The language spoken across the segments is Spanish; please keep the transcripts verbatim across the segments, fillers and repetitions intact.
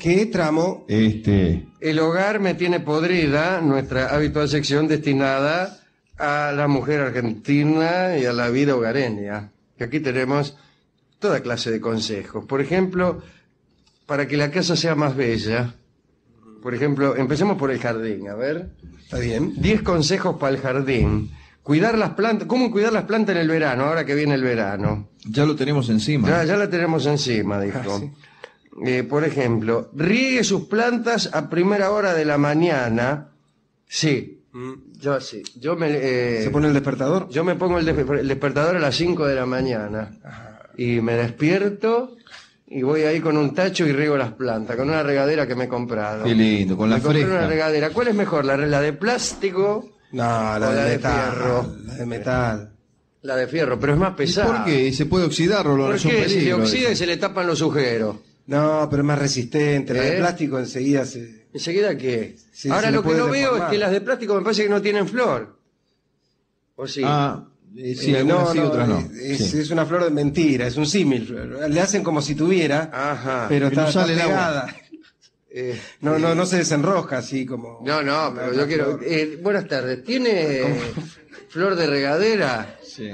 ¿Qué tramo? Este, El hogar me tiene podrida, nuestra habitual sección destinada a la mujer argentina y a la vida hogareña. Que aquí tenemos toda clase de consejos. Por ejemplo, para que la casa sea más bella. Por ejemplo, empecemos por el jardín, a ver. Está bien. Diez consejos para el jardín. Cuidar las plantas. ¿Cómo cuidar las plantas en el verano, ahora que viene el verano? ya lo tenemos encima. Ya, ya la tenemos encima, dijo. Ah, sí. Eh, por ejemplo, riegue sus plantas a primera hora de la mañana. Sí, yo sí. Yo me, eh, ¿Se pone el despertador? yo me pongo el, des- el despertador a las cinco de la mañana. Y me despierto y voy ahí con un tacho y riego las plantas, con una regadera que me he comprado. Qué lindo, con la Me compré fresca. una regadera. ¿Cuál es mejor, la, la de plástico? No, la O de, la de metal. fierro. La de metal. La de fierro, pero es más ¿Y pesada. por qué? ¿Se puede oxidar o lo ¿Por es un qué? Si se peligro oxida y eso? se le tapan los agujeros. No, pero es más resistente. La de ¿Eh? plástico enseguida se... ¿Enseguida qué? Sí, Ahora se le lo que puede no veo es deformar. que las de plástico me parece que no tienen flor. ¿O sí? Ah, eh, sí, Eh, algunas no, sí, no, otras no. Es, Sí. es una flor de mentira, es un símil. Le hacen como si tuviera, Ajá. pero que no está, está sale el agua. pegada. Eh, No, no, no se desenrosca así como... no, no, pero la yo quiero... flor. eh, buenas tardes. ¿Tiene flor de regadera? Sí.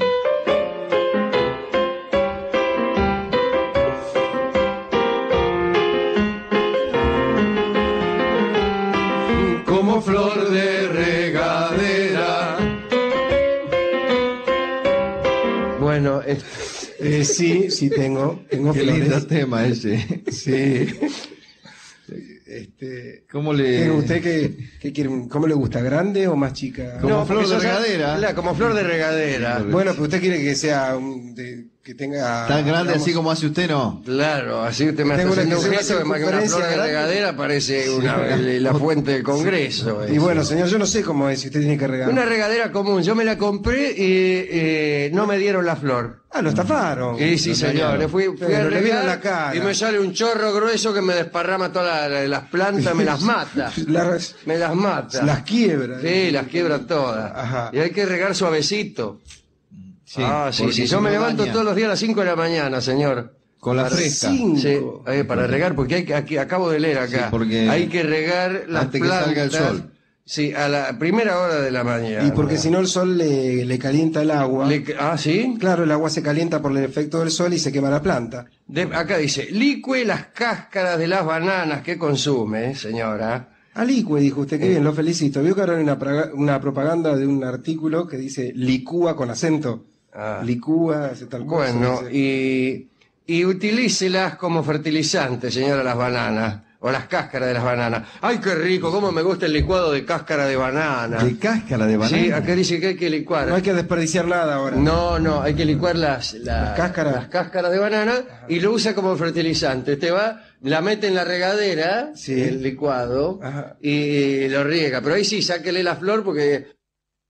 Como flor de regadera. Bueno, eh, Eh, sí, sí tengo, tengo Qué lindo flores. tema ese. Sí. Este, ¿Cómo ¿qué- le...? ¿Usted qué, qué quiere? ¿Cómo le gusta? ¿Grande o más chica? Como no, flor porque de yo ya- regadera. la- como flor de regadera. Bueno, pero usted quiere que sea un, de- que tenga Tan grande digamos, así como hace usted, no. Claro, así usted me está Tengo una haciendo un que gesto hacer que más que una conferencia flor de grande. regadera parece una, la fuente del Congreso. Y eso. bueno, señor, yo no sé cómo es si usted tiene que regalar. Una regadera común, yo me la compré y eh, no me dieron la flor. Ah, lo estafaron. Y sí, Lo señor, engañaron. le fui, fui Pero a le vieron regar la cara. y me sale un chorro grueso que me desparrama todas la- las plantas, me las mata. Las, Me las mata. las quiebra. Sí, las quiebra todas. Ajá. Y hay que regar suavecito. Sí, ah, sí, porque sí. si Yo me no levanto daña. todos los días a las cinco de la mañana, señor. Con la Para fresca. cinco. Sí, eh, para regar, porque hay que, aquí, acabo de leer acá. Sí, porque hay que regar las antes que plantas. salga el sol. Sí, a la primera hora de la mañana. Y porque si no el sol le, le calienta el agua. Le- ah, ¿sí? Claro, el agua se calienta por el efecto del sol y se quema la planta. De- acá dice, licue las cáscaras de las bananas que consume, señora. Alicue, dijo usted, qué Eh. bien, lo felicito. Vio que ahora hay una, praga- una propaganda de un artículo que dice licúa con acento. Ah. Licúa, hace tal cosa. Bueno, dice. y, y utilícelas como fertilizante, señora, las bananas. O las cáscaras de las bananas. ¡Ay, qué rico! ¿Cómo me gusta el licuado de cáscara de banana? De cáscara de banana. Sí, acá dice que hay que licuar. No hay que desperdiciar nada ahora. No, no, hay que licuar las, la- Las cáscaras. las cáscaras de banana y lo usa como fertilizante. Usted va, la mete en la regadera, Sí. el licuado, Ajá. y lo riega. Pero ahí sí, sáquele la flor porque...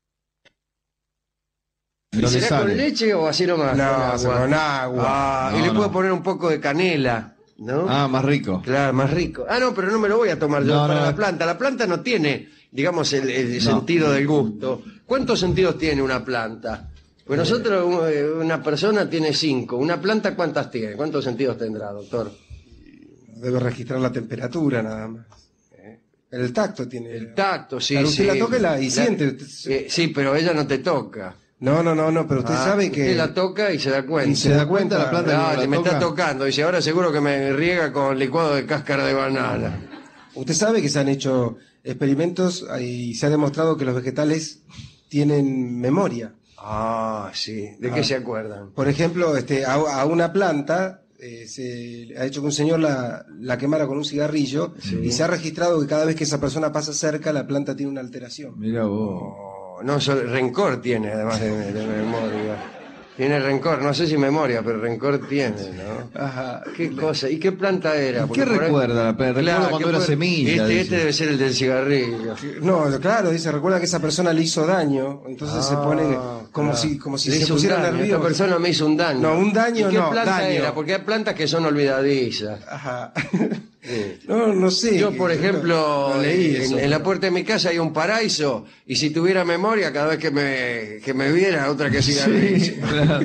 ¿De dónde ¿Será con sale? leche o así nomás? No, con agua. con agua. Ah, y No, le no. puedo poner un poco de canela, ¿no? Ah, más rico. Claro, más rico. Ah, no, pero no me lo voy a tomar yo No, para no. la planta. La planta no tiene, digamos, el, el No. sentido del gusto. ¿Cuántos sentidos tiene una planta? Pues nosotros, un- eh, una persona tiene cinco. ¿Una planta cuántas tiene? ¿Cuántos sentidos tendrá, doctor? Debe registrar la temperatura nada más. El tacto tiene. El tacto, sí, Claro, usted sí. la toca y la- y siente. Usted- Eh, sí, pero ella no te toca. No, no, no, no, pero usted Ah, sabe que. Usted la toca y se da cuenta. y se da cuenta la planta Ah, que la me está toca. tocando. Dice, ahora seguro que me riega con licuado de cáscara de banana. Usted sabe que se han hecho experimentos y se ha demostrado que los vegetales tienen memoria. Ah, sí. ¿De Ah. qué se acuerdan? Por ejemplo, este, a, a una planta eh, se ha hecho que un señor la, la quemara con un cigarrillo y se ha registrado que cada vez que esa persona pasa cerca, la planta tiene una alteración. Mira vos. Oh, no, solo- rencor tiene, además de, de memoria. Tiene rencor, no sé si memoria, pero rencor tiene, ¿no? Ajá. ¿Qué cosa? ¿Y qué planta era? ¿Qué Porque por ahí- recuerda? la planta? Recuerda Claro, cuando ¿qué era puede- semilla. Este, dice. este debe ser el del cigarrillo. No, claro, dice, recuerda que esa persona le hizo daño, entonces se Ah, pone como claro. si, como si Le se hizo un pusiera daño, nervioso. Esta persona me hizo un daño. No, un daño ¿Y qué no, planta daño. era? Porque hay plantas que son olvidadizas. Ajá. Sí. No, no sé. Yo, por Yo ejemplo, no- no leí en, eso. en la puerta de mi casa hay un paraíso, y si tuviera memoria, cada vez que me, que me viera, otra que cigarrillo. Sí, claro.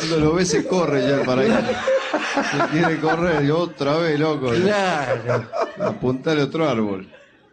Cuando lo ves se corre ya el paraíso. Se quiere correr y otra vez, loco. Claro. Apuntale otro árbol.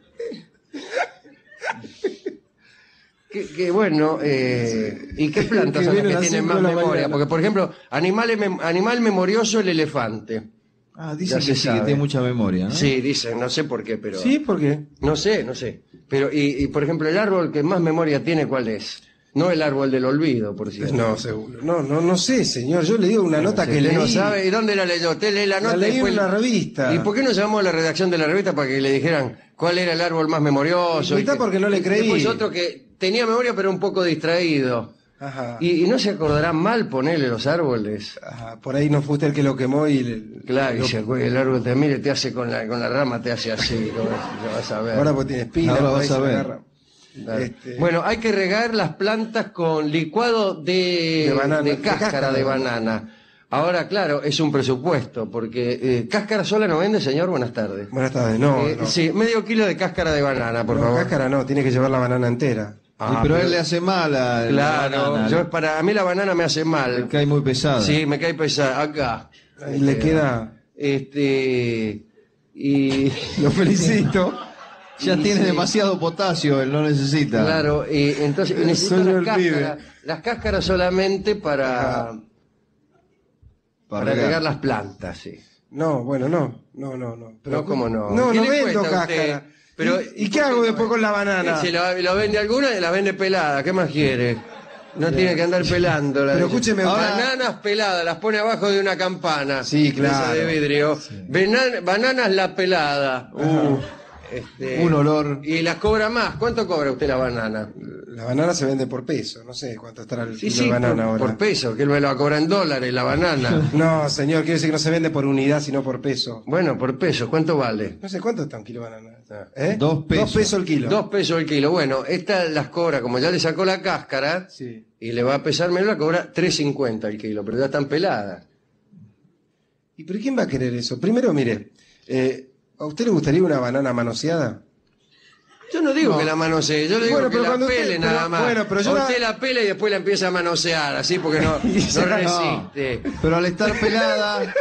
Que, que bueno, eh, ¿y qué plantas Que son las vienen que a las tienen cinco más de la memoria? mañana. Porque, por ejemplo, animales mem- animal memorioso el elefante. Ah, Ya dicen se que sí, que sabe. tiene mucha memoria, ¿no? Sí, dicen, no sé por qué, pero... ¿Sí? ¿Por qué? No sé, no sé. Pero, y, y, por ejemplo, el árbol que más memoria tiene, ¿cuál es? No el árbol del olvido, por cierto. No, seguro. No, no, no sé, señor. Yo le digo una nota que Usted leí. no sabe. ¿Y dónde la leyó? Usted lee la La nota leí y después... en una revista. ¿Y por qué no llamó a la redacción de la revista para que le dijeran cuál era el árbol más memorioso? Y está que- porque no le y creí. Después otro que tenía memoria pero un poco distraído. Ajá. Y, y no se acordarán mal ponerle los árboles. Ajá, por ahí no fue usted el que lo quemó y... le- Claro, lo- y se acuerda, el árbol te mire, te hace con la, con la rama, te hace así. ¿no? Ya vas a ver. Ahora pues tiene espinas. Ahora por vas ahí a se ver. agarra. Claro. Este, Bueno, hay que regar las plantas con licuado de, De banana, de de cáscara cáscara de de banana. Ahora, claro, es un presupuesto, porque eh, cáscara sola no vende, señor. Buenas tardes. Buenas tardes. No, Eh, no. Sí, medio kilo de cáscara de banana, por No, favor. cáscara no, tiene que llevar la banana entera. Ah, Sí, pero a él le hace mal a la Claro, banana, yo, para a mí la banana me hace le mal. cae muy pesada. Sí, me cae pesada. Acá. Ahí le queda... Este. Y. Lo felicito. Ya y tiene sí. demasiado potasio, él no necesita. Claro, y entonces necesito Solo las el pibe. cáscaras. Las cáscaras solamente para, Ajá. para, regar. regar las plantas, sí. No, bueno, no. No, no, no. No, ¿cómo no? No, ¿Qué no le vendo cuesta a usted? cáscara. Pero, ¿Y, y qué hago después con la banana? Se lo, lo vende alguna y la vende pelada, ¿qué más quiere? No tiene que andar pelándola. Pero dice. escúcheme, ahora- Bananas peladas, las pone abajo de una campana. Sí, de esa claro. de vidrio. Banan- bananas la pelada. Uh, este, Un olor. Y las cobra más. ¿Cuánto cobra usted la banana? La banana se vende por peso. No sé cuánto estará el Sí, kilo sí, de banana por, ahora. por peso, que él me lo va a cobrar en dólares, la banana. No, señor, quiere decir que no se vende por unidad, sino por peso. Bueno, por peso, ¿cuánto vale? No sé cuánto está un kilo de banana. Ah. ¿Eh? Dos pesos. Dos pesos el kilo. Dos pesos el kilo. Bueno, esta las cobra, como ya le sacó la cáscara, Sí. y le va a pesar menos, la cobra tres cincuenta el kilo, pero ya están peladas. ¿Y pero quién va a querer eso? Primero, mire, eh, ¿a usted le gustaría una banana manoseada? Yo no digo No. que la manosee, yo le digo Bueno, que pero la cuando pele usted- nada pero- más. bueno, pero yo O la- usted la pela y después la empieza a manosear, así porque no, Y no ya- resiste. Pero al estar pelada,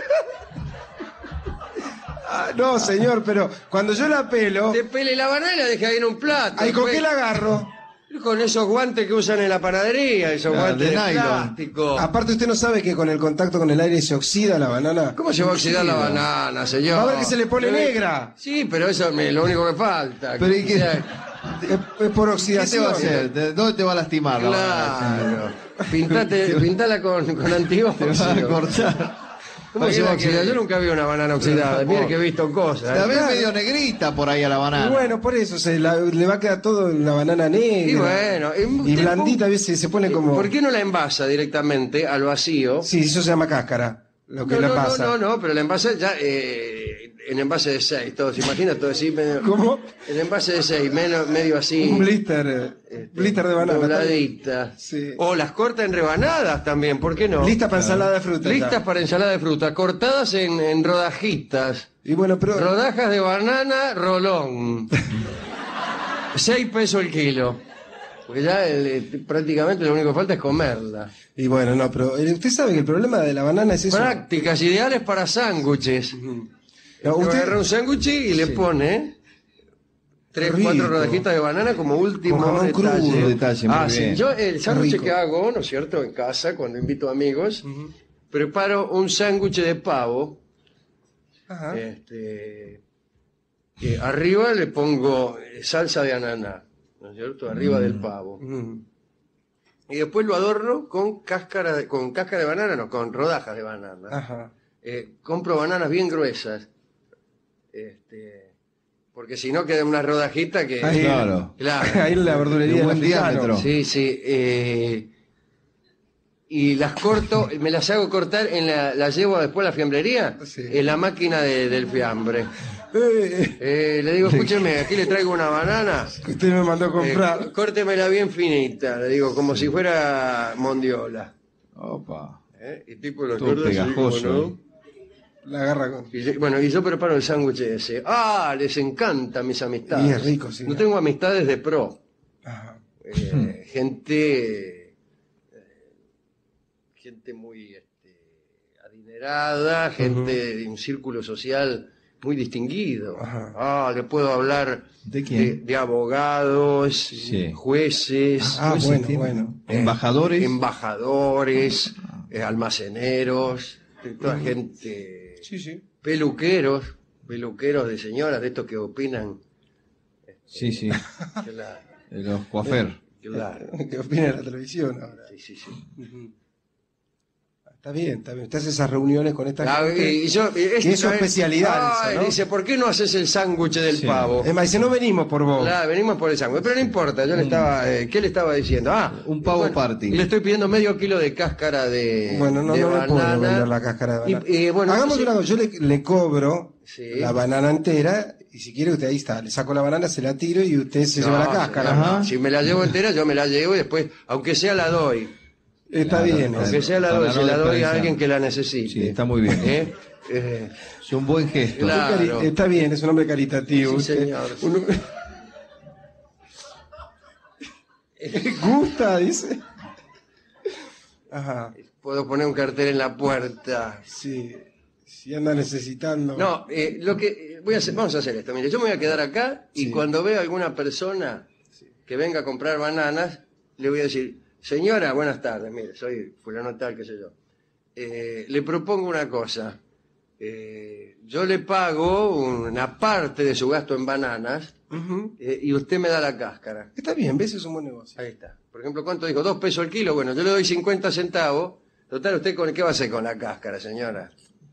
Ah, no, señor, pero cuando yo la pelo, Te pele la banana y la deja ahí en un plato. ¿ahí con Después- qué la agarro? Con esos guantes que usan en la panadería, esos Ah, guantes de de, nylon. plástico. Aparte, ¿usted no sabe que con el contacto con el aire se oxida la banana? ¿Cómo se va a oxidar la banana, señor? Va a ver que se le pone Pero- negra. Sí, pero eso es lo único que falta. Pero ¿y qué? O sea, Es, es por ¿qué te oxidación. va a hacer? ¿De- ¿Dónde te va a lastimar la banana? claro. Pintate, pintala con, con Te va a antióxido. cortar. ¿Cómo ¿Para se qué va a la oxidar? querés? Yo nunca vi una banana oxidada. Mire que he visto cosas. La ¿eh? ves Claro. medio negrita por ahí a la banana. Y bueno, por eso se la- le va a quedar todo en la banana negra. Y bueno, y Y usted blandita, pon- a veces se pone como. ¿Por qué no la envasa directamente al vacío? Sí, eso se llama cáscara. Lo que no, le no, pasa. no, no, no, pero la envase ya eh, en envase de seis, todo. ¿Se imagina todo así? Medio, ¿Cómo? el envase de seis, medio, medio así. Un blister. eh, este, blister de banana. dobladita. Sí. O las corta en rebanadas también, ¿por qué no? Lista para ensalada de fruta. ya. Listas para ensalada de fruta, cortadas en, en rodajitas. Y bueno, pero. Rodajas de banana, rolón. Seis pesos el kilo. Porque ya el, eh, prácticamente lo único que falta es comerla. Y bueno, no, pero eh, usted sabe que el problema de la banana es eso. Prácticas ideales para sándwiches. No, Usted usted agarra un sándwich y le pone tres, Rico. cuatro rodajitas de banana como último Con jamón detalle. crudo. Detalle, muy ah, sí. bien. Yo el sándwich rico. que hago, ¿no es cierto? En casa, cuando invito amigos, preparo un sándwich de pavo. Ajá. Este, que arriba le pongo eh, salsa de ananá, ¿no es cierto? Arriba del pavo. Mm. Y después lo adorno con cáscara de, con cáscara de banana, no, con rodajas de banana. Ajá. Eh, compro bananas bien gruesas. Este, porque si no queda una rodajita que... Ahí, Claro. Claro. Ahí en la verdulería De del buen africano. diámetro. Sí, sí. eh, y las corto, me las hago cortar, en la, las llevo después a la fiambrería, Sí. en la máquina de- del fiambre. Eh, Eh, le digo, escúcheme, aquí le traigo una banana. que usted me mandó a Eh, comprar. córtemela bien finita, le digo, como si fuera mondiola. Opa. ¿Eh? Y tipo lo Todo corta así, pegajoso, como, ¿no? La agarra con. Y yo- bueno, y yo preparo el sándwich ese. ¡Ah! Les encanta mis amistades. Y es rico, sí, Yo ¿no? tengo amistades de pro. Ajá. Eh, gente. eh, gente muy. adinerada, gente de un círculo social muy distinguido. Ajá. Ah, le puedo hablar ¿De quién? de abogados, Sí. jueces, Ah, Pues, bueno, tiene- bueno. Embajadores. embajadores, eh, almaceneros, de toda gente, Sí, sí. peluqueros, peluqueros de señoras, de estos que opinan. Sí, sí. Claro, De los coafer. claro. ¿Qué opina de la televisión ahora? Sí, sí, sí. Ujú. Está bien, está bien. Usted hace esas reuniones con esta Ah, gente. y yo, y esto es su es- especialidad Ah, esa, ¿no? dice, ¿por qué no haces el sándwich del Sí. pavo? Es más, dice, no venimos por vos. Claro, venimos por el sándwich, pero no importa, yo le estaba, eh, ¿qué le estaba diciendo? Ah, Un pavo party. Le estoy pidiendo medio kilo de cáscara de Bueno, no, de no le puedo banana. vender la cáscara de banana. Y, y, bueno, Hagamos entonces- una cosa, yo le, le cobro Sí. la banana entera y si quiere usted ahí está, le saco la banana, se la tiro y usted se No, lleva la no, cáscara. no, Ajá. Si me la llevo entera, yo me la llevo y después, aunque sea la doy. Está Claro, bien. claro. Aunque sea la Para doy, no se la doy a desperdiciar. alguien que la necesite. Sí, está muy bien. ¿Eh? Eh, Es un buen gesto. Claro. Cari- Está bien, es un hombre caritativo. Sí, usted. señor. Un hombre- ¿Gusta? Dice. Ajá, Puedo poner un cartel en la puerta. sí. Si anda necesitando. No, eh, lo que eh, voy a hacer, vamos a hacer esto. Mire, yo me voy a quedar acá y Sí. cuando vea alguna persona que venga a comprar bananas, le voy a decir, señora, buenas tardes, mire, soy fulano tal, qué sé yo. Eh, le propongo una cosa. Eh, yo le pago una parte de su gasto en bananas Ujú. eh, y usted me da la cáscara. Está bien, ¿ves? Es un buen negocio. Ahí está. Por ejemplo, ¿cuánto dijo? ¿Dos pesos el kilo? Bueno, yo le doy cincuenta centavos. Total, ¿usted con qué va a hacer con la cáscara, señora?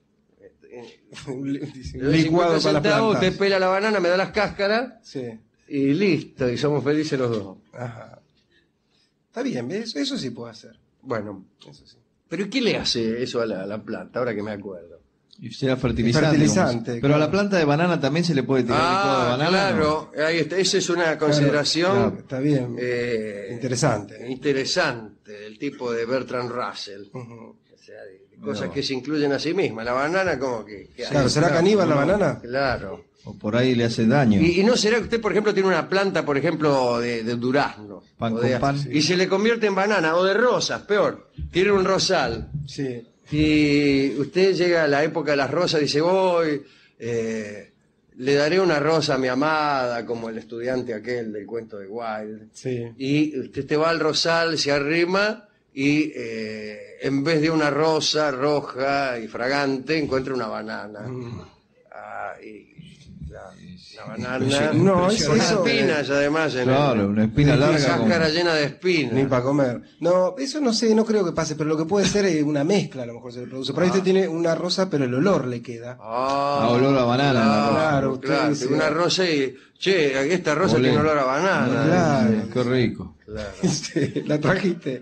Un li- Le un doy licuado cincuenta para la centavos, planta. usted pela la banana, me da las cáscaras Sí. y listo, y somos felices los dos. Ajá. Está bien, ¿ves? Eso sí puedo hacer. Bueno, Eso sí. pero ¿qué le hace eso a la, a la planta? Ahora que me acuerdo. Y será fertilizante. Fertilizante, como- Pero a claro. la planta de banana también se le puede tirar licuado de Ah, banana. claro, ahí está. Esa es una consideración Claro, está bien. eh, Interesante. interesante del tipo de Bertrand Russell. Ujú. O sea, de, de cosas que se incluyen a sí mismas. La banana como que... que Claro, hay. ¿será caníbal la banana? Claro. O por ahí le hace daño. Y, y no será que usted, por ejemplo, tiene una planta, por ejemplo, de, de duraznos. Pan o de- con pan. Y se le convierte en banana, o de rosas, peor. Tiene un rosal. Sí. Y usted llega a la época de las rosas y dice, voy, eh, le daré una rosa a mi amada, como el estudiante aquel del cuento de Wilde. Sí. Y usted te va al rosal, se arrima y eh, en vez de una rosa roja y fragante, encuentra una banana. Mm. Ah, y la, la banana No, es- con eso- espinas además. En Claro, el, una espina Sí, larga. cáscara como- llena de Ni espinas. para comer. No, eso no sé, no creo que pase, pero lo que puede ser es una mezcla, a lo mejor se le produce. Por ahí usted tiene una rosa, pero el olor le queda. Ah, A olor a banana, Claro, la rosa. Claro, usted claro, dice- una rosa y... Che, esta rosa Olé. tiene olor a banana. Claro. Sí, qué rico. Claro. Sí, la trajiste.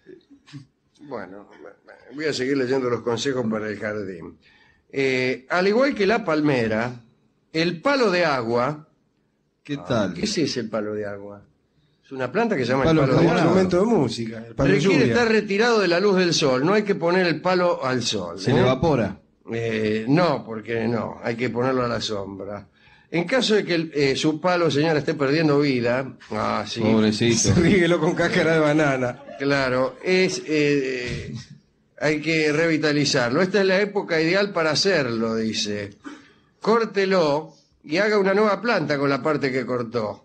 Bueno, voy a seguir leyendo los consejos para el jardín. Eh, al igual que la palmera, el palo de agua... ¿Qué tal? ¿Qué es ese el palo de agua? Es una planta que se llama Palo el palo de de Un agua. agua. instrumento de música. El palo de Requiere lluvia. estar retirado de la luz del sol. No hay que poner el palo al sol. Se ¿eh? le evapora. Eh, no, porque no, hay que ponerlo a la sombra. En caso de que el- eh, su palo, señora, esté perdiendo vida, ah, sí, Pobrecito. Ríguelo con cáscara de banana. claro, es, eh, hay que revitalizarlo. Esta es la época ideal para hacerlo, dice. Córtelo y haga una nueva planta con la parte que cortó.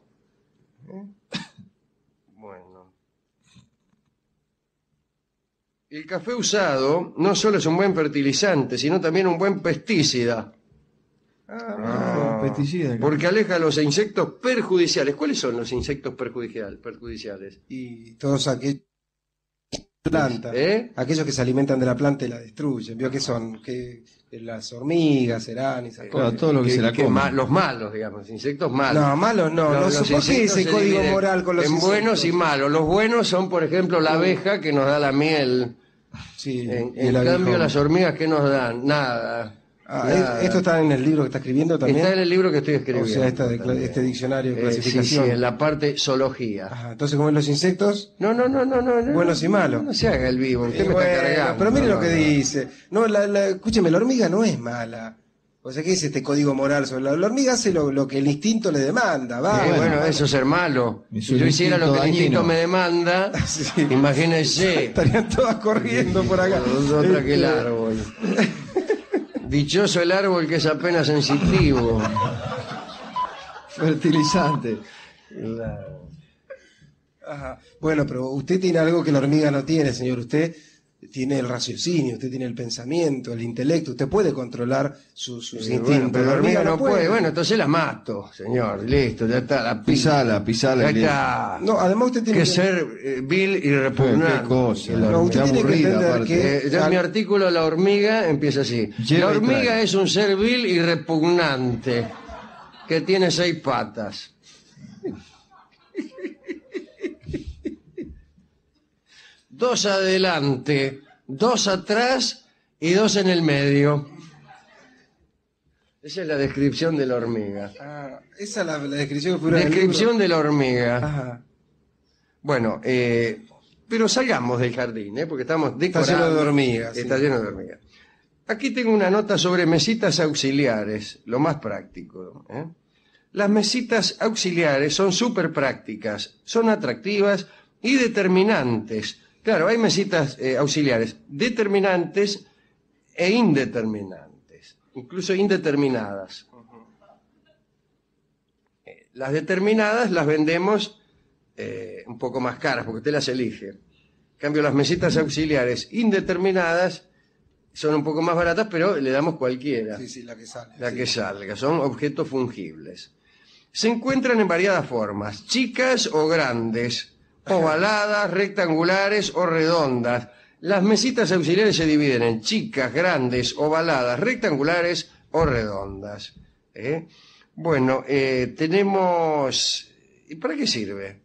Bueno. El café usado no solo es un buen fertilizante, sino también un buen pesticida. Ah, pesticida. Porque aleja a los insectos perjudiciales. ¿Cuáles son los insectos perjudicial- perjudiciales? Y todos aquellos plantas, ¿Eh? aquellos que se alimentan de la planta y la destruyen. ¿Vio qué son? Que que las hormigas serán y esas Claro, cosas. todo lo que, se la que come. ma- los malos, digamos, insectos malos. No, malos no. Los- No, los sé por qué insectos ese se código dividen moral con los en insectos. buenos y malos. Los buenos son, por ejemplo, la abeja que nos da la miel. Sí, En, y en el cambio, aguijón. las hormigas, ¿qué nos dan? Nada. Ah, Nada. ¿esto está en el libro que está escribiendo también? Está en el libro que estoy escribiendo. O sea, esta de- también. este diccionario de Eh, sí, clasificación. sí, en la parte zoología. Ajá, entonces, como en los insectos, No, no, no, no, no. no, Buenos y malos. No, no se haga el vivo, usted eh, me bueno, está cargando. pero mire No, lo que no. dice. No, la, la- escúcheme, la hormiga no es mala. O sea, ¿qué es este código moral sobre la, la hormiga? Hace lo, lo que el instinto le demanda, va. Eh, bueno, bueno, bueno. eso es ser malo. Es Si un yo hiciera lo que el instinto instinto dañino. me demanda, Sí. imagínense. Estarían todas corriendo por acá. Otra que el Este, árbol. Dichoso el árbol que es apenas sensitivo. Fertilizante. Ajá. Bueno, pero usted tiene algo que la hormiga no tiene, señor. Usted tiene el raciocinio, usted tiene el pensamiento, el intelecto. Usted puede controlar su- sus Eh, instintos. bueno, pero la hormiga no puede. Bueno, entonces la mato, señor. Listo, ya está. La pi- Pisala, pisala. Ya el- está. No, además usted tiene que que... ser eh, vil y repugnante. Qué cosa. La No, usted Qué tiene que aburrida, entender aparte. que... Eh, ya en mi artículo La hormiga empieza así. Lleva La y hormiga trae. es un ser vil y repugnante que tiene seis patas. Dos adelante, dos atrás y dos en el medio. Esa es la descripción de la hormiga. Ah, esa es la, la descripción que figura en el Descripción de la hormiga. libro. Ajá. Bueno, eh, pero salgamos del jardín, ¿eh? Porque estamos decorando. lleno de hormigas, Está sí. lleno de hormigas. Aquí tengo una nota sobre mesitas auxiliares, lo más práctico. ¿eh? Las mesitas auxiliares son súper prácticas, son atractivas y determinantes. Claro, hay mesitas eh, auxiliares determinantes e indeterminantes, incluso indeterminadas. Eh, Las determinadas las vendemos eh, un poco más caras porque usted las elige. En cambio, las mesitas auxiliares indeterminadas son un poco más baratas, pero le damos cualquiera, Sí, sí, la que sale. la sí. que salga. Son objetos fungibles. Se encuentran en variadas formas, chicas o grandes, ovaladas, rectangulares o redondas. Las mesitas auxiliares se dividen en chicas, grandes, ovaladas, rectangulares o redondas. ¿eh? Bueno, eh, tenemos... ¿Y para qué sirve?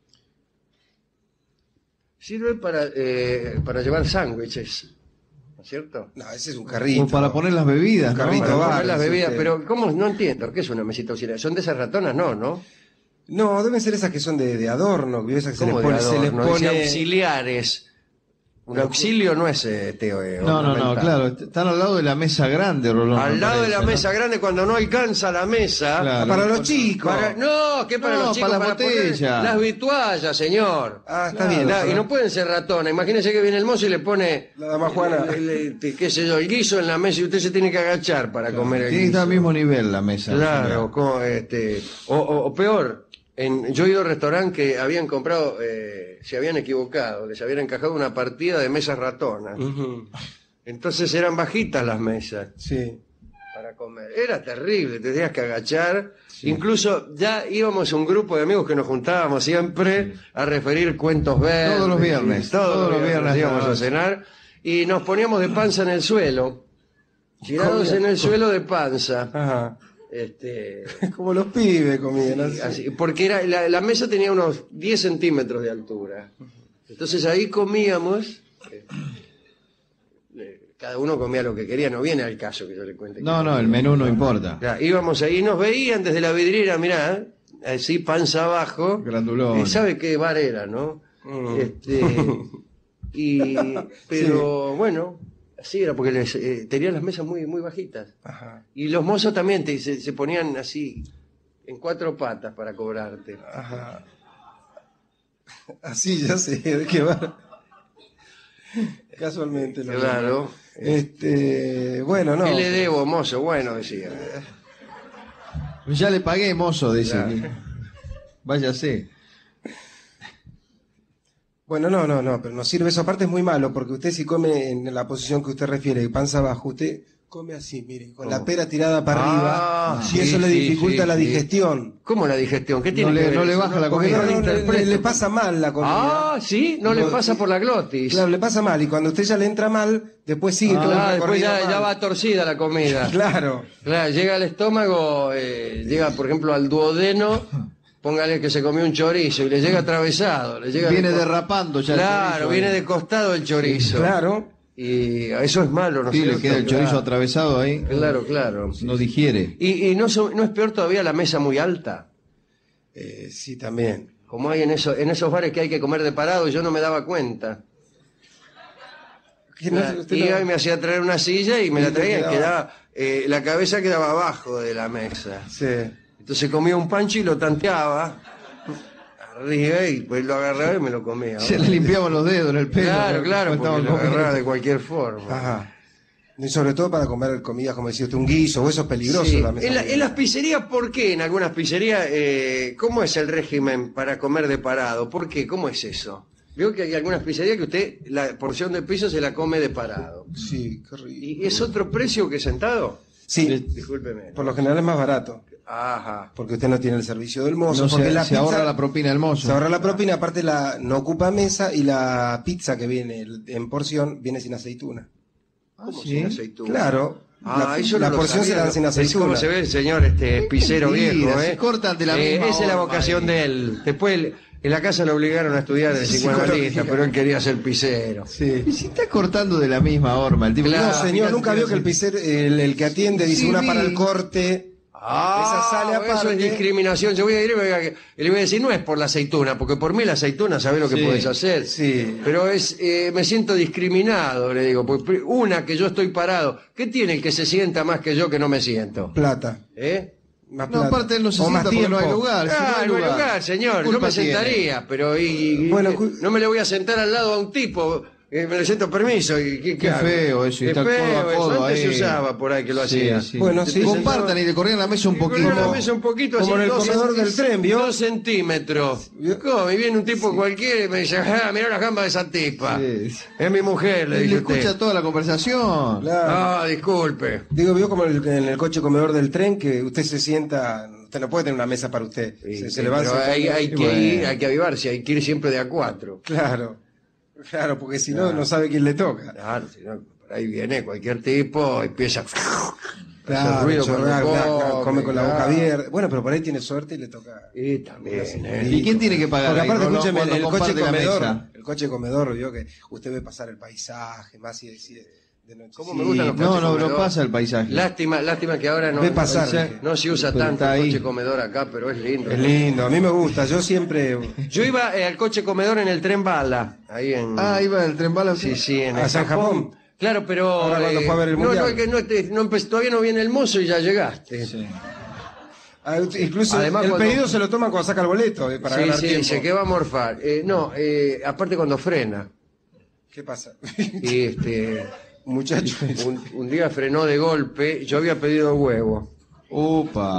Sirve para, eh, para llevar sándwiches, ¿no es cierto? No, ese es un carrito. Como para poner las bebidas, Un ¿no? carrito Para bar, poner las dice bebidas, usted. pero ¿cómo? No entiendo, ¿qué es una mesita auxiliar? ¿Son de esas ratonas? No, ¿no? No, deben ser esas que son de, de adorno, que esas que se les ¿Cómo pone, de se les adorno? Dice pone... auxiliares. Un auxilio no es eh, Teo. eh, No, no, no, ornamental. claro. Están al lado de la mesa grande, Rolón. Al me lado de parece, la ¿no? mesa grande, cuando no alcanza la mesa. Claro. Para los chicos. Para- no, ¿qué para No, los chicos? para la poner botella. las vituallas, señor. Ah, está Claro, bien. La- para- y no pueden ser ratones. Imagínese que viene el mozo y le pone. La dama Juana. le- le- le- qué sé yo, el guiso en la mesa y usted se tiene que agachar para comer el Tiene que guiso. estar al mismo nivel la mesa. Claro, como, este, o, o- o peor, en, yo he ido a restaurantes que habían comprado, eh, se habían equivocado, les habían encajado una partida de mesas ratonas. Ujú. Entonces eran bajitas las mesas Sí. para comer. Era terrible, te tenías que agachar. Incluso ya íbamos un grupo de amigos que nos juntábamos siempre a referir cuentos verdes. Todos los viernes, y Todos, todos los los viernes viernes íbamos a a la cenar y nos poníamos de panza en el suelo. Tirados en el suelo de panza. Ajá. Este, Como los pibes comían así. así, porque era, la, la mesa tenía unos diez centímetros de altura. Entonces ahí comíamos. eh, eh, cada uno comía lo que quería, no viene al caso que yo le cuente. No, qué no, comía. el menú no importa. Ya, íbamos ahí, nos veían desde la vidriera, mirá, así panza abajo. Grandulón. Y sabe qué bar era, ¿no? Mm. Este, y, pero bueno, así era, porque les, eh, tenían las mesas muy, muy bajitas. Ajá. Y los mozos también te- se, se ponían así, en cuatro patas para cobrarte. Ajá. Así ya sé de qué va. Casualmente lo Claro. Este, bueno, no. ¿Qué le debo, mozo? Bueno, decía. Ya le pagué, mozo, dice. Claro. que- Váyase. Bueno, no, no, no, pero no sirve eso. Aparte es muy malo, porque usted si come en la posición que usted refiere, panza abajo, usted come así, mire, con la pera tirada para Ah, arriba, sí, y eso le sí, dificulta sí, la sí. digestión. ¿Cómo la digestión? ¿Qué tiene No le- que ver no le eso? baja la porque comida. no No, la no, le, interpreto. le pasa mal la comida. Ah, sí, no le No, pasa por la glotis. Claro, le pasa mal, y cuando usted ya le entra mal, después sigue todo el Ah, después recorrido ya, mal. ya va torcida la comida. Claro. Claro, llega al estómago, eh, llega por ejemplo al duodeno, póngale que se comió un chorizo y le llega atravesado. Le llega Viene de co- derrapando ya. el Claro, chorizo viene ahí. de costado el chorizo. Claro. Y eso es malo, ¿no es Sí, le cierto? queda el chorizo Claro. atravesado ahí. Claro, claro. No digiere. Y, y no, so- no es peor todavía la mesa muy alta, Eh, sí, también. como hay en, eso, en esos bares que hay que comer de parado y yo no me daba cuenta. Que no- Claro, usted iba no- y me hacía traer una silla y me Y la le traía y quedaba- quedaba, eh, la cabeza quedaba abajo de la mesa. Sí. Entonces comía un pancho y lo tanteaba arriba y pues lo agarraba y me lo comía. Se le limpiaban los dedos en el pelo. Claro, ¿no? claro, Cuando porque lo estaban comiendo. agarraba de cualquier forma. Ajá. Y sobre todo para comer comidas, como decía usted, un guiso, o eso es peligroso. Sí. la mesa En, la- de- en las pizzerías, ¿por qué? En algunas pizzerías, eh, ¿cómo es el régimen para comer de parado? ¿Por qué? ¿Cómo es eso? Veo que hay algunas pizzerías que usted la porción de piso se la come de parado. Sí, qué rico. ¿Y es otro precio que sentado? Sí, Discúlpeme. por lo general es más barato, Ajá. porque usted no tiene el servicio del mozo, No, porque se, la se pizza ahorra la propina del mozo. se ahorra la propina, aparte la no ocupa mesa y la pizza que viene en porción viene sin aceituna. Ah, ¿Cómo sí. sin aceituna? Claro, Ah, la, eso no la lo porción se sabía, la dan ¿no? sin Es aceituna. como se ve el señor este pisero mentira, viejo, se ¿eh? cortan de la Eh, misma esa es la forma vocación ahí. de él. Después él- en la casa lo obligaron a estudiar de psicoanalista, psicología. pero él quería ser pisero. Sí. Y si está cortando de la misma horma, el tipo. Claro. No, al señor, final nunca se vio que queda el pisero, el, el que atiende dice Sí, una vi. para el corte. Ah, Esa sale eso aparte. es discriminación. Yo voy a ir y me voy a- y le voy a decir, no es por la aceituna, porque por mí la aceituna sabés lo que Sí, podés hacer. sí. Pero es, eh, me siento discriminado, le digo. Porque una, que yo estoy parado. ¿Qué tiene el que se sienta más que yo que no me siento? Plata. ¿Eh? Más No, plata. aparte él no se O más sienta porque no hay tiempo. lugar. Si Ah, no hay lugar, señor. Yo Culpa me tiene. sentaría, pero y, y- Bueno, y- cu- no me le voy a sentar al lado a un tipo. eh, me le siento permiso. Y, ¿qué, Qué hago? feo eso, y Es está codo a feo eso. codo Antes se ahí. usaba por ahí que lo Sí, hacía. sí. Bueno, sí. Compartan y le corrían la mesa un Y con poquito. una mesa un poquito como así, en el dos comedor cent- del tren, ¿vio? Dos centímetros. ¿Vio? ¿Cómo? Y viene un tipo cualquiera y me dice, ah, mirá las gambas de esa tipa. Sí. Es mi mujer, le Y dice le usted. escucha toda la conversación. Claro. Ah, disculpe. Digo, vio como en el, en el coche comedor del tren que usted se sienta, usted no puede tener una mesa para usted. Sí, se, sí, se le va pero sentando- hay, hay que Bueno. ir, hay que avivarse, hay que ir siempre de a cuatro. Claro, claro, porque si no, Claro. no sabe quién le toca. Claro, si no, por ahí viene cualquier tipo, empieza a hacer Claro, ruido chorrear, cuando claro, come, come con la boca claro. abierta. Bueno, pero por ahí tiene suerte y le toca. Y también, ¿eh? ¿Y quién tiene que pagar? Porque ahí, aparte, Rolo, escúcheme, cuando el coche comparte la comedor, mesa? el coche comedor, vio que usted ve pasar el paisaje, más si decide de noche. ¿Cómo Sí, me gustan los No, coches no, no comedor? pasa el paisaje. Lástima, lástima que ahora no, Ve pasar, no, dije. no se usa Pero tanto está el ahí. coche comedor acá, pero es lindo. Es lindo, a mí me gusta, yo siempre... Yo iba eh, al coche comedor en el tren bala, ahí en... Ah, iba el tren bala. sí, sí, en ¿A el San Japón? Claro, pero... Ahora cuando fue a ver el no, Mundial. no, es que no, te- no empe- todavía no viene el mozo y ya llegaste. Sí. Ah, Incluso Además, el cuando- pedido se lo toman cuando saca el boleto, eh, para Sí, ganar sí, tiempo. dice que va a morfar. Eh, no, eh, aparte cuando frena. ¿Qué pasa? Y este, Muchacho. un, un día frenó de golpe, yo había pedido huevo. Upa.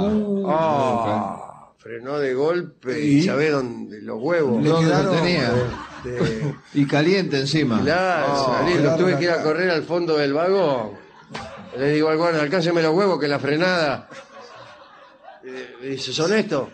Ah, frenó de golpe ¿Y? y ¿sabés dónde? Los huevos. Le ¿Dónde lo quedaron- tenía? Este, Y caliente encima. claro, Ah, salí, lo quedaron tuve que ir a acá. correr al fondo del vagón. Le digo al guardia, alcánceme los huevos que la frenada. Eh, me dice, ¿son estos?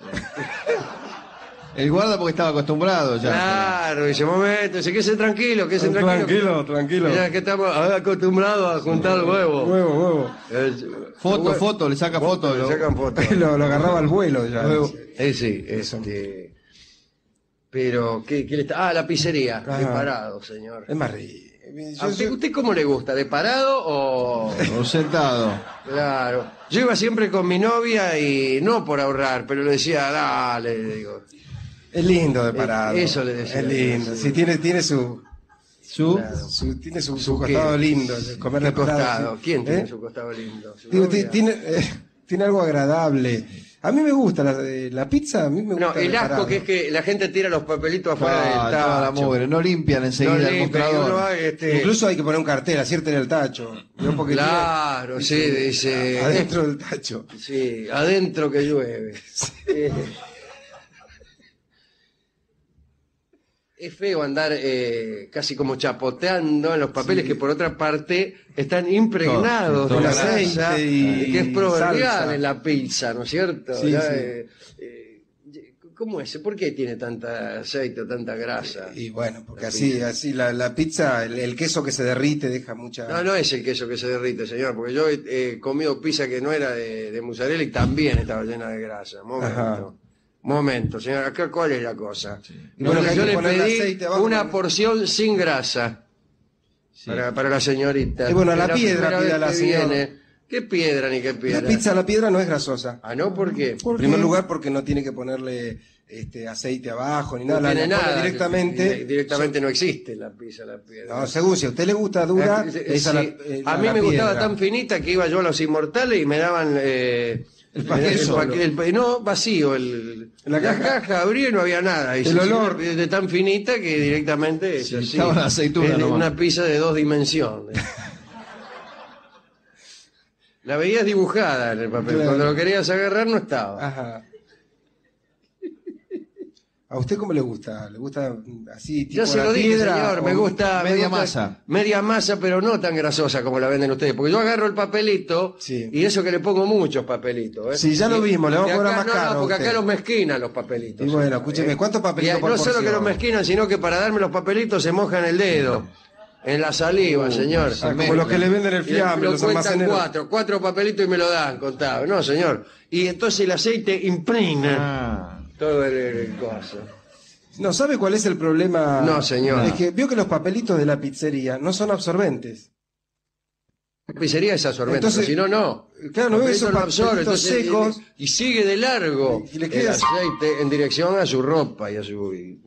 El guarda porque estaba acostumbrado ya. Claro, dice, momento, dice, quédese tranquilo, quédese tranquilo. Tranquilo, tranquilo. Ya que estamos acostumbrados a juntar huevos. Huevo, huevo. Eh, Foto, hue- foto, le saca foto. Le lo- sacan fotos. Lo, lo agarraba al vuelo ya. Huevo. Eh, sí, este. Pero, ¿qué, qué le está? Ah, la pizzería. Ajá. De parado, señor. Es más rico. ¿A Yo- usted, yo- usted cómo le gusta? ¿De parado o.? O sentado. Claro. Yo iba siempre con mi novia y no por ahorrar, pero le decía, dale, le digo. Es lindo de parado. Eh, eso le decía. Es lindo. Sí, tiene, tiene su, Su. Claro. su- tiene su, su ¿Su qué? costado lindo. el Comer de ¿Qué parado, costado? sí. ¿Quién tiene ¿Eh? su costado lindo? ¿Su Digo, novia? ti- tiene, eh, tiene algo agradable. A mí me gusta la, eh, la pizza, a mí me gusta. No, el de asco parado. que es que la gente tira los papelitos afuera Ah, del toda la tacho. mugre. No limpian enseguida No el limpia, y uno mostrador. va, este, Incluso hay que poner un cartel, aciértele el tacho. ¿no? Porque Claro, tiene- sí, dice. adentro del tacho. Sí, adentro que llueve. Eh, Es feo andar eh, casi como chapoteando en los papeles que por otra parte están impregnados Todo, de la todo. Aceite grasa y y que es proverbial salsa. en la pizza, ¿no es cierto? Sí, Ya, sí. eh, eh, ¿Cómo es? ¿Por qué tiene tanta aceite o tanta grasa? Y bueno, porque La así, pizza. así la, la pizza, el, el queso que se derrite deja mucha. No, no es el queso que se derrite, señor, porque yo he he comido pizza que no era de, de mozzarella y también estaba llena de grasa. Momento. Ajá. Momento, señor, acá cuál es la cosa. Y bueno, que hay yo que le ponerle pedí aceite abajo una también. porción sin grasa Sí. para, para la señorita. Y bueno, a la Es piedra primera vez pídala, que señor. viene. ¿Qué piedra ni qué piedra? La pizza a la piedra no es grasosa. Ah, ¿no? ¿Por qué? En primer lugar, porque no tiene que ponerle este, aceite abajo, ni nada. No la, tiene la pone nada. directamente. Directamente no existe la pizza, la piedra. No, según si a usted le gusta dura, Eh, esa sí. la- eh, A la- mí la me gustaba piedra. tan finita que iba yo a los Inmortales y me daban eh, El paquete el solo. paquete- el- no, vacío el, La la, caja. caja, abrí y no había nada. Y El se- olor. de tan finita que directamente es Sí, así. estaba la aceituna Es nomás. una pizza de dos dimensiones. La veías dibujada en el papel. Claro. Cuando lo querías agarrar no estaba. Ajá. ¿A usted cómo le gusta? ¿Le gusta mm, así, tipo Ya se la lo dije, piedra, señor, o me gusta... me media gusta- masa? Media masa, pero no tan grasosa como la venden ustedes. Porque yo agarro el papelito, Sí. y eso que le pongo muchos papelitos. ¿eh? Sí, ya lo Y- vimos, le vamos y a cobrar acá- más no, caro No, a porque usted. acá los mezquinan los papelitos. Y bueno, señor, escúcheme, ¿eh? ¿cuántos papelitos Y por no solo que porción? los mezquinan, sino que para darme los papelitos se mojan el dedo. En la saliva, señor. Ah, como los que le venden el Y fiambre, lo los cuentan almaceneros. cuatro, cuatro papelitos y me lo dan, contado. No, señor. Y entonces el aceite impregna Ah. todo el, el coso. No, ¿sabe cuál es el problema? No, señor. Es que vio que los papelitos de la pizzería no son absorbentes. La pizzería es absorbente, Entonces, pero si no, no. claro, no Los ve esos papelitos lo absorben, papelitos entonces, secos. Y, y sigue de largo Y le el queda- aceite en dirección a su ropa y a su, y-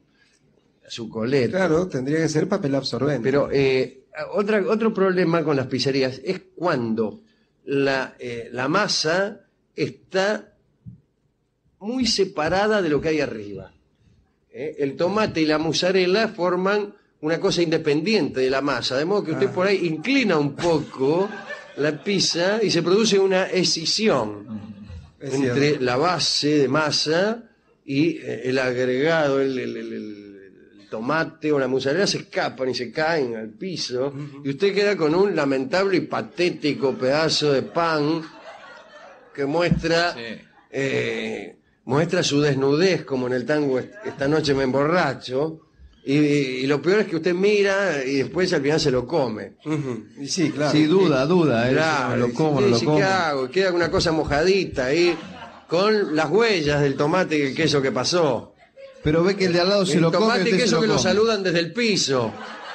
a su coleta. Claro, tendría que ser papel absorbente. Pero eh, otra, otro problema con las pizzerías es cuando la, eh, la masa está muy separada de lo que hay arriba. ¿Eh? El tomate y la mozzarella forman una cosa independiente de la masa, de modo que usted Ah. por ahí inclina un poco la pizza y se produce una escisión Es entre cierto. la base de masa y eh, el agregado, el, el- el- el tomate o la mozzarella se escapan y se caen al piso y usted queda con un lamentable y patético pedazo de pan que muestra eh, muestra su desnudez, como en el tango "Est- Esta noche me emborracho", y, y lo peor es que usted mira y después al final se lo come. Ujú. Y sí, claro. Sí, duda, duda. ¿eh? Claro, lo y como, usted no lo dice, como. ¿qué hago? Queda una cosa mojadita ahí con las huellas del tomate y el queso que pasó. Pero ve que el de al lado se el lo come. tomate y usted se queso lo que lo come. saludan desde el piso.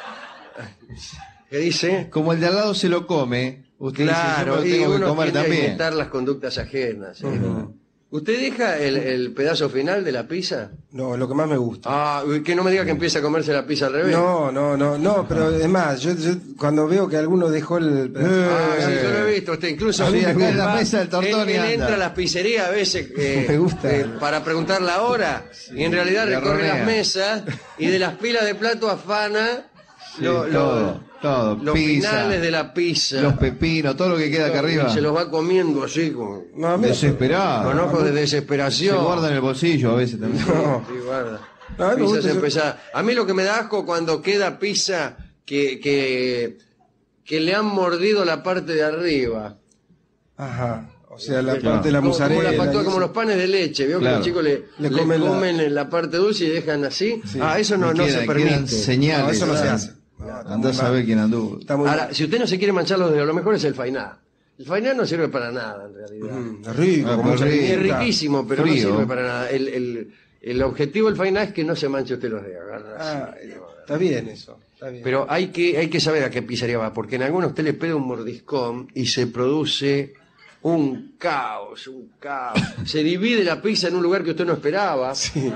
¿Qué dice? Como el de al lado se lo come, usted Claro, dice, y yo me lo tengo que uno comer tiende a también. imitar las conductas ajenas. ¿eh? Ujú. ¿Usted deja el, el pedazo final de la pizza? No, es lo que más me gusta. Ah, que no me diga que empieza a comerse la pizza al revés. No, no, no, no, pero es más, yo, yo cuando veo que alguno dejó el... Ah, sí, Eh. yo lo he visto. Usted incluso Sí, acá en la va- mesa del Tortoni él, él anda. entra a las pizzerías a veces eh, Me gusta. eh, para preguntar la hora y en realidad le recorre ronea. las mesas y de las pilas de plato afana Sí, lo- lo- todo, todo. los Pizza, finales de la pizza. los pepinos, todo lo que queda acá arriba. Y se los va comiendo así con, No, a mí- Desesperado. con ojos de Se desesperación. guarda en el bolsillo a veces también. No. Sí, guarda. No, a mí me Pizzas gusta eso. empezadas. A mí lo que me da asco cuando queda pizza que, que, que le han mordido la parte de arriba. Ajá, o sea, la Como- parte de la como, mozzarella. la factura, y como eso. los panes de leche, ¿veo? Claro. Que los chicos le, Le le comen comen, la- en la parte dulce y dejan así. Sí. Ah, eso no, Y no queda- se quedan permite. señales. No, eso no se ¿verdad? hace. No, está Andá a muy saber mal. quién anduvo. Está muy Ahora, si usted no se quiere manchar los dedos, lo mejor es el fainá. El fainá no sirve para nada, en realidad. Mm, es rico, Ah, con pero mucha rico. Es pimienta. riquísimo, pero Frío. no sirve para nada. El, el, el objetivo del fainá es que no se manche usted los dedos. agarra Ah, así. está bien eso, está bien. Pero hay que, hay que saber a qué pizzería va, porque en algunos usted le pega un mordiscón y se produce un caos, un caos. Se divide la pizza en un lugar que usted no esperaba. Sí.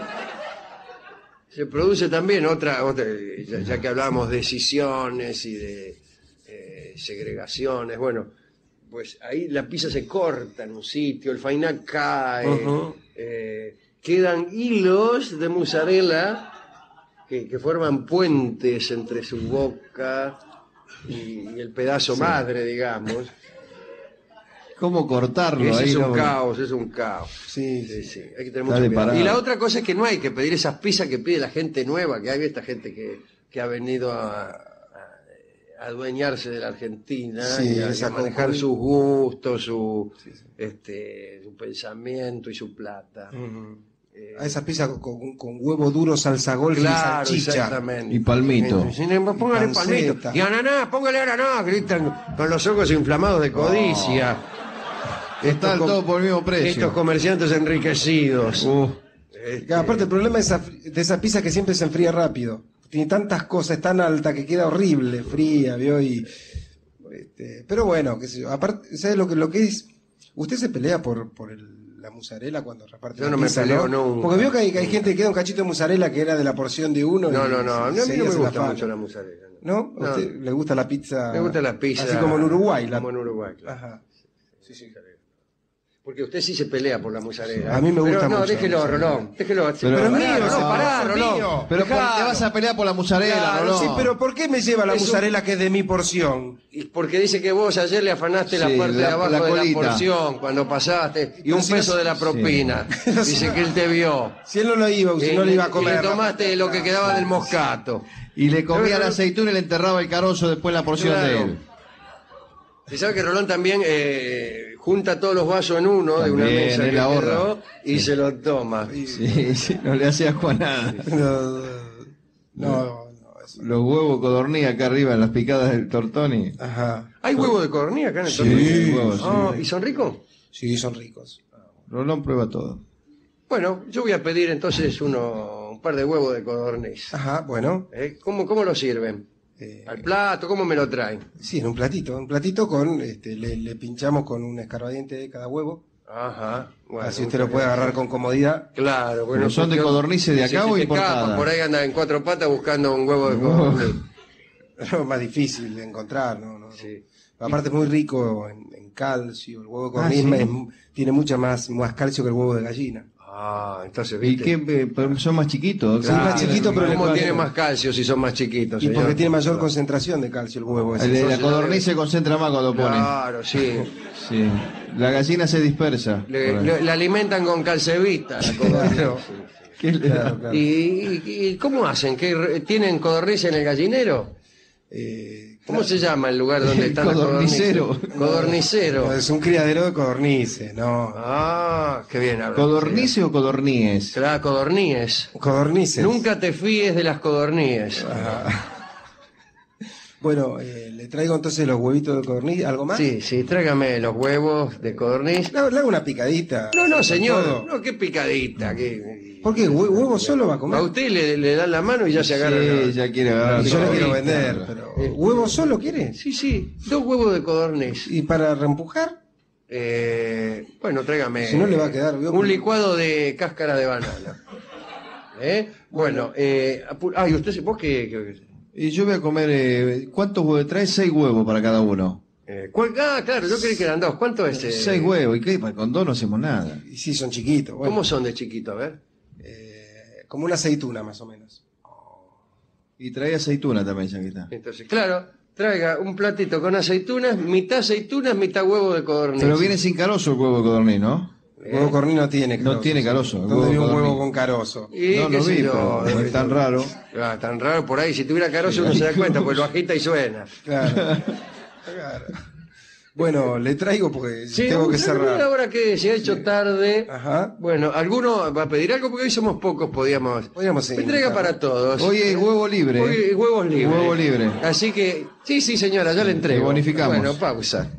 Se produce también otra, otra ya, ya que hablábamos de decisiones y de eh, segregaciones, bueno, pues ahí la pizza se corta en un sitio, el fainá cae, Ujú. eh, quedan hilos de mozzarella que, que forman puentes entre su boca y, y el pedazo madre, digamos. ¿Cómo cortarlo Ese ahí? es un no? caos, es un caos. Sí, Sí, sí. sí, hay que tener Dale, mucho cuidado. pará. Y la otra cosa es que no hay que pedir esas pizzas que pide la gente nueva, que hay esta gente que, que ha venido a, a- a adueñarse de la Argentina Sí, y a, y a esa manejar con- sus gustos, su, Este, su pensamiento y su plata. Ujú. Eh, A esa pizza con, con huevo duro, salsa golf Claro, y salchicha. exactamente. Y palmito. Sí, sí, póngale Y palmito. panceta. Y ananá, póngale ananá, gritan con los ojos inflamados de codicia. Están com- todos por el mismo precio. Estos comerciantes enriquecidos. Uh, Este, Que aparte el problema de esa, de esa pizza es que siempre se enfría rápido. Tiene tantas cosas, es tan alta que queda horrible, fría, ¿vio? Y, este, pero bueno, qué sé yo. Aparte, ¿sabes lo que, lo que es? Usted se pelea por, por el- la mozzarella cuando reparte Yo la no me pizza, peleo ¿no? nunca. Porque veo que hay, que hay gente que queda un cachito de mozzarella que era de la porción de uno. No, y no, no, a mí no enseguida me se la gusta afana. mucho la mozzarella. ¿No? ¿A No. usted le gusta la pizza? Me gusta la pizza. Así como en Uruguay. La... Como en Uruguay, claro. Ajá. Sí, sí. Porque usted sí se pelea por la mozzarella. A mí me gusta Pero no, mucho déjelo, la mozzarella. Rolón. Déjelo. Pero- Pero, Pero pará, mío, Rolón, ese pará, es Rolón. mío. Pero ¿por qué Dejalo. te vas a pelear por la mozzarella, Claro, Rolón? Sí, pero ¿por qué me lleva la Es un- mozzarella que es de mi porción? Y porque dice que vos ayer le afanaste la Sí, parte la- de abajo la de la colita. porción cuando pasaste y un No, si peso no- de la propina. Dice que él te vio. Si él no lo iba, si Y no le iba a y comer. le tomaste lo que quedaba del moscato. Y le comía Pero- la aceituna y le enterraba el carozo después en la porción Claro. de él. Se sabe que Rolón también eh, junta todos los vasos en uno de una También, mesa él que ahorra. quedó y se lo toma. Sí, sí, no le hacía Juan nada. No, no, no, eso- Los huevos codorní acá arriba en las picadas del Tortoni. Ajá. ¿Hay huevo de codorniz acá en el Sí, tornillo? huevos, sí. Ah, ¿y son ricos? Sí, son ricos. Rolón prueba todo. Bueno, yo voy a pedir entonces uno, un par de huevos de codorniz. Ajá, bueno. ¿Eh? ¿Cómo, ¿Cómo lo sirven? eh, ¿Al plato? ¿Cómo me lo traen? sí, en un platito. Un platito con, este, le, le pinchamos con un escarbadiente de cada huevo. Ajá. Bueno, así usted lo puede agarrar con comodidad. Claro, bueno. ¿Pero son de porque- codornices de acá si o te importadas? escapan, por ahí anda en cuatro patas buscando un huevo de codorniz. Es más difícil de encontrar, ¿no? no, Sí. Aparte es muy rico en, en calcio. El huevo de Ah, codorniz ¿sí? es- tiene mucha más, más calcio que el huevo de gallina. Ah, entonces, ¿Y ¿viste? qué? eh, pero son más chiquitos. Sí, más ¿Qué? chiquito, pero ¿Cómo le- tiene más calcio si son más chiquitos, Y señor? porque tiene mayor concentración de calcio el huevo. ese. El de la Entonces, codorniz se concentra más cuando pone. Claro, sí. Sí. La gallina se dispersa. Le, Por ahí. le- le alimentan con calcevita la codorniz. Claro. ¿Qué le da? Claro, claro. ¿Y, y- y cómo hacen? ¿Qué, re- ¿Tienen codorniz en el gallinero? Eh, ¿Cómo se llama el lugar donde están las Codornicero. codornices? Codornicero. no, es un criadero de codornices, ¿no? Ah, qué bien habla. ¿Codornice o codorníes? Claro, codorníes. Codornices. Nunca te fíes de las codorníes. Bueno, eh, le traigo entonces los huevitos de codorniz. ¿Algo más? Sí, sí, tráigame los huevos de codorniz. Le, hago- le hago una picadita. No, no, con señor. todo. No, qué picadita. Qué... ¿Por qué? ¿Hue- ¿Huevo solo va a comer? A usted le, le dan la mano y ya se agarra. Sí, la- ya quiere agarrar. Yo le todo. quiero vender, pero... ¿Huevo solo quiere? Sí, sí, dos huevos de codorniz. ¿Y para reempujar? Eh, bueno, tráigame. Si no le va a quedar, ¿vio? un licuado de cáscara de banana. ¿Eh? Bueno, eh, apu- ay, usted, se- vos qué, qué- Y yo voy a comer. Eh, ¿Cuántos huevos? Trae seis huevos para cada uno. eh, ¿cuál- ah, claro, yo creí que eran dos. ¿Cuánto es? eh? Seis huevos. ¿Y qué? Con dos no hacemos nada. Y sí, son chiquitos. Bueno, ¿Cómo son de chiquito? A ver. eh, como una aceituna, más o menos. Y trae aceituna también, ya que está. Entonces, claro, traiga un platito con aceitunas, mitad aceitunas, mitad huevo de codorniz. Pero viene sin carozo el huevo de codorniz, ¿no? El huevo corní no tiene carozo. No tiene carozo, el ¿Dónde huevo vi un codorniz. huevo con carozo? Y No qué lo sé vi, yo, pero es tan raro. Ah, tan raro por ahí. Si tuviera carozo uno se da cuenta, pues lo agita y suena. Claro. Claro. Bueno, le traigo porque Sí, tengo que una cerrar. hora que se ha hecho tarde. Ajá. Bueno, ¿alguno va a pedir algo? Porque hoy somos pocos, podíamos. Podríamos seguir. Entrega para todos. Hoy es huevo libre. Hoy es huevos libres. Huevo libre. Así que, sí, sí, señora, ya le entrego. le bonificamos. Bueno, pausa.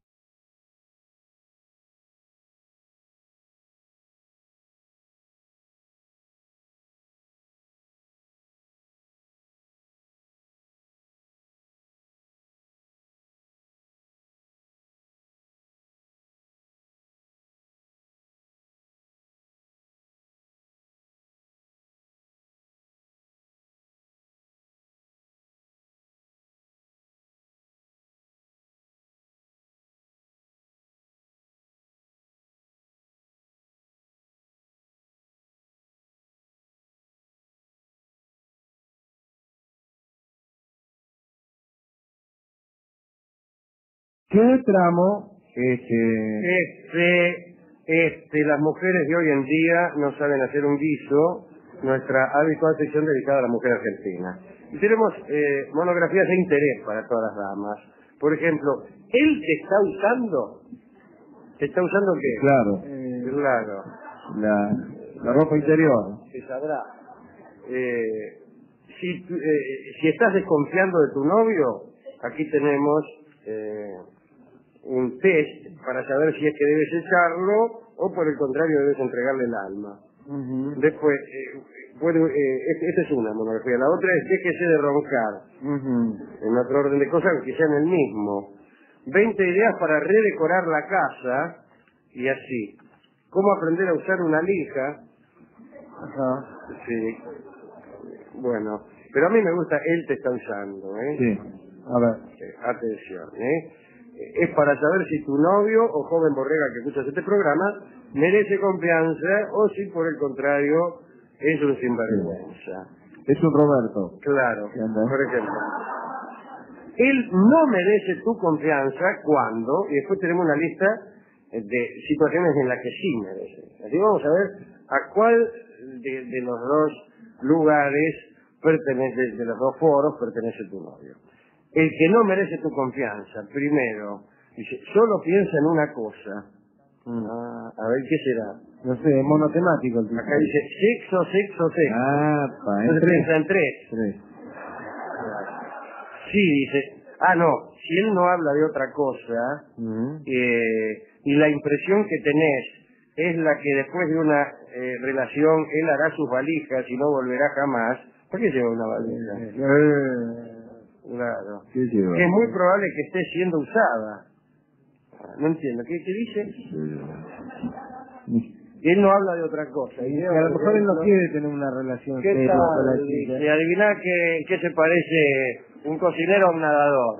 ¿Qué tramo? Este, Este, este, las mujeres de hoy en día no saben hacer un guiso, nuestra habitual sección dedicada a la mujer argentina. Y tenemos eh, monografías de interés para todas las damas. Por ejemplo, ¿él te está usando? ¿Te está usando qué? claro, Claro, la, la ropa interior. se sabrá. Eh, si, tú- eh, si estás desconfiando de tu novio, aquí tenemos eh, un test para saber si es que debes echarlo o por el contrario debes entregarle el alma. Después, eh, puede, eh, este- esta es una monografía. La otra es déjese de roncar. En otro orden de cosas, que sea en el mismo. veinte ideas para redecorar la casa y así. cómo aprender a usar una lija. Ajá. Sí. Bueno, pero a mí me gusta, él te está usando, ¿eh? Sí. A ver. Eh, atención, ¿eh? Es para saber si tu novio o joven borrega que escuchas este programa merece confianza o si por el contrario es un sinvergüenza. Es un Roberto. Claro, ¿Qué onda? por ejemplo. Él no merece tu confianza cuando, y después tenemos una lista de situaciones en las que sí merece. Así vamos a ver a cuál de, de los dos lugares pertenece, de los dos foros pertenece tu novio. El que no merece tu confianza, primero, dice, solo piensa en una cosa. Mm. Ah, a ver, ¿qué será? No sé, es monotemático el tipo. Acá dice sexo, sexo, sexo. Ah, pa, en Entonces tres. piensa en tres. Tres. Sí, dice, ah, no, si él no habla de otra cosa, Mm. eh, y la impresión que tenés es la que después de una eh, relación él hará sus valijas y no volverá jamás, ¿por qué lleva una valija? Eh, Claro. ¿Qué lleva? Que es muy probable que esté siendo usada. No entiendo, ¿qué, qué dice? Él no habla de otra cosa. Y Que a lo mejor él no quiere tener una relación ¿Qué seria con la tal? chica. Dice, adivina qué, qué se parece un cocinero a un nadador.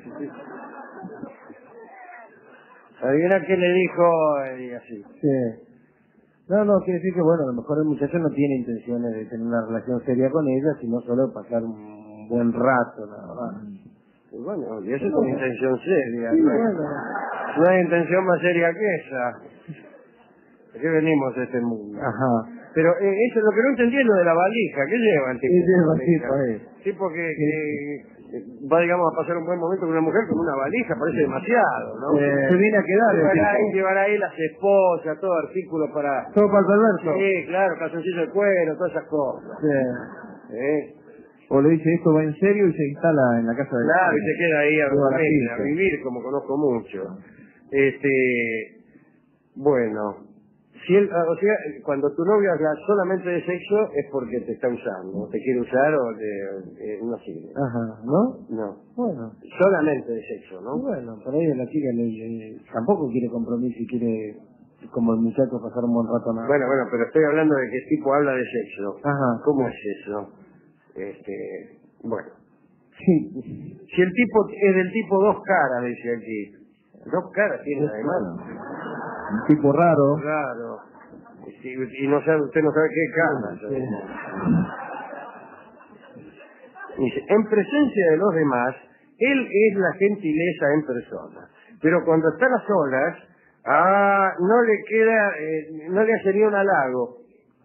Adivina qué le dijo y así. Sí. No, no, quiere decir que, bueno, a lo mejor el muchacho no tiene intenciones de tener una relación seria con ella, sino solo pasar un buen rato, nada más. Y bueno, y eso es una intención seria. Sí, ¿no? hay- bueno. No hay intención más seria que esa. ¿De qué venimos de este mundo? Ajá. Pero eh, eso es lo que no entendí es lo de la valija. ¿Qué lleva el tipo? ¿Qué lleva el Valija. tipo ahí? Tipo que, que, eh, va, digamos, a pasar un buen momento con una mujer con una valija, parece demasiado, ¿no? Eh, se viene a quedar. el Llevar ahí, tipo. llevar ahí las esposas, todo artículo para... Todo para el perverso. Sí, claro, calzoncillo de cuero, todas esas cosas. Sí. ¿Eh? O le dice esto va en serio y se instala en la casa de Claro, y se queda ahí a, Toda la dormir, pinta. a vivir, como conozco mucho. Este, bueno, si él, o sea, cuando tu novio habla solamente de sexo es porque te está usando, te quiere usar o te, eh, no sirve. Ajá, ¿no? No, Bueno. solamente de sexo, ¿no? Bueno, por ahí la chica le, le- tampoco quiere compromiso y quiere, como el muchacho, pasar un buen rato nada. Bueno, bueno, pero estoy hablando de que el tipo habla de sexo. Ajá. ¿Cómo es eso? Este, bueno. Sí. Si el tipo es del tipo dos caras, dice aquí. Dos caras tiene además. Un tipo raro. Claro. Y, y no sabe, usted no sabe qué caras. Dice, en presencia de los demás, él es la gentileza en persona. Pero cuando están a solas, ah, no le queda, eh, no le hace ni un halago.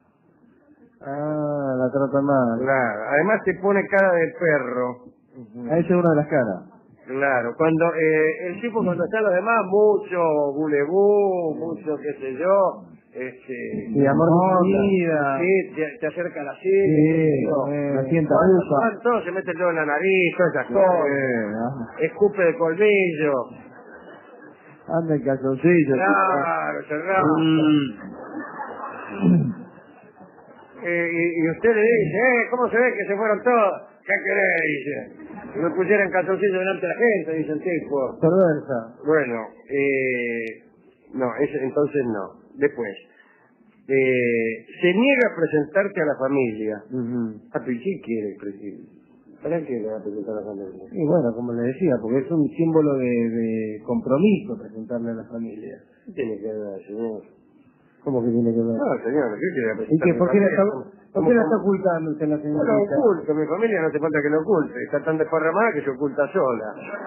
Ah, la trata mal. Claro. Además te pone cara de perro. Ah, esa es una de las caras. Claro, cuando eh, el tipo cuando está los demás, mucho bulebú, mucho qué sé yo, este, Sí, amor de mi vida. sí, te, te acerca a la silla, Sí, qué sé yo. eh, la sienta Cuando- rusa. cuando todo se mete el dedo en la nariz, todas esas cosas, Eh, ah, escupe de colmillo, anda el calzoncillo. claro, cerrado. Mm. Eh, y, y usted le dice, eh, ¿cómo se ve que se fueron todos? ¿Qué querés? Dice. Si me pusieran calzoncillo delante de la gente, dice el tipo. Perversa. Bueno, eh, no, ese, entonces no. Después, eh, se niega a presentarte a la familia. Ujú. Ah, pero ¿y qué quiere? pre- ¿Para qué le va a presentar a la familia? Y bueno, como le decía, porque es un símbolo de, de compromiso presentarle a la familia. ¿Qué tiene que ver, señor? ¿Cómo que tiene que ver? No, señor, ¿qué quiere ¿Y presentar qué? a mi ¿Por qué la familia? está, ¿Cómo- ¿por qué la cómo- está ocultando usted la No lo señorita? oculto, mi familia no hace falta que lo oculte. Está tan desparramada que se oculta sola.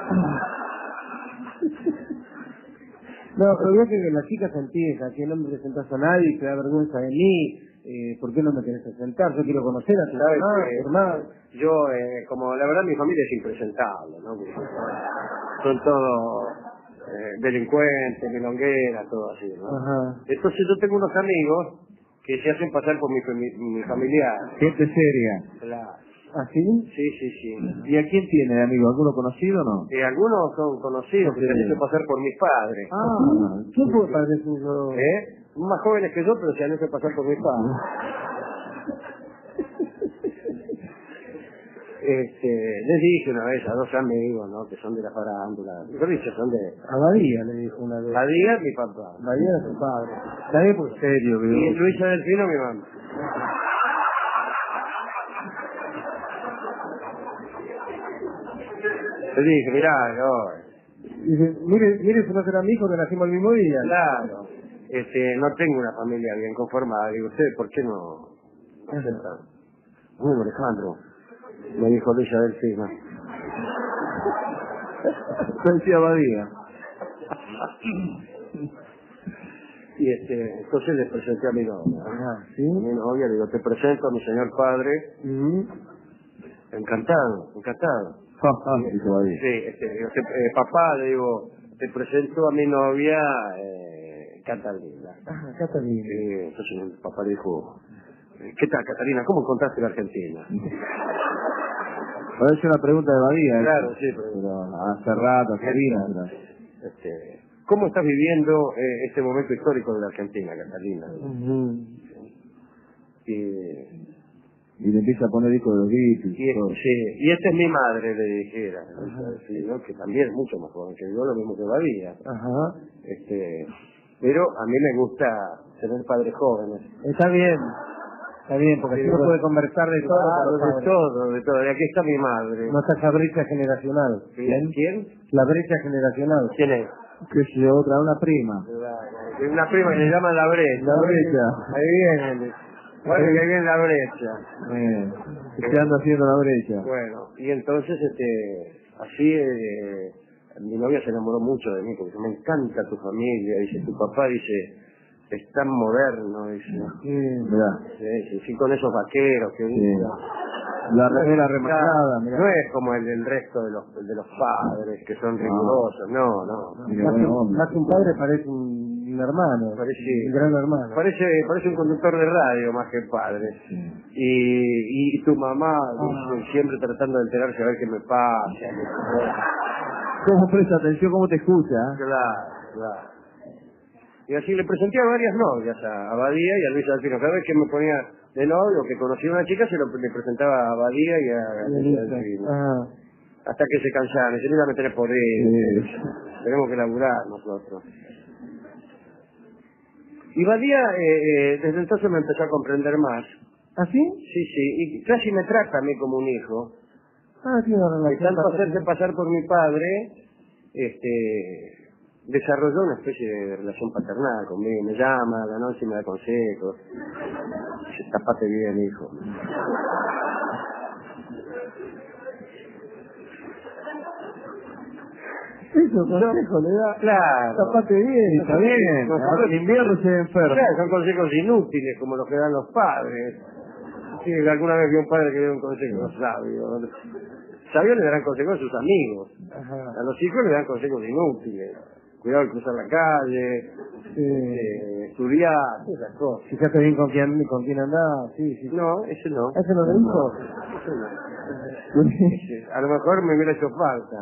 No, pero veo que la chica se empieza, que no me presentas a nadie, te da vergüenza de mí, eh, ¿por qué no me querés presentar? Yo quiero conocer a tu ¿Sabe mamá, qué? a tu hermano. Yo, eh, como la verdad mi familia es impresentable, ¿no? Porque son todos eh, delincuentes, milongueras, todo así, ¿no? Ajá. Entonces yo tengo unos amigos que se hacen pasar por mi, fami- mi familiar. Gente seria. Claro. ¿Ah, sí? Sí, sí, sí. ¿Y a quién tiene, amigo? ¿Alguno conocido o no? Y algunos son conocidos que se han hecho pasar por mis padres. Ah, ¿quién fue padre suyo? ¿Eh? Más jóvenes que yo, pero se han hecho pasar por mis padres. Este, les dije una vez a dos amigos, ¿no? Que son de la farándula, mejor dicho, son de... A Badía le dijo una vez. Badía, mi papá. Badía era su padre. ¿Sabes por serio? Que Y Luisa Delfino, mi mamá. Le dije, mirá, no, dice, mire, mire, si no será mi hijo que nacimos el mismo día. claro, este, no tengo una familia bien conformada. Digo, ¿usted por qué no aceptan? Bueno, Alejandro, me dijo Luisa Delfino. Decía Badía. Y este, entonces le presenté a mi novia. Ah, ¿sí? A mi novia, le digo, te presento a mi señor padre. Ujú. Encantado, encantado. Dijo Badía. Sí, este, digo, te- eh, papá, le digo, te presento a mi novia, eh, Catalina. Ah, acá también. Sí, entonces mi papá le dijo, ¿qué tal, Catalina? ¿Cómo encontraste la Argentina? Parece una pregunta de Badía. ¿eh? Claro, sí, pero, Pero hace rato, hace días. este, ¿cómo estás viviendo eh, este momento histórico de la Argentina, Catalina? Ujú. Y, Y le empieza a poner discos de los Beatles. y, todo. sí, y esta es mi madre, le dijera, sí, ¿no? Que también es mucho más joven que yo, lo mismo que Badía. Ajá. Este, pero a mí me gusta tener padres jóvenes. Está bien. Está bien, porque así uno puede conversar de todo. Claro, con los de padres. todo, de todo. Y aquí está mi madre. No está esa brecha generacional. ¿Quién? ¿Quién? La brecha generacional. ¿Quién es? ¿Qué sé yo? Otra, una prima. Es una prima que le llaman la brecha. La brecha. Ahí viene. Bueno, que ahí viene la brecha. Eh, ¿Qué anda haciendo la brecha? Bueno, y entonces, este, así, eh, mi novia se enamoró mucho de mí, porque me encanta tu familia. Dice, tu papá, dice, es tan moderno, dice. Sí. Mirá. Sí, sí, sí, con esos vaqueros que Sí. usa. La remera remachada, mirá. No es como el del resto de los, de los padres, que son rigurosos. No, no. Mira, Más, bueno, que, hombre. más que un padre parece un, un hermano. Parece- un gran hermano. Parece, parece un conductor de radio más que padre. Y, y tu mamá, dice, siempre tratando de enterarse a ver qué me pasa. ¿Cómo presta atención? ¿Cómo te escucha? Claro, claro. Y así le presenté a varias novias, a, a Badía y a Luisa Delfino. Cada vez que me ponía de novio o que conocía a una chica, se lo le presentaba a Badía y a, a Luisa Delfino. Ah, Hasta que se cansaron. Dicen, mira, me tenés por él. Tenemos que laburar nosotros. Y Badía, eh, eh, desde entonces me empezó a comprender más. ¿Ah, sí? Sí, sí, y casi me trata a mí como un hijo. Ah, sí, una De relación. tanto bastante- hacerse pasar por mi padre, este, desarrolló una especie de relación paternal conmigo. Me llama a la noche y me da consejos. Dice, tapate bien, hijo. Eso, consejo, le da. Claro. Tapate bien. Está bien. Ahora en invierno se enferma. Claro, son consejos inútiles como los que dan los padres. Sí, alguna vez vi a un padre que dio un consejo sabio. Sabios le darán consejos a sus amigos. Ajá. A los hijos le dan consejos inútiles. Cuidado de cruzar la calle, Sí. eh, estudiar, esas cosas. Fíjate bien con quién, con quién andás. Sí, sí. No, ese no. ¿Eso no lo dijo? Ese no. Ese, a lo mejor me hubiera hecho falta.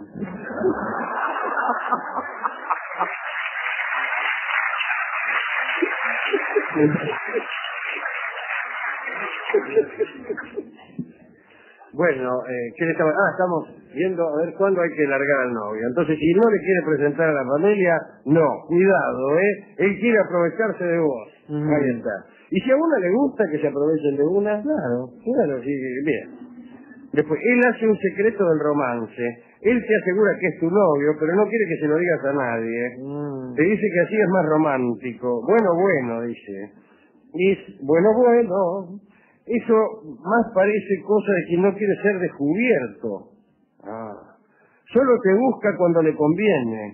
Bueno, eh, ¿qué le estaba? Ah, estamos viendo a ver cuándo hay que largar al novio. Entonces, si no le quiere presentar a la familia, no, cuidado, ¿eh? Él quiere aprovecharse de vos. Mm. Ahí está. Y si a una le gusta que se aprovechen de una, Claro. claro, sí, bien. Después, él hace un secreto del romance. Él te asegura que es tu novio, pero no quiere que se lo digas a nadie. Mm. Te dice que así es más romántico. Bueno, bueno, dice. Y es, bueno, bueno. Eso más parece cosa de quien no quiere ser descubierto. Ah. Solo te busca cuando le conviene.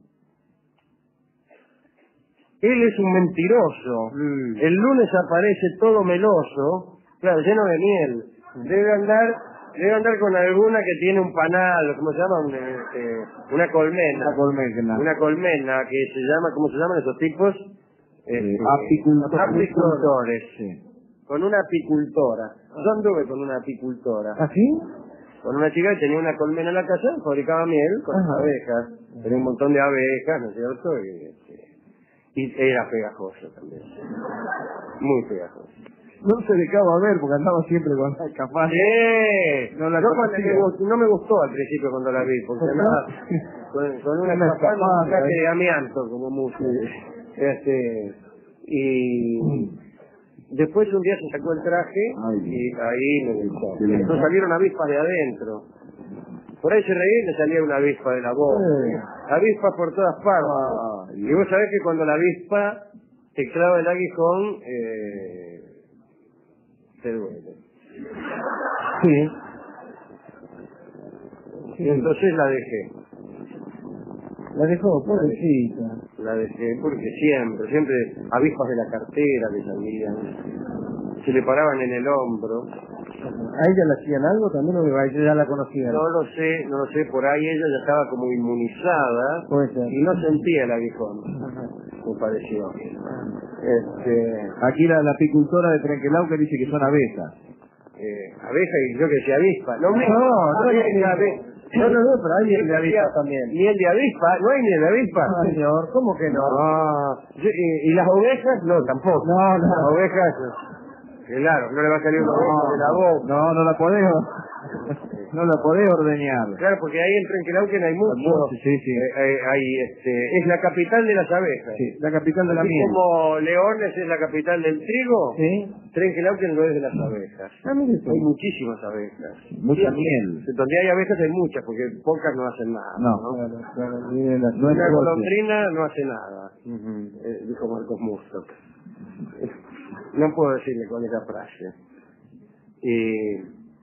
Él es un mentiroso. Mm. El lunes aparece todo meloso, claro, lleno de miel. Debe andar, debe andar con alguna que tiene un panal, ¿cómo se llama? Un, este, una colmena. Una colmena. Una colmena que se llama, ¿cómo se llaman esos tipos? Este, apicultores. Apicultores. Sí. Con una apicultora. Yo anduve con una apicultora. ¿Ah, sí? Con una chica que tenía una colmena en la casa, fabricaba miel con Ajá. abejas. Tenía un montón de abejas, ¿no es cierto? Y, este, y era pegajoso también. Muy pegajoso. no se dejaba ver porque andaba siempre con la capaz. Sí. No la Yo cuando conocía. me gustó- no me gustó al principio cuando la vi, porque ¿Por qué? andaba con, con una Una escapada, un escapada, ataque ¿eh? de amianto, como mucho. Este, y después un día se sacó el traje Ay, y ahí me gustó. qué lindo. Entonces salieron avispas de adentro. Por ahí se reía y le salía una avispa de la boca. Eh. Avispas por todas partes. Ay. Y vos sabés que cuando la avispa te clava el aguijón, eh, te duele. Sí. Y entonces la dejé. La dejó, pobrecita. La dejé porque siempre, siempre avispas de la cartera le salían. Se le paraban en el hombro. ¿A ella le hacían algo también o a ella ya la conocían? No lo sé, no lo sé, por ahí ella ya estaba como inmunizada Puede ser. y no sentía el aguijón, Ajá. me pareció. Este, Aquí la, la apicultora de Trenquelau que dice que son abejas. eh, abeja y yo que decía avispa. Lo mismo. No, no, Abeja, no, abe- no, no, no, pero hay miel de avispa decía, también. Miel de avispa, no hay miel de avispa. Ah, señor, ¿cómo que no? No, yo- y, y las ovejas no, tampoco. No, no. Las ovejas, claro, no le va a salir una oveja de la boca. No, no la podés, no la podés ordeñar. Claro, porque ahí en Trenquelauquen hay mucho. Sí, sí. Eh, eh, hay, este, es la capital de las abejas. Sí, la capital de la Así miel. como Leones es la capital del trigo, Sí. Trenquelauquen lo es de las abejas. Ah, mire usted. Hay muchísimas abejas. Mucha Sí, miel. Donde hay abejas hay muchas, porque pocas no hacen nada. No, claro, claro, miren, la- no es Una negocio. golondrina no hace nada, eh, dijo Marcos Musto. No puedo decirle con esa frase. Eh,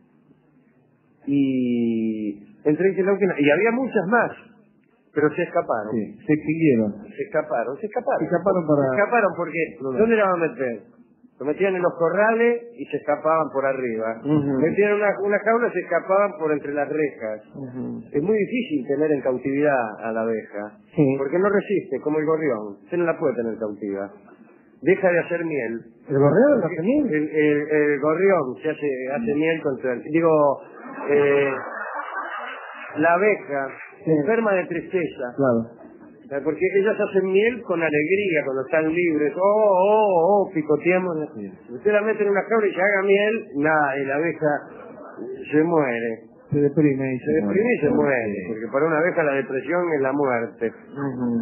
y en Trenquelauquen, y había muchas más, pero se escaparon. Sí, se extinguieron. Se escaparon, se escaparon. Se escaparon para- Se escaparon porque, No, no. ¿dónde la van a meter? Lo metían en los corrales y se escapaban por arriba. Ujú. Metían una, una jaula y se escapaban por entre las rejas. Ujú. Es muy difícil tener en cautividad a la abeja, Sí. porque no resiste, como el gorrión. Usted no la puede tener cautiva. Deja de hacer miel. ¿El gorrión lo hace miel? El, el- el gorrión se hace, hace miel contra el... Digo, eh, la abeja Sí. enferma de tristeza. Claro. Eh, Porque ellas hacen miel con alegría cuando están libres. Oh, oh, oh, picoteamos. Usted la mete en una jaula y se haga miel, nada, y la abeja se muere. Se deprime y Se deprime y se muere. Porque para una abeja la depresión es la muerte. Ujú.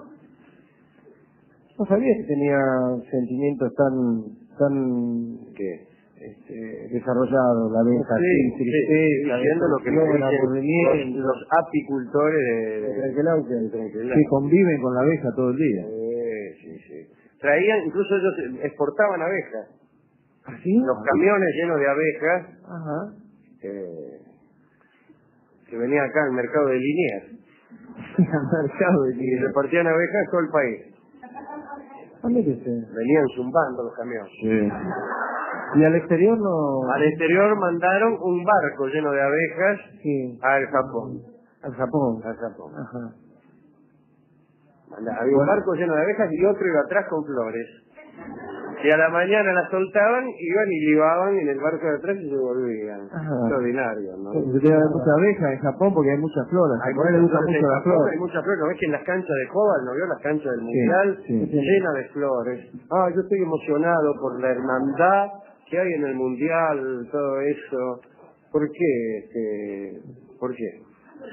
No sabía que tenía sentimientos tan tan ¿Qué? este, desarrollados, la abeja, Sí, sin sí, tristeza, diciendo lo que depresión, nos dicen aburrimiento, los, los apicultores de, de Trenquelauquen. de Trenquelauquen. Que conviven con la abeja todo el día. Sí, sí, sí. Traían, incluso ellos exportaban abejas. ¿Así? Los camiones llenos de abejas Ajá. eh, que venían acá al mercado de Liniers Al mercado de y Liniers. repartían abejas a todo el país. Ah, mire usted. Venían zumbando los camiones. Sí. ¿Y al exterior no...? Al exterior mandaron un barco lleno de abejas Sí. al Japón. Al Japón. Al Japón. Ajá. Manda- Había un barco lleno de abejas y otro iba atrás con flores. Y a la mañana las soltaban, iban y libaban en el barco de atrás y se volvían. Ajá. Extraordinario, ¿no? Debe haber mucha abeja en Japón porque hay muchas flores. Hay A él le gusta muchas mucho flores, la flor. hay muchas flores, ¿no ves que en las canchas de Cobal, no vio las canchas del Mundial? sí. Llenas de flores. Ah, yo estoy emocionado por la hermandad que hay en el Mundial, todo eso. ¿Por qué? Este, ¿Por qué?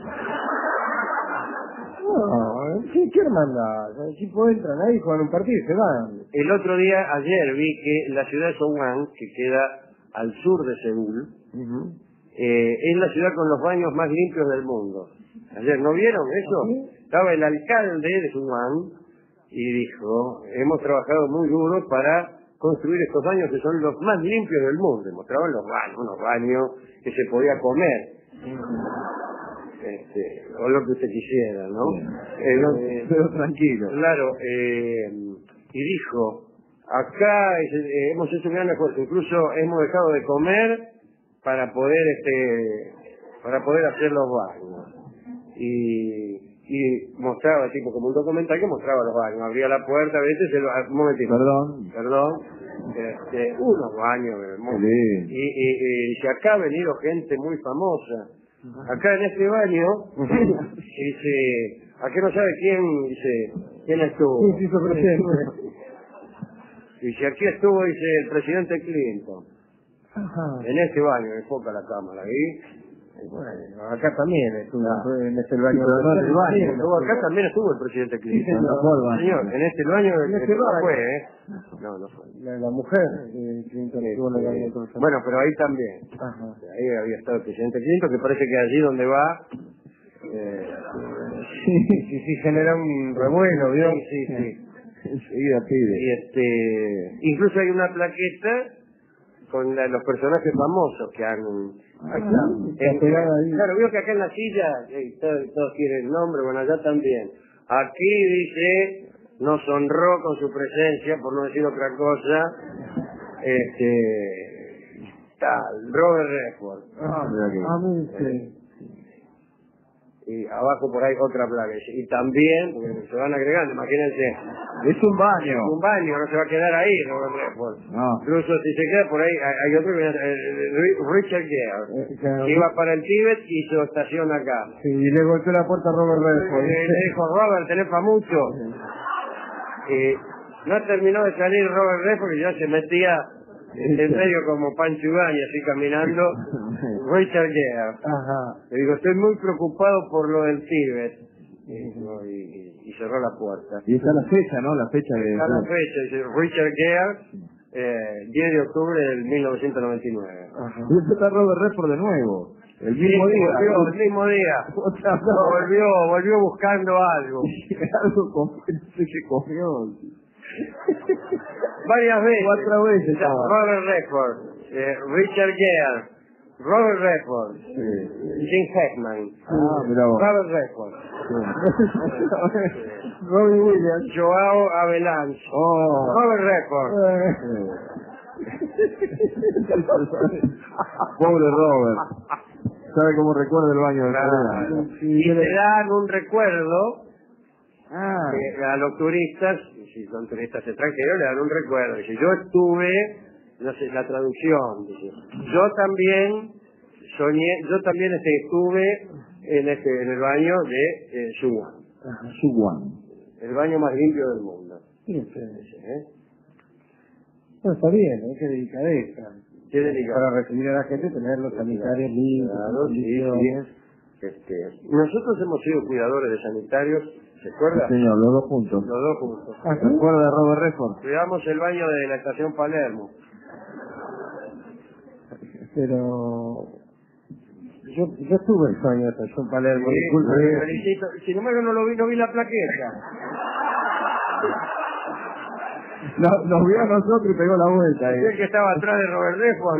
No, ¿qué, qué hermandad? Si entran ahí, juegan un partido y se van. El otro día, ayer, vi que la ciudad de Sowang, que queda al sur de Seúl, eh, es la ciudad con los baños más limpios del mundo. Ayer, ¿no vieron eso? Estaba el alcalde de Sowang y dijo, hemos trabajado muy duro para construir estos baños que son los más limpios del mundo. Y mostraban los baños, unos baños que se podía comer. Este, o lo que usted quisiera, ¿no? Eh, no, eh, Pero tranquilo. Claro, eh, y dijo, acá es- eh, hemos hecho un gran esfuerzo, incluso hemos dejado de comer para poder este para poder hacer los baños. Y, y mostraba, tipo como un documental que mostraba los baños, abría la puerta, a veces, el, ah, un momentito, Perdón. perdón, este, unos baños, eh, muy- Qué lindo. y, y, y si acá ha venido gente muy famosa, acá en este baño, dice, ¿a qué no sabe quién? Dice, ¿quién es tú? Sí, sí, se presenta. Dice, aquí estuvo, dice, el presidente Clinton. Ajá. En este baño, enfoca la cámara ahí. Bueno, acá también estuvo, Ah. en este baño. Sí, pero no en el baño. Sí, Estuvo acá también estuvo el presidente Clinton. Sí, señor. No fue al baño. Señor, en este baño En este no baño. fue, ¿eh? No, no fue. La, la mujer, eh, Clinton estuvo en el baño con Este, bueno, pero ahí también. Ajá. Ahí había estado el presidente Clinton, que parece que allí donde va... Eh, Sí, sí, sí, genera un revuelo, ¿vio? sí, sí, sí. Enseguida pide. Y este, incluso hay una plaqueta con la- los personajes famosos que han... Ahí está, está en- pegada ahí. Claro, veo que acá en la silla eh, todos, todos quieren el nombre, bueno, allá también. Aquí dice, nos honró con su presencia, por no decir otra cosa, este, tal, Robert Redford. Ah, mira que- A mí, sí. Y abajo por ahí otra placa. Y también, porque se van agregando, imagínense, Es un baño. un baño, no se va a quedar ahí Robert Redford. No. Incluso si se queda por ahí, hay hay otro que viene, eh, Richard Gere, Eh, claro. que iba para el Tíbet y su estación acá. Sí, y le golpeó la puerta a Robert Redford. Eh, le dijo, Robert, tenés pa' mucho. Y no terminó de salir Robert Redford porque ya se metía en medio como Pancho Ibañez, así caminando. Richard Gere. Ajá. Le digo, estoy muy preocupado por lo del Tíbet. Y, no, y- y- y cerró la puerta. Y está la fecha, ¿no? La fecha de... Está la fecha, dice Richard Gere, eh, diez de octubre del mil novecientos noventa y nueve. Ajá. Y después está Robert Redford de nuevo. El Sí, mismo día. volvió, el mismo día. Otra vez. Volvió, volvió buscando algo. Algo comió, no sé qué comió. Varias veces. Cuatro veces Ya, estaba. Robert Redford, eh, Richard Gere, Robert Redford, Sí. Jim Hackman, Ah, mirá vos. Robert Redford, Robin Williams. Joao Avalanche, Oh. Robert Redford. Pobre Robert. ¿Sabe cómo recuerda el baño de Claro. Fernández? Y te dan un recuerdo Ah. eh, a los turistas, si son turistas extranjeros, le dan un recuerdo. Dice, yo estuve, no sé, la traducción, dice, yo también soñé, yo también este, estuve en este en el baño de eh, Suwon, Suwan. el baño más limpio del mundo. Sí, sí. Dice, ¿eh? No, está bien, hay que delicadeza. Qué delicado. Para recibir a la gente, tener los sanitarios limpios, Claro, sí, condiciones. sí. Este, nosotros hemos sido cuidadores de sanitarios, ¿se acuerda? Señor, los dos juntos. Los dos juntos. Ah, ¿Se acuerda de Robert Redford? Cuidamos el baño de la estación Palermo. Pero yo, yo estuve en sueño de estación Palermo, Sí, disculpe. felicito. Sin embargo, no lo vi, no vi la plaqueta. No, nos vio a nosotros y pegó la vuelta. Es ahí. el que estaba atrás de Robert Redford.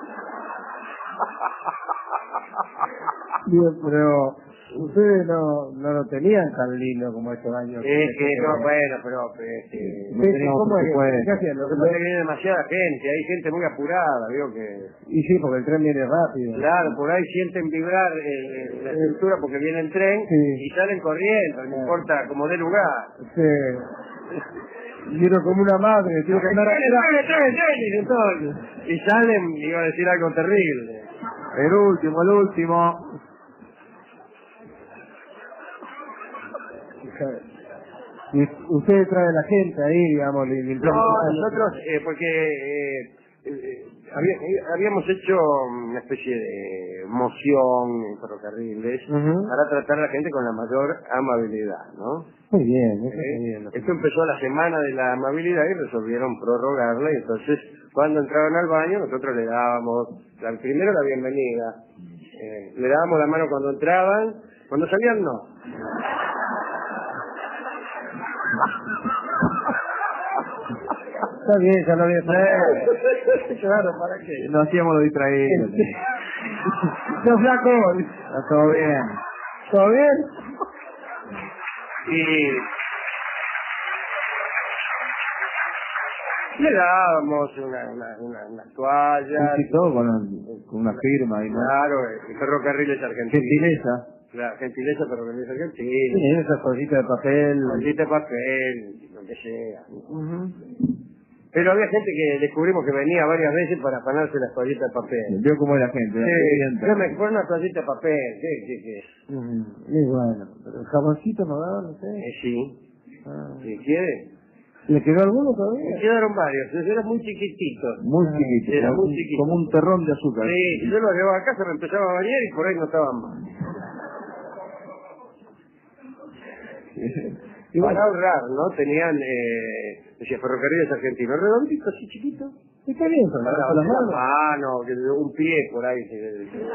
Digo, pero ustedes no, no lo tenían tan lindo como estos años. Es que, no, bueno, pero... Este, no teníamos ¿Cómo es? presupuesto. ¿Qué hacían? lo que pasa es que viene demasiada gente, hay gente muy apurada, veo que... Y sí, porque el tren viene rápido. Claro, por ahí sienten vibrar eh, la estructura porque viene el tren Sí. y salen corriendo, no importa, como dé lugar. Sí. Vieron como una madre, tiene que andar ¡Tren, tren, tren, tren! Dicen todos. Y salen, iba a decir algo terrible. El último, el último. Y ustedes traen a la gente ahí, digamos, y No, nosotros, eh, porque eh, eh, había- eh, habíamos hecho una especie de moción en ferrocarriles Ujú. para tratar a la gente con la mayor amabilidad, ¿no? Muy bien, eso ¿Eh? está bien. Esto empezó la semana de la amabilidad y resolvieron prorrogarla y entonces cuando entraban al baño nosotros le dábamos la- primero la bienvenida, eh, le dábamos la mano cuando entraban, cuando salían no. Está bien, ya lo había Eh, claro, ¿para qué? No hacíamos lo distraído. ¡Yo flaco! Está todo bien. ¿Todo bien? Y le dábamos una, una, una, una toalla, Sí, todo con, con una firma y no. claro, el ferrocarriles argentino. Gentileza. La gentileza ferrocarriles Sí, argentinos, esas cositas de papel. bolsita de papel, lo que sea. Pero había gente que descubrimos que venía varias veces para afanarse las toallitas de papel. Veo cómo es la gente. la Sí, gente. yo me pon una toallita de papel, ¿qué, qué, qué? Mm, y bueno, pero el jaboncito no daba, no sé. Eh, sí, Ah. si quiere. ¿Le quedó alguno Me todavía? quedaron varios, eran muy chiquititos. Muy chiquito. Era muy un- chiquito. Como un terrón de azúcar. Sí, si yo los llevaba a casa me empezaba a bañar y por ahí no estaban más. Y para ahorrar, ¿no? Tenían, eh, decía, ferrocarriles argentinos, redonditos y chiquitos. Está bien, con Para la- con las manos. mano, que un pie por ahí. sí, sí.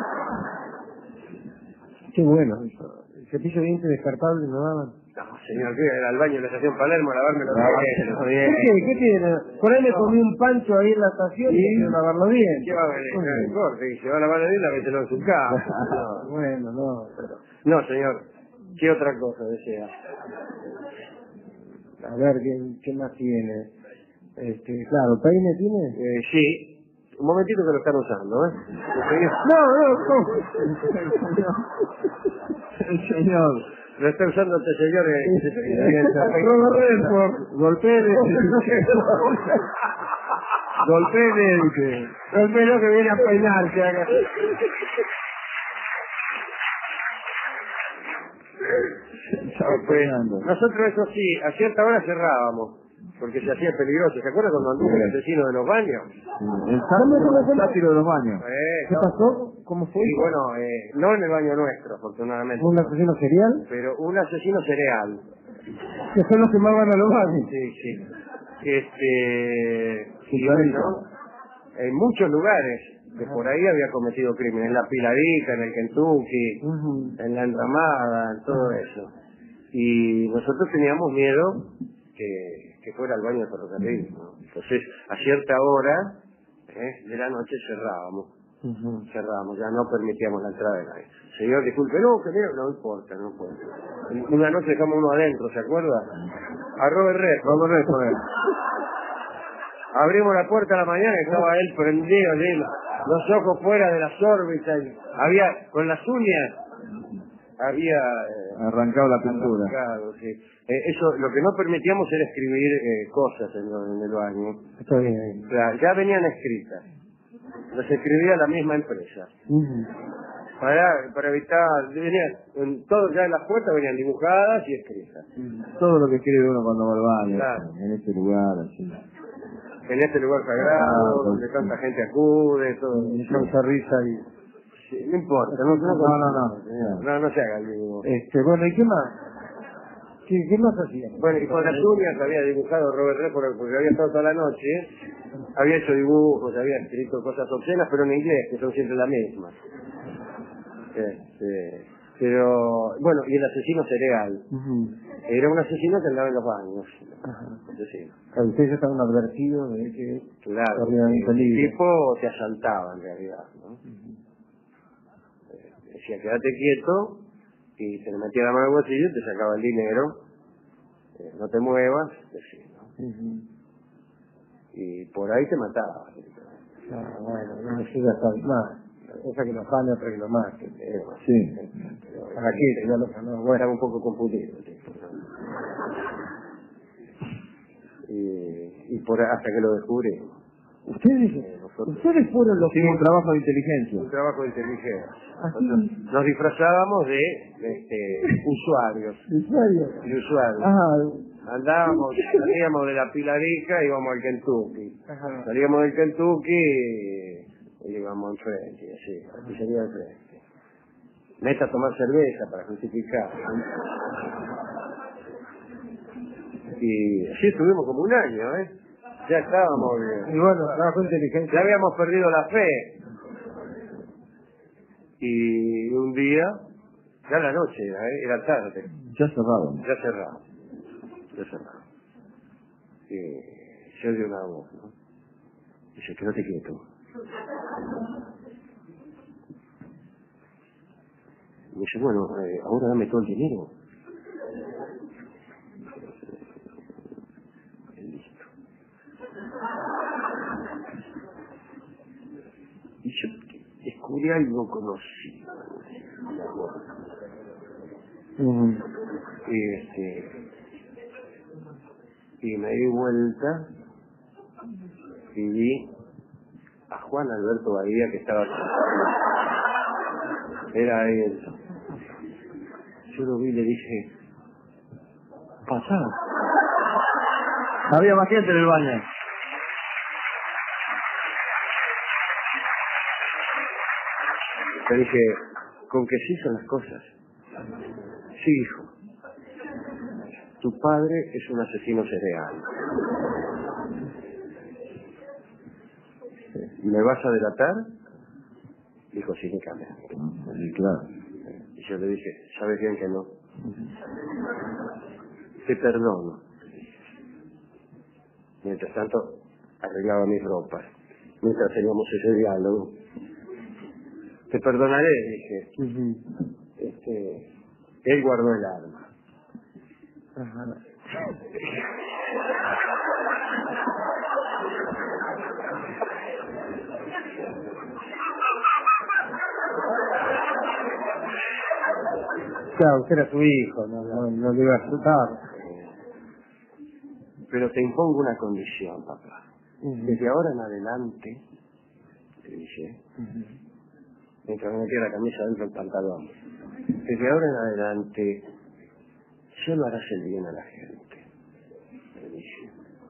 Qué bueno eso. El cepillo de dientes descartable no daban. No, señor, que ir al baño de la estación Palermo a lavarme los Ah, dientes. está bien. ¿Qué, ¿Qué tiene? Por ahí me comí un pancho ahí en la estación y quiero lavarlo bien. ¿Qué va a venir? El corte, y se va a lavar la dientes, mételo en su casa. No. Bueno, no, pero... No, señor. ¿Qué otra cosa desea? A ver, ¿qué, qué más tiene? Este, claro, ¿peine tiene? Eh, sí. Un momentito que lo están usando, ¿eh? No, no, ¿cómo? El señor. Lo está usando este señor. Eh, Robert Redford. Golpee. Golpee. El pelo que viene a peinarse acá. Estaba peinando. Nosotros, eso sí, a cierta hora cerrábamos. Porque se hacía peligroso. ¿Se acuerda cuando anduvo el asesino de los baños? El sátiro, sátiro de los baños. Eh, ¿Qué no. pasó? ¿Cómo fue? Sí, bueno, eh, no en el baño nuestro, afortunadamente. ¿Un asesino serial? Pero un asesino cereal. Que son los que más van a los baños. Sí, sí. Este, Sí, y clarito. bueno, en muchos lugares que por ahí había cometido crímenes, en la Pilarica, en el Kentucky, Ujú. en la Enramada, en todo eso. Y nosotros teníamos miedo que, que fuera al baño de ferrocarril, ¿no? Entonces, a cierta hora ¿eh? de la noche cerrábamos. Ujú. Cerrábamos, ya no permitíamos la entrada de nadie. Señor, disculpe, no, que no, no importa, no importa. Una noche dejamos uno adentro, ¿se acuerda? A Robert Redford. Robert Redford. Abrimos la puerta a la mañana y estaba él prendido, allí, los ojos fuera de las órbitas. y Había, con las uñas, había... eh, Arrancado la pintura. arrancado, sí. Eh, eso, lo que no permitíamos era escribir eh, cosas en, lo- en el baño. Está bien. O sea, ya venían escritas. Las escribía la misma empresa. Ujú. Para, para evitar, venía, en todo, ya en las puertas venían dibujadas y escritas. Todo lo que escribe uno cuando va al baño. Claro. En este lugar, así. En este lugar sagrado, Ah, donde sí. tanta gente acude, todo. Y causa risa y... Sí, no importa, no, no, No, no, no. no, no se haga el vivo. Este, bueno, ¿y qué más? ¿Qué, qué más hacían? Bueno, y con las uñas había dibujado Robert Redford, porque había estado toda la noche, había hecho dibujos, había escrito cosas obscenas, pero en inglés, que son siempre las mismas. Este, pero, bueno, y el asesino cereal. Ujú. Era un asesino que andaba en los baños. Ajá. Asesino. Claro, ustedes ya estaban advertidos de que... Claro. Corría un El peligro. tipo te asaltaba en realidad, ¿no? Eh, Decía, quédate quieto, y se le metía la mano al bolsillo y te sacaba el dinero. Eh, no te muevas, decía, ¿no? Ujú. Y por ahí te mataba. Ah, bueno, no me sigas tan más. Esa que lo afane, otra que lo mate. Eh, Sí. ¿Para qué? Si ya lo ganó. Bueno, Estaba un poco confundido. el tipo, ¿no? Y, y por hasta que lo descubrimos. ustedes, Eh, nosotros- ustedes fueron los Sí, que... un trabajo de inteligencia. Un trabajo de inteligencia. Así, Nosotros nos disfrazábamos de, de, este, usuarios. ¿en serio? De usuarios. Ah, Andábamos, salíamos de la Pilarica y íbamos al Kentucky. ajá. Salíamos del Kentucky y, y íbamos enfrente, así, aquí salía al frente. Meta a tomar cerveza para justificar. Y así estuvimos como un año, ¿eh? Ya estábamos Y bien. bueno, trabajo de inteligencia. Ya habíamos perdido la fe. Y un día, ya la noche era, ¿eh? Era tarde, Ya cerrado. ya cerrado. Ya cerrado. Y se oye una voz, ¿no? Dice, quédate quieto. Y dice, bueno, eh, ahora dame todo el dinero. Listo. Y yo descubrí algo conocido. La voz. Ujú. Y este y me di vuelta y vi a Juan Alberto Bahía que estaba era él. Yo lo vi y le dije, pasá. Había más gente en el baño. Le dije, ¿con que sí son las cosas? Sí, hijo. Tu padre es un asesino serial. ¿Me vas a delatar? Dijo cínicamente. Sí, claro. Y yo le dije, sabes bien que no. Te perdono. Mientras tanto, arreglaba mis ropas. Mientras teníamos ese diálogo. Te perdonaré, dije. Este, él guardó el arma. Ajá. Claro, usted era su hijo, no, no, no le iba a asustar. Pero te impongo una condición, papá. Uh-huh. Desde ahora en adelante, le dije, Uh-huh. mientras me metía la camisa dentro del pantalón, desde ahora en adelante, solo harás el bien a la gente, le dije.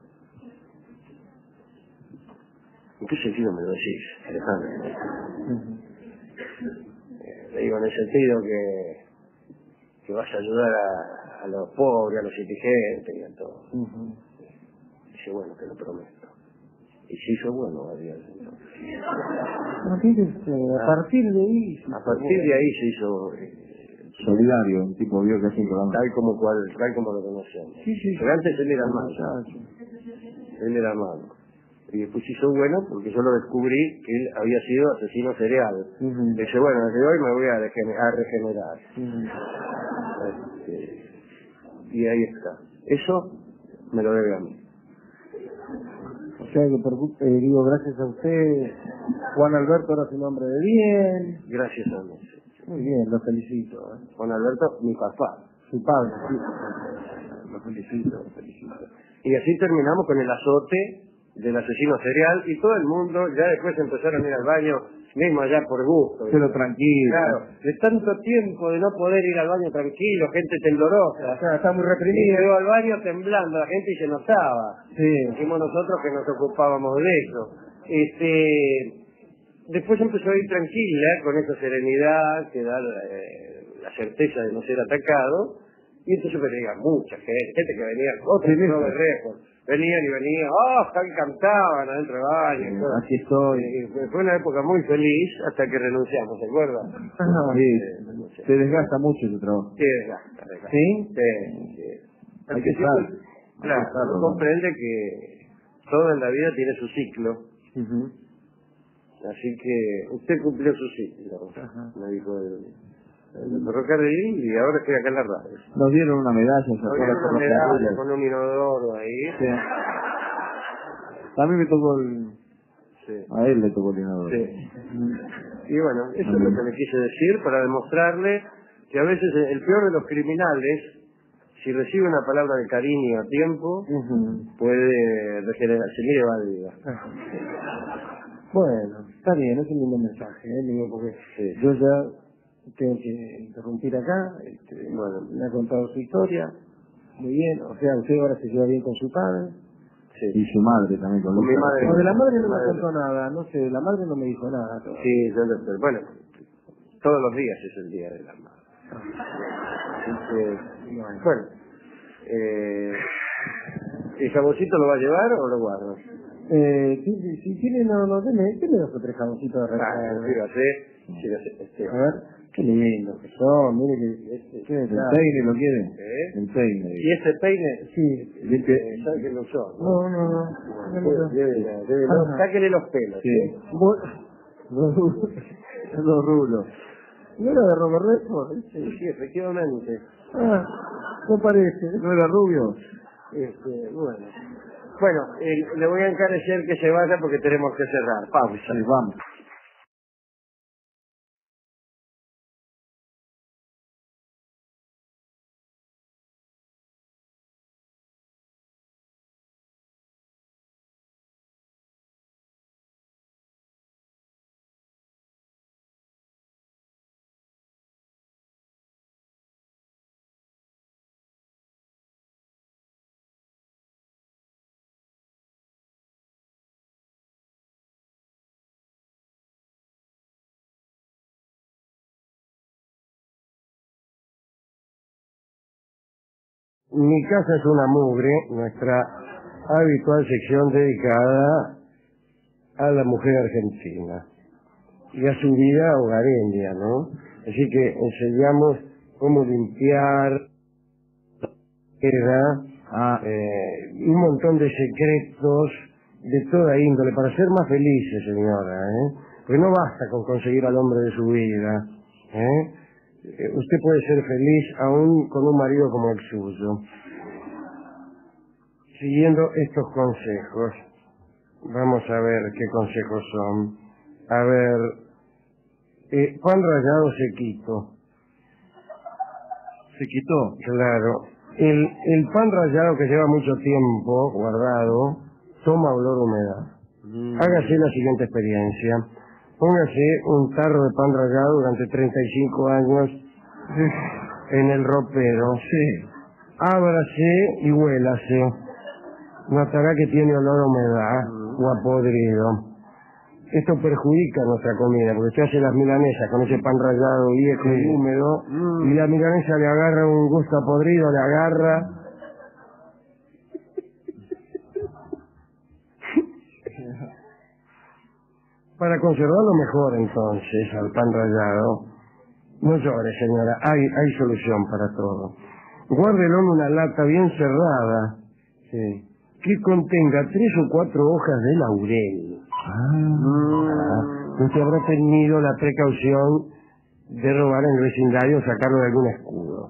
¿En qué sentido me lo decís, Alejandro? Uh-huh. Eh, le digo en el sentido que, que vas a ayudar a, a los pobres, a los indigentes y a todo. Uh-huh. Dice, bueno, te lo prometo. Y se hizo bueno a Dios entonces. No, fíjese, a partir de ahí... A partir de ahí se hizo eh, Solidario, un tipo vio que hace un programa. tal como cual, tal como lo conocemos. Sí, sí, sí. Pero antes él era malo. Muchacho. Él era malo. Y después se hizo bueno porque yo lo descubrí que él había sido asesino serial. Uh-huh. Dice, bueno, desde hoy me voy a, regener- a regenerar. Uh-huh. Este, y ahí está. Eso me lo debe a mí. O sea que, por- eh, digo, gracias a usted, Juan Alberto era su nombre de bien. Gracias a mí. Muy bien, lo felicito. ¿eh? Juan Alberto, mi papá. Su padre, sí. Lo felicito, lo felicito. Y así terminamos con el azote del asesino serial y todo el mundo ya después empezaron a ir al baño, mismo allá por gusto. Pero tranquilo. Claro, de tanto tiempo de no poder ir al baño tranquilo, gente temblorosa. O sea, está muy Y reprimido. llegó al baño temblando la gente y se notaba. Sí. Dijimos nosotros que nos ocupábamos de eso. Este, después empezó a ir tranquila, con esa serenidad que da eh, la certeza de no ser atacado. Y entonces venía mucha gente, gente que venía, otros Sí, no sí. de lejos, venían y venían, ¡oh! Tan cantaban adentro del baño. y todo. Aquí estoy. Y fue- fue una época muy feliz hasta que renunciamos, ¿se acuerdan? Ajá. Sí, se desgasta mucho ese trabajo. Sí, desgasta, desgasta. ¿Sí? Sí, sí. Hay que Al estar. principio, Claro, Hay que estar, uno ¿no? comprende que todo en la vida tiene su ciclo, Uh-huh. así que usted cumplió su ciclo, Ajá. me dijo el, el ferrocarril y ahora estoy acá en la radio. Nos dieron una medalla, se Nos acuerda dieron por una los medalla carriles. con un inodoro ahí. Sí. A mí me tocó el... Sí. A él le tocó el inodoro. Sí. Y bueno, eso es lo que le quise decir para demostrarle que a veces el peor de los criminales, si recibe una palabra de cariño a tiempo, Uh-huh. puede regenerarse. Mire, Valdiva. Bueno, está bien, es un lindo mensaje, ¿eh? Digo, porque Sí. yo ya tengo que interrumpir acá, este, Bueno. me ha contado su historia, muy bien, o sea, usted ahora se lleva bien con su padre. Sí. Y su madre también con Con mi Lucas. madre. No, de la madre no me Madre. contó nada, no sé, de la madre no me dijo nada todavía. Sí, yo lo- bueno, todos los días es el Día de la Madre. Así que, bueno, eh, ¿el jaboncito lo va a llevar o lo guardo? Eh, si, si, si tiene, no, no, deme, deme dos o tres jaboncitos de Ah, recuerdo. fíjate, fíjate, este, A ver, qué lindo que son, mire que... Este, ¿Qué? ¿El claro. peine lo quiere? ¿Eh? El peine. ¿Y este peine? Sí, Eh, ¿Sabe que lo usó? no, no, no. Debe- debe- debe- Ajá. Sáquele los pelos. Sí. ¿sí? Bu- Los rulos. ¿No era de Robert Redford? Sí, sí, efectivamente. Ah, no parece. ¿No era rubio? Este, bueno, bueno eh, le voy a encarecer que se vaya porque tenemos que cerrar. Pausa. Sí, vamos. Mi casa es una mugre, nuestra habitual sección dedicada a la mujer argentina y a su vida hogareña, ¿no? Así que enseñamos cómo limpiar, Ah, eh, un montón de secretos de toda índole para ser más felices, señora, ¿eh? Porque no basta con conseguir al hombre de su vida, ¿eh? Eh, Usted puede ser feliz aún con un marido como el suyo. Siguiendo estos consejos, vamos a ver qué consejos son. A ver, eh, pan rallado sequito. se quitó. Claro. El, el pan rallado que lleva mucho tiempo guardado toma olor a humedad. Hágase la siguiente experiencia. Póngase un tarro de pan rallado durante treinta y cinco años en el ropero. Sí. Ábrase y huélase. Notará que tiene olor a humedad o a podrido. Esto perjudica nuestra comida, porque usted hace las milanesas con ese pan rallado viejo y húmedo, y la milanesa le agarra un gusto a podrido, le agarra... Para conservarlo mejor, entonces, al pan rallado, no llore, señora, hay, hay solución para todo. Guárdelo en una lata bien cerrada, sí, que contenga tres o cuatro hojas de laurel. Ah, usted habrá tenido la precaución de robar en el vecindario o sacarlo de algún escudo.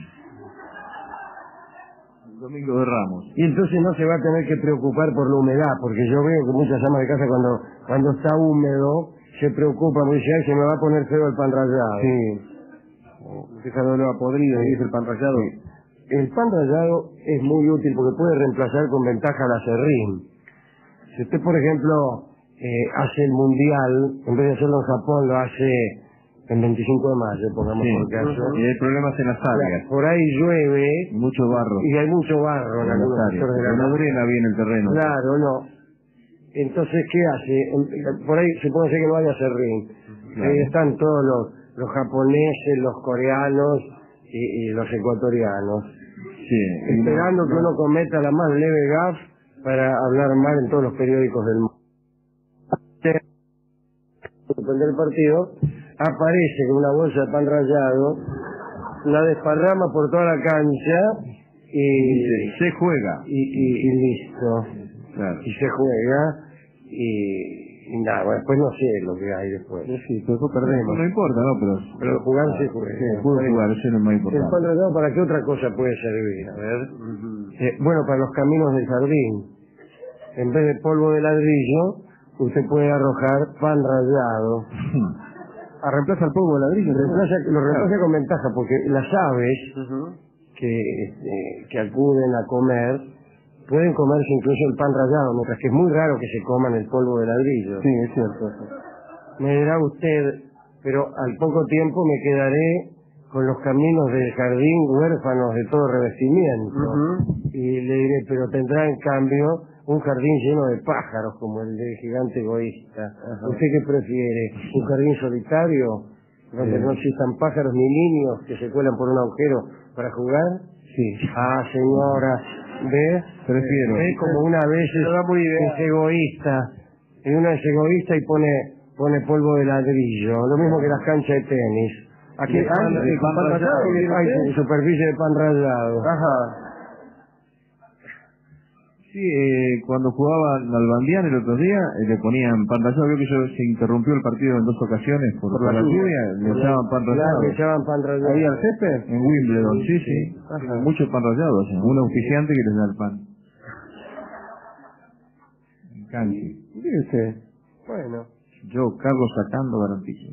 Domingo de Ramos. Y entonces no se va a tener que preocupar por la humedad, porque yo veo que muchas amas de casa cuando cuando está húmedo se preocupan, porque dicen, ay, se me va a poner feo el pan rallado. Sí. Deja de olor a podrido, dice el pan rallado. Sí. El pan rallado es muy útil porque puede reemplazar con ventaja el aserrín. Si usted, por ejemplo, eh, hace el mundial, en vez de hacerlo en Japón, lo hace el veinticinco de mayo, pongamos Sí. por caso. Y hay problemas en las áreas. Por ahí llueve Mucho barro. y hay mucho barro en En algunos las áreas. sectores de la No drena bien el terreno. Claro, no. Entonces, ¿qué hace? En- Por ahí supóngase que no haya serrín. Claro. Ahí están todos los, los japoneses, los coreanos y, y los ecuatorianos, Sí. y no- esperando que no- uno cometa la más leve gaf para hablar mal en todos los periódicos del mundo. Suspender el partido, aparece con una bolsa de pan rallado, la desparrama por toda la cancha y, y se, se juega. y, y- y listo. Claro. Y se juega y, y nada, bueno, después no sé lo que hay después. Sí, pero después No, perdemos. no importa, ¿no? Pero, Pero jugar se juega. Sí, puede jugar, eso no es más El importante. pan rallado, ¿para qué otra cosa puede servir? A ver. Eh, bueno, para los caminos del jardín. En vez de polvo de ladrillo, usted puede arrojar pan rallado. A reemplaza el polvo de ladrillo. Reemplaza- lo reemplaza con ventaja, porque las aves que, este, que acuden a comer pueden comerse incluso el pan rallado, mientras que es muy raro que se coman el polvo de ladrillo. Sí, es cierto. Me dirá usted, pero al poco tiempo me quedaré con los caminos del jardín huérfanos de todo revestimiento. Y le diré, pero tendrá en cambio un jardín lleno de pájaros, como el de Gigante Egoísta. ¿Usted qué prefiere? ¿Un jardín solitario, donde no existan pájaros ni niños que se cuelan por un agujero para jugar? Sí. Ah, señora, ¿ve? Prefiero. Ve como una vez es, es egoísta. Y una es egoísta y pone pone polvo de ladrillo, lo mismo que las canchas de tenis. Aquí ¿De hay pan- de pan rallado, hay dice? superficie de pan rallado. Ajá. Sí, eh, cuando jugaban al Bandián el otro día, eh, le ponían pan rallado. Veo que yo- se interrumpió el partido en dos ocasiones por, Por la la lluvia. lluvia, le echaban pan Claro, rallado. le echaban pan rallado. ¿Ahí al césped? En Wimbledon, sí, sí. Ajá. Mucho pan rallado, o sea, un auspiciante que les da el pan. En cancha. Dice, bueno. Yo, Carlos Sacando, garantizo.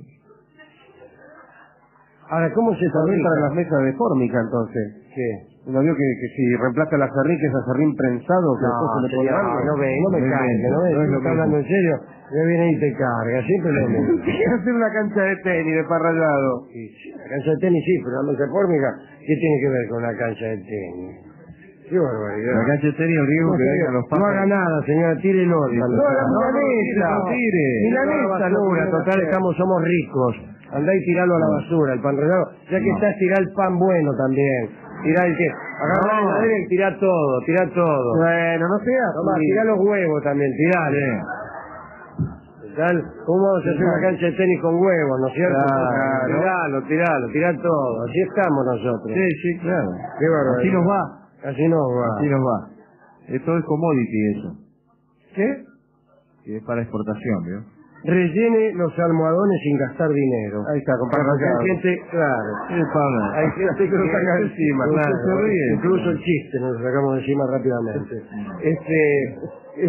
Ahora, ¿cómo se También fabrica? para las mesas de fórmica, entonces. ¿Qué? Uno vio que, que si reemplaza el acerrín, que es acerrín prensado, que después se le pone señor, algo. no me, no me No cargue, invente, no me, no es lo está mismo. hablando en serio, me viene y te carga, siempre lo mismo. Quiere hacer una cancha de tenis de pan rallado. Sí, sí, la cancha de tenis sí, pero la mesa fórmica, ¿qué tiene que ver con la cancha de tenis? Qué barbaridad. La cancha de tenis, el riesgo No, que señor, vengan los no pájaros. haga nada, señora, tire el órgano. Sí, No, la no, no, milanesa. no tire. Milanesa, Luna, total, estamos, somos ricos. Andá y tiralo a la basura, el pan rallado. Ya que está, tirá el pan bueno también. Tirá el qué. Agarrá la heladera y tirá todo, tirá todo. Bueno, no sea. Tomá, tirá los huevos también, tirale. ¿Tal? ¿Cómo vamos a hacer una cancha de tenis con huevos, no es cierto? Claro. Tiralo, tiralo, tirá todo. Así estamos nosotros. Sí, sí, claro. Qué bárbaro. Así nos va. Así nos va. Así nos va. Esto es commodity eso. ¿Qué? Y es para exportación, ¿vio? Rellene los almohadones sin gastar dinero. Ahí está, Para que compadre. hay gente, claro. Sí, Pablo. Hay gente que lo saca encima, Usted claro. se ríe. Incluso el chiste nos lo sacamos de encima rápidamente. Este...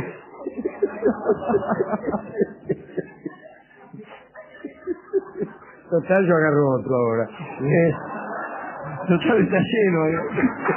Total, yo agarro otro ahora. Eh, Total está lleno, ¿eh?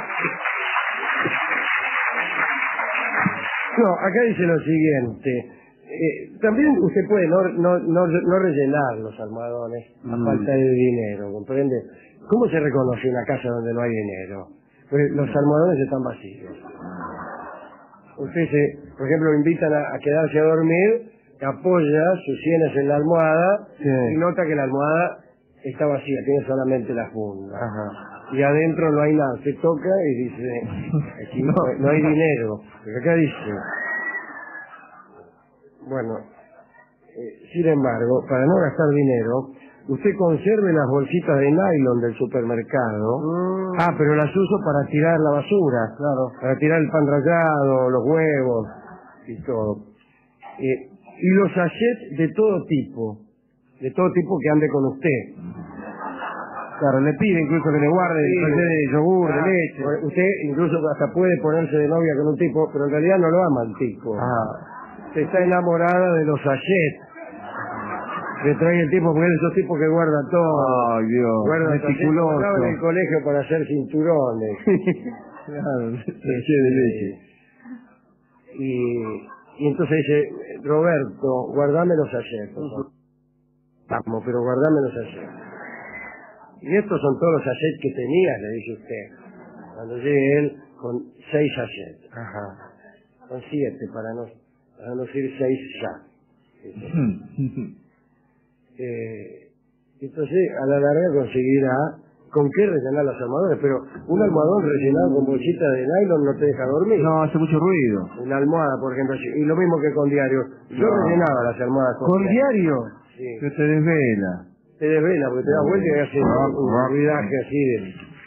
No, acá dice lo siguiente. Eh, también usted puede no, no, no, no rellenar los almohadones a Mm. falta de dinero, ¿comprende? ¿Cómo se reconoce una casa donde no hay dinero? Pues los almohadones están vacíos. Usted, se, por ejemplo, lo invitan a, a quedarse a dormir, apoya sus sienes en la almohada Sí. y nota que la almohada está vacía, tiene solamente la funda. Ajá. Y adentro no hay nada. Se toca y dice, aquí no, no hay dinero. Pero acá dice, bueno, eh, sin embargo, para no gastar dinero, usted conserve las bolsitas de nylon del supermercado. Mm. Ah, pero las uso para tirar la basura. Claro. Para tirar el pan rallado, los huevos y todo. Eh, y los sachets de todo tipo. De todo tipo que ande con usted. Claro, le pide incluso que le guarde Sí. el sachet de yogur, Ah, de leche. Usted incluso hasta puede ponerse de novia con un tipo, pero en realidad no lo ama el tipo. Ah. Usted está enamorada de los sachets. Le trae el tipo porque es de esos tipos que guarda todo. Ay, Dios. Guarda sachets. Meticuloso. Estaba en el colegio para hacer cinturones. Claro, leche de leche. Y, y entonces dice, Roberto, guardame los sachets. por favor. Vamos, pero guardame los sachets. Y estos son todos los sachets que tenías, le dice usted. Cuando llegue él con seis sachets. Ajá. Con siete, para no, para no decir seis ya. Eh, entonces, a la larga conseguirá con qué rellenar los almohadones, pero un almohadón rellenado con bolsita de nylon no te deja dormir. No, hace mucho ruido. Una almohada, por ejemplo, así. Y lo mismo que con diario. Yo No. rellenaba las almohadas con, ¿Con diario? Sí. Que se desvela. Te desvela, porque te das vuelta y hace un ruidaje así de...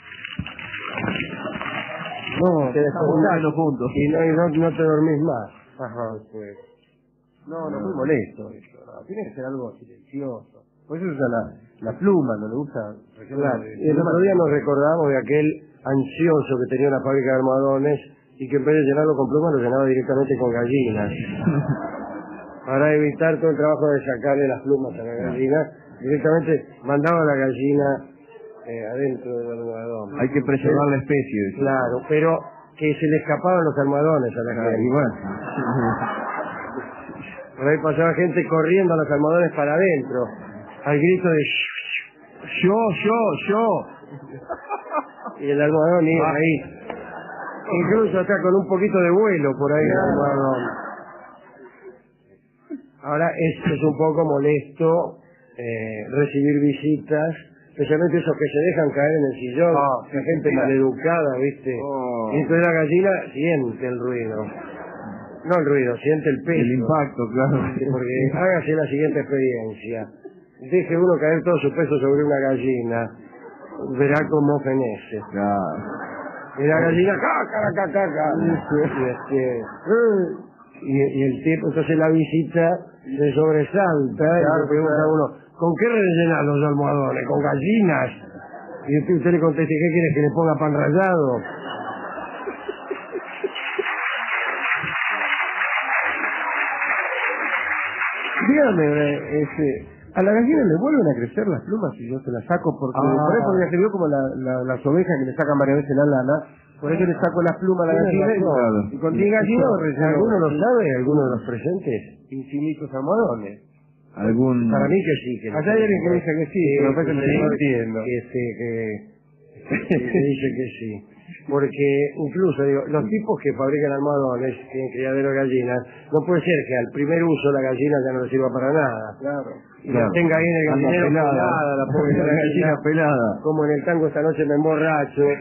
No, te descontás Estamos juntos. y, no, y no, no te dormís más. Ajá, pues. No, no, muy molesto eso. No, tiene que ser algo silencioso. Por eso usa la, la pluma, no le gusta. Claro. Y el otro día nos recordamos de aquel ansioso que tenía una fábrica de almohadones y que en vez de llenarlo con plumas lo llenaba directamente con gallinas. Para evitar todo el trabajo de sacarle las plumas a la gallina, directamente mandaba a la gallina eh, adentro del almohadón. Hay que preservar la especie. dice. Claro, pero que se le escapaban los almohadones a la Claro, gente. y bueno. Por ahí pasaba gente corriendo a los almohadones para adentro, al grito de Yo, yo, yo. y el almohadón iba Ah. ahí. Incluso acá con un poquito de vuelo por ahí el almohadón. Ahora es, es un poco molesto eh, recibir visitas, especialmente esos que se dejan caer en el sillón, Ah, la gente maleducada, ¿viste? Oh. Y entonces la gallina siente el ruido. No el ruido, siente el peso. El impacto, claro. Porque hágase la siguiente experiencia. Deje uno caer todo su peso sobre una gallina. Verá cómo fenece. Claro. Y la gallina, caca, caca, caca. Y, este, y, y el tipo, entonces la visita se sobresalta y le pregunta a uno, ¿con qué rellenar los almohadones? ¿Con gallinas? Y usted, usted le contesta, ¿qué quieres, que le ponga pan rallado? Dígame, eh, este, a la gallina le vuelven a crecer las plumas si yo se las saco, porque Ah. por ahí podría ser yo como la, la- las ovejas que le sacan varias veces la lana, por eso le saco las plumas a la Tiene gallina razón. y, y con diez gallinas relleno ¿Alguno lo sabe? ¿Alguno de los presentes? infinitos almohadones. Algún... Para mí que sí. Que Allá hay alguien que dice que sí, pero me parece que sí, no entiendo. Que, este, que, que dice que sí. Porque incluso, digo, los tipos que fabrican almohadones, tienen criadero de gallinas, no puede ser que al primer uso la gallina ya no le sirva para nada. Claro. Y la tenga ahí en el Anda gallinero pelada. pelada, la pobre La gallina pelada. como en el tango esta noche me emborracho,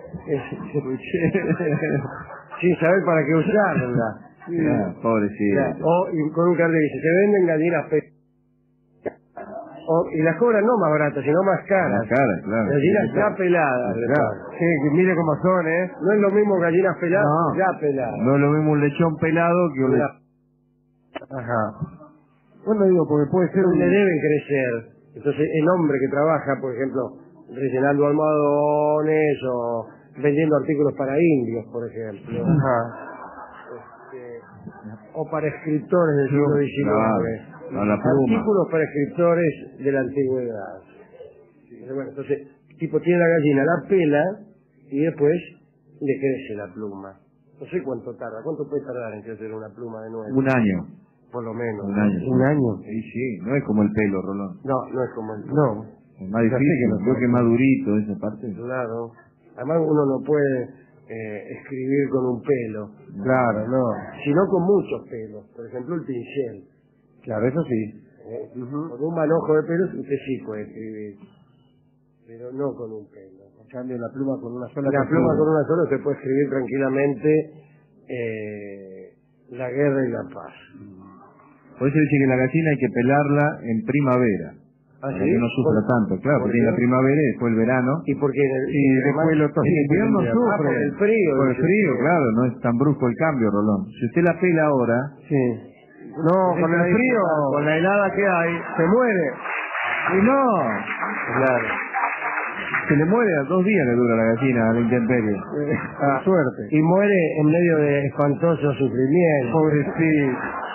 sin saber para qué usarla. Ah, pobrecito. Claro. O y con un cartel que dice, se venden gallinas peladas. O, y las cobran no más baratas, sino más caras. Más caras, claro. Gallinas Sí, ya peladas. le claro. pagan. Sí, que mire cómo son, ¿eh? No es lo mismo gallinas peladas No. que ya peladas. No es lo mismo un lechón pelado que un lechón. Ajá. Bueno, digo, porque puede ser un... Le deben crecer. Entonces, el hombre que trabaja, por ejemplo, rellenando almohadones o vendiendo artículos para indios, por ejemplo. Ajá. Este, o para escritores del siglo diecinueve. Claro, a la pluma. Artículos para escritores de la antigüedad. Entonces, bueno, entonces, el tipo tiene la gallina, la pela y después le crece la pluma. No sé cuánto tarda. ¿Cuánto puede tardar en crecer una pluma de nuevo? Un año. Por lo menos. Un año. Un año. Sí, sí, no es como el pelo, Rolón. No, no es como el... No. Es más difícil, creo que es más durito esa parte. Claro. Además uno no puede eh, escribir con un pelo, Claro, no. sino con muchos pelos. Por ejemplo, el pincel. Claro, eso sí. Eh, Con un manojo de pelos usted sí puede escribir, pero no con un pelo. En cambio, la pluma con una sola... La textura. pluma con una sola usted puede escribir tranquilamente eh, la guerra y la paz. Por eso dice que la gallina hay que pelarla en primavera. ¿Ah, Para sí? que no sufra ¿Por- tanto, claro, por porque en la qué? primavera y después el verano. Y porque en el, Y después el otoño. en invierno Ah, sufre. por el frío. Por el dice frío, usted. claro, no es tan brusco el cambio, Rolón. Si usted la pela ahora, Sí. No, con el frío, con la helada que hay, se muere. y no, Claro. se le muere a dos días le dura la gallina a la intemperie. Ah, suerte. Y muere en medio de espantoso sufrimiento. Pobrecito.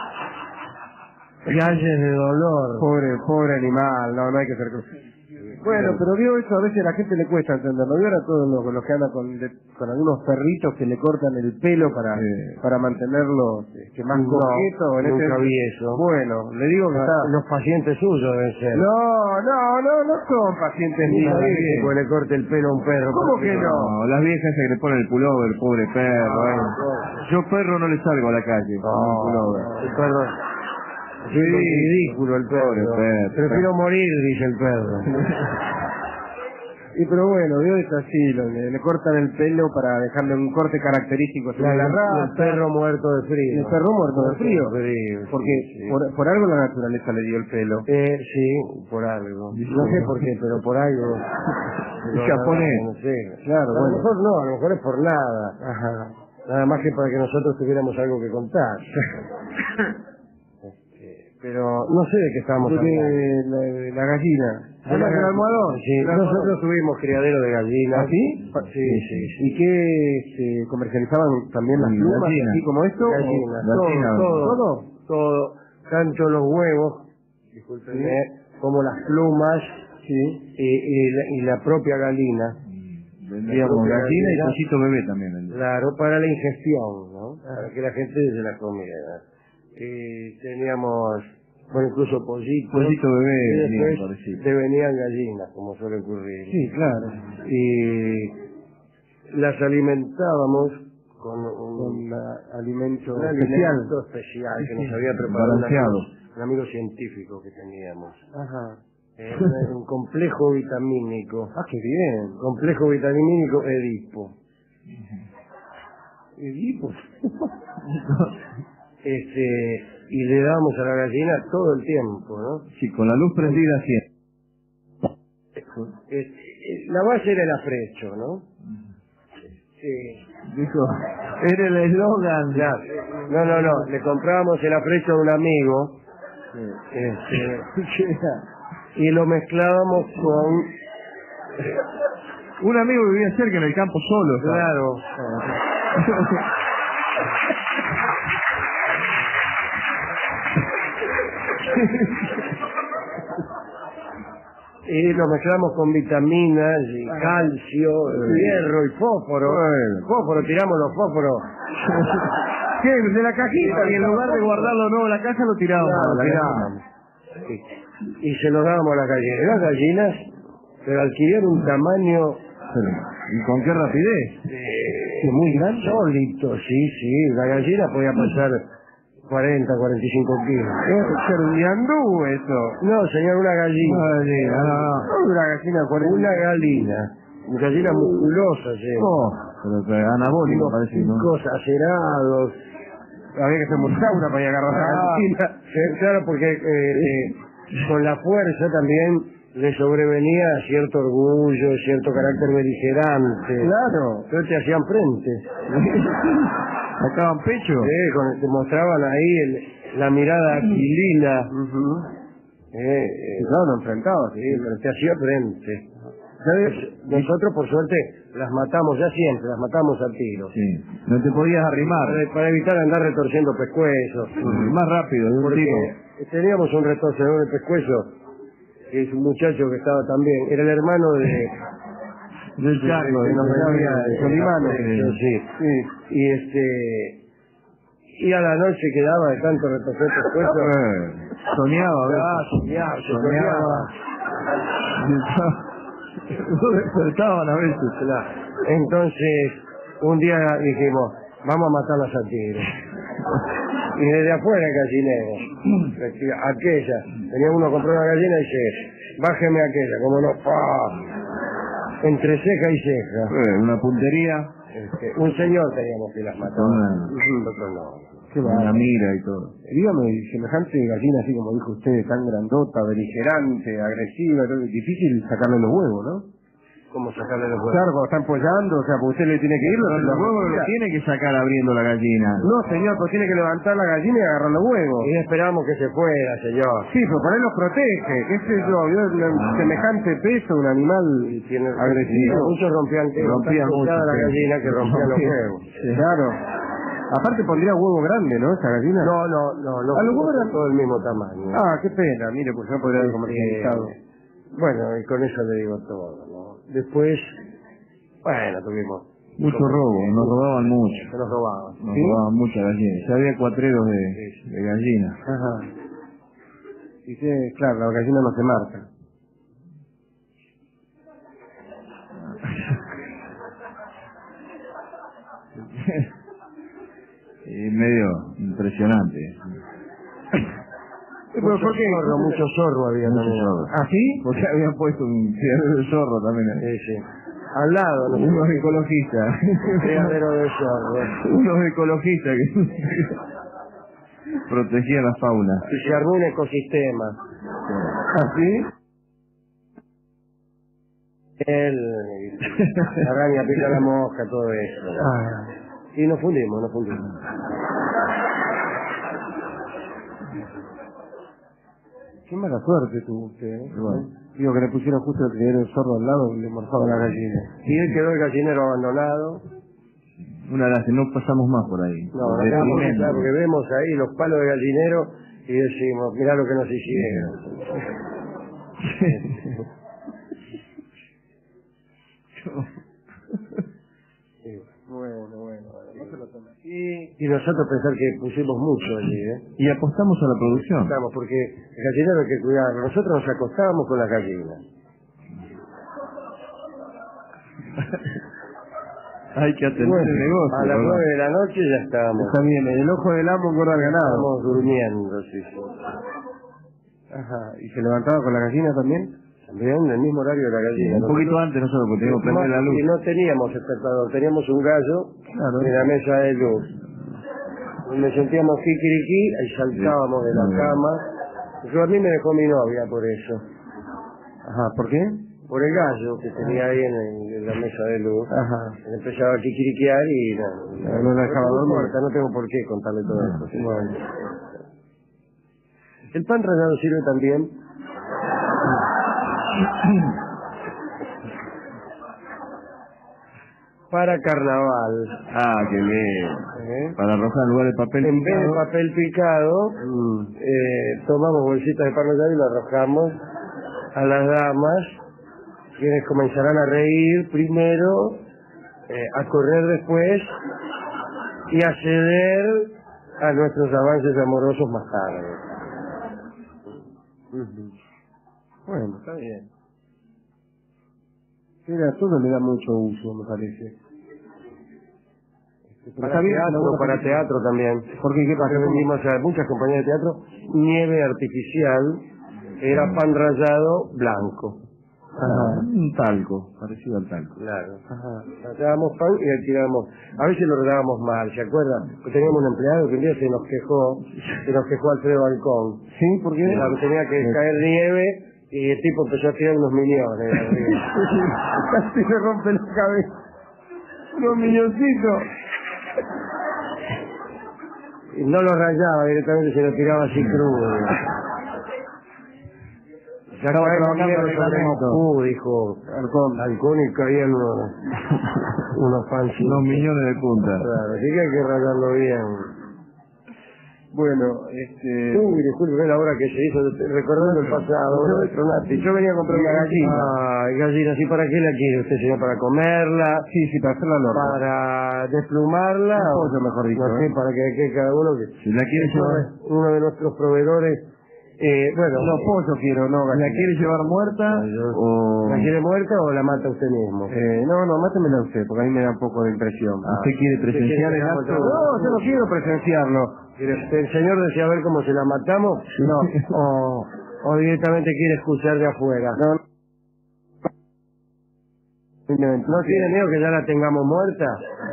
Calles de dolor. Pobre, pobre animal. No, no hay que ser cruel. Bueno, pero vio eso, a veces a la gente le cuesta entenderlo. Vio ahora todos los, los que andan con, de- con algunos perritos que le cortan el pelo para, Sí. para mantenerlos este, más No, coquetos. En nunca ese- vi eso. Bueno, le digo que está... Los pacientes suyos deben ser. No, no, no, no son pacientes Ni míos. nadie que pues le corte el pelo a un perro. ¿Cómo porque que no? No, las viejas se le ponen el pullover, pobre perro. Ah, eh. no. Yo perro no le salgo a la calle con un pullover. El perro. Sí, ridículo el perro. Pobre perro. Prefiero morir, dice el perro. Y pero bueno, vio es así, lo- le, le cortan el pelo para dejarle un corte característico según la El raza. perro muerto de frío. El perro muerto de frío. frío, Porque sí, sí. por, por algo la naturaleza le dio el pelo. Eh, sí, por algo. No sé por qué, pero por algo. Pero japonés. No sé. Claro, a lo bueno. mejor no, a lo mejor es por nada. Ajá. Nada más que para que nosotros tuviéramos algo que contar. Este, pero no sé de qué estábamos De hablando. la, de la gallina. De la del gallina. almohadón. Sí, El almohadón. nosotros tuvimos criadero de gallinas. ¿Ah, sí? Sí, sí, sí. ¿Y qué este, comercializaban también las Sí, plumas, gallina. así como esto? Gallinas, ¿O- Gallina. todo, todo, ¿Todo? todo, tanto los huevos, discúlpenme, como las plumas Sí. y, y la, y la propia galina. Digamos, propia gallina y gallina. pollito bebé también. vendía. Claro, para la ingestión, ¿no? Para que la gente se la comiera. Y teníamos, bueno, incluso pollitos. Pollito bebé, y venía, después pobrecito. te venían gallinas, como suele ocurrir. Sí, claro. Y las alimentábamos con un, Con la- alimento un especial. alimento especial que nos había preparado un Balanceado. amigo, un amigo científico que teníamos. Ajá. Eh, un, un complejo vitamínico. Ah, qué bien. Complejo vitamínico Edipo. Edipo. Este, y le damos a la gallina todo el tiempo, ¿no? Sí, con la luz prendida siempre. Este, eh, la base era el afrecho, ¿no? Sí. Dijo, era el eslogan. Ya, no, no, no, le comprábamos el afrecho a un amigo este, y lo mezclábamos con... Un amigo vivía cerca en el campo solo. ¿sabes? Claro. Y lo mezclamos con vitaminas y calcio, hierro y fósforo. Bueno. Fósforo, tiramos los fósforos. ¿Qué? De la cajita, y en lugar de guardarlo nuevo en la casa lo tiramos. Claro, a la tirábamos. Y, y se lo dábamos a las gallinas. Las gallinas, pero adquirieron un tamaño gallina. ¿Y con qué rapidez? eh, muy grande. Sólito, sí, sí. La gallina podía pasar cuarenta, cuarenta y cinco kilos. Pero y anduvo eso. No, señor, una gallina. Gallina, no, no. Una gallina de cuarenta. Una gallina. gallinas musculosas, eh. Oh, pero que anabólico parece, ¿no? Picos acerados. Había que hacer un sauna para ir a agarrar la Ah, gallina. sí, claro, porque eh, eh, con la fuerza también le sobrevenía cierto orgullo, cierto carácter beligerante. Claro. Entonces te hacían frente. ¿Sacaban pecho? Sí, con- te mostraban ahí el- la mirada aquilina. Eh, eh, Y claro, nos enfrentados. sí, pero te hacía frente. ¿Sabes? Nosotros, por suerte, las matamos, ya siempre, las matamos a tiros. Sí. No te podías arrimar. Para, para evitar andar retorciendo pescuezos. Más rápido, de un Porque tiro. teníamos un retorcedor de pescuezo, que es un muchacho que estaba también, era el hermano de... Del Charlo, de- de nos venía de de Solimano, Solimano. sí, sí. Y este... Y a la noche quedaba de tanto retorcer pescuezo. Eh, Soñaba, Ah, ¿verdad? soñaba, se Soñaba. soñaba. Lo despertaban a veces. Claro. Entonces, un día dijimos, vamos a matarlas a tiros. Y desde afuera el gallinero, aquella, tenía uno compró una gallina y dice, bájeme aquella, como no, ¡pah! Entre ceja y ceja. Eh, una puntería, Este, un señor teníamos que las mataba. Una- Nosotros no. Qué una bárbaro. mira y todo. Dígame, semejante gallina, así como dijo usted, tan grandota, beligerante, agresiva, todo, es difícil sacarle los huevos, ¿no? ¿Cómo sacarle los huevos? Claro, cuando están pollando, o sea, porque usted le tiene que ir, Pero los huevos los tiene que sacar abriendo la gallina. No, señor, pues tiene que levantar la gallina y agarrar los huevos. Y esperamos que se fuera, señor. Sí, pero por ahí los protege, qué sé yo, yo, un semejante peso, un animal Y tiene agresivo. Muchos rompían, Rompían tan mucho, puteada la sí. gallina que rompían los Rompían. huevos. Claro. Aparte pondría huevo grande, ¿no? Esa gallina. No, no, no, no. ¿A los huevos son eran- todo el mismo tamaño. Ah, qué pena, mire, pues yo podría haber Eh, comercializado. bueno, y con eso le digo todo, ¿no? Después, bueno, tuvimos... Mucho robo, nos robaban mucho. Se nos robaban. Nos ¿Sí? robaban muchas gallinas. Ya había cuatreros de, de gallinas. Ajá. Y sí, claro, la gallina no se marca. Y medio impresionante. Pero Mucho ¿por qué? zorro, mucho zorro había Mucho también. zorro. ¿Ah, sí? Porque habían puesto un criadero de zorro también. ahí. Sí, sí. Al lado, ¿no? Unos ecologistas. Criadero de zorro. Unos ecologistas que protegían la fauna. Y se armó un ecosistema. ¿Ah, sí? El, la araña pica la mosca, todo eso. Ah. Y nos fundimos, nos fundimos. Qué mala suerte tuvo usted, ¿eh? Bueno. Digo que le pusieron justo el criadero del zorro al lado y le morfaba la gallina. Y él quedó el gallinero abandonado. Una lástima, no pasamos más por ahí. No, no De quedamos tremendo. claro, porque vemos ahí los palos de gallinero y decimos, mirá lo que nos hicieron. Bueno, bueno, no se lo tome. Y, y nosotros pensar que pusimos mucho allí, ¿eh? Y apostamos a la producción. Estamos, porque el gallinero hay que cuidarlo. Nosotros nos acostábamos con las gallinas. Hay que atender Bueno, el negocio. a las ¿verdad? nueve de la noche ya estábamos. Está bien, en el ojo del amo engorda el ganado. Estábamos durmiendo, sí, sí. Ajá, ¿y se levantaba con la gallina también? También en el mismo horario de la Sí, gallina. un poquito antes nosotros, porque teníamos que prender la luz. Y no teníamos despertador, teníamos un gallo Claro. en la mesa de luz. Y me sentíamos kikiriki y saltábamos de la Muy bien. cama. Yo a mí me dejó mi novia por eso. Ajá, ¿por qué? Por el gallo que tenía ahí en, el- en la mesa de luz. Ajá. Él empezaba a kikiriquear y no, No, no la dejaba no dormir. importa, no tengo por qué contarle todo No. esto. Bueno. El pan rallado sirve también para carnaval. Ah, qué bien. ¿eh? Para arrojar en lugar de papel. En vez de picado. papel picado, eh, tomamos bolsitas de pan rallado y lo arrojamos a las damas, quienes comenzarán a reír primero, eh, a correr después y a ceder a nuestros avances amorosos más tarde. Bueno, está bien. Mira, todo le da mucho uso, me parece. Pero Para está bien, teatro, no, para teatro también. ¿Por qué? ¿Qué Porque pasa? vendimos a muchas compañías de teatro nieve artificial, era pan rallado blanco. Ajá. Un talco, parecido al talco. Claro. Ajá. Hacíamos pan y alquilábamos. A veces lo regábamos mal, ¿se acuerdan? Pues teníamos un empleado que un día se nos quejó, se nos quejó Alfredo Balcón. ¿Sí? ¿Por qué? Claro, tenía que caer nieve y el tipo empezó a tirar unos millones. Casi se rompe la cabeza. Unos milloncitos. Y no lo rayaba directamente, se lo tiraba así crudo. Ya Estaba caemos trabajando nieve en sobre reglamento. Moscú, dijo Halcón. Halcón, y caían unos, unos pancitos. Unos millones de puntas. Claro, así que hay que rayarlo bien. Bueno, este... Uy, disculpe la hora que se hizo, recordando el pasado. Yo, yo venía a comprar una gallina. Ay, gallina, ¿sí para qué la quiere usted, señor? ¿Para comerla? Sí, sí, para hacerla al horno. ¿Para desplumarla? Un o- pollo, mejor dicho, No sé, ¿eh? para que, que cada uno... Que... Si la quiere llevar, Uno de nuestros proveedores... Eh, bueno, No, pollo quiero, no gallina. ¿la quiere llevar muerta Ay, yo- o ¿la quiere muerta o la mata usted mismo? Eh, no, no, mátemela usted, porque a mí me da un poco de impresión. usted quiere presenciar quiere el que acto? hagamos No, yo no quiero presenciarlo. ¿El señor desea ver cómo se la matamos? No. O, o directamente quiere escuchar de afuera. No, ¿No tiene miedo que ya la tengamos muerta?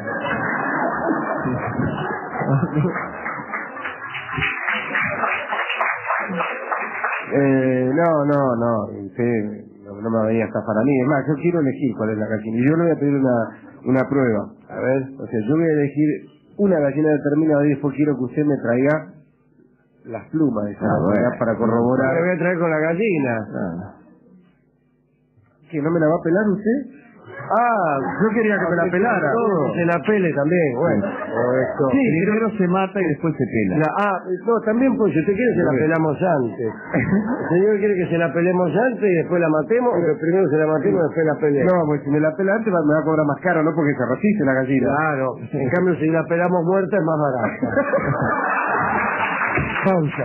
Eh, no, no, no, usted no, no me va a venir a estafar a mí. Es más, yo quiero elegir cuál es la gallina. Y yo le voy a pedir una, una prueba. A ver, o sea, yo voy a elegir una gallina determinada y después quiero que usted me traiga las plumas de esa Ah, gallina bueno. para Le corroborar. voy a traer con la gallina. Ah. ¿Que no me la va a pelar usted? Ah, yo quería que me la pelara. Todo. Se la pele también, bueno. O esto. Sí, primero se mata y después se pela. La- ah, no, también pues, si usted quiere se la pelamos antes. El señor quiere que se la pelemos antes y después la matemos, o que primero se la matemos y después la pelemos. No, pues si me la pela antes va- me va a cobrar más caro, ¿no? Porque se resiste la gallina. Claro, en cambio si la pelamos muerta es más barata. Pausa.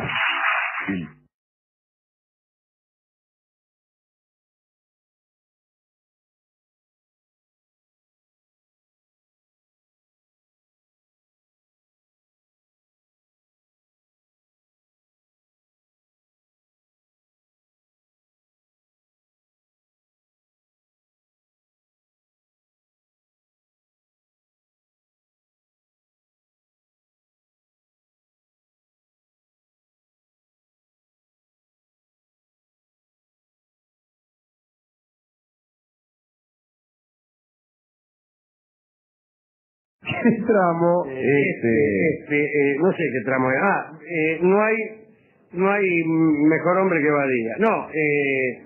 ¿Qué tramo? Este, este, eh, no sé qué tramo es. Ah, eh, no hay, no hay mejor hombre que Badía. No, eh,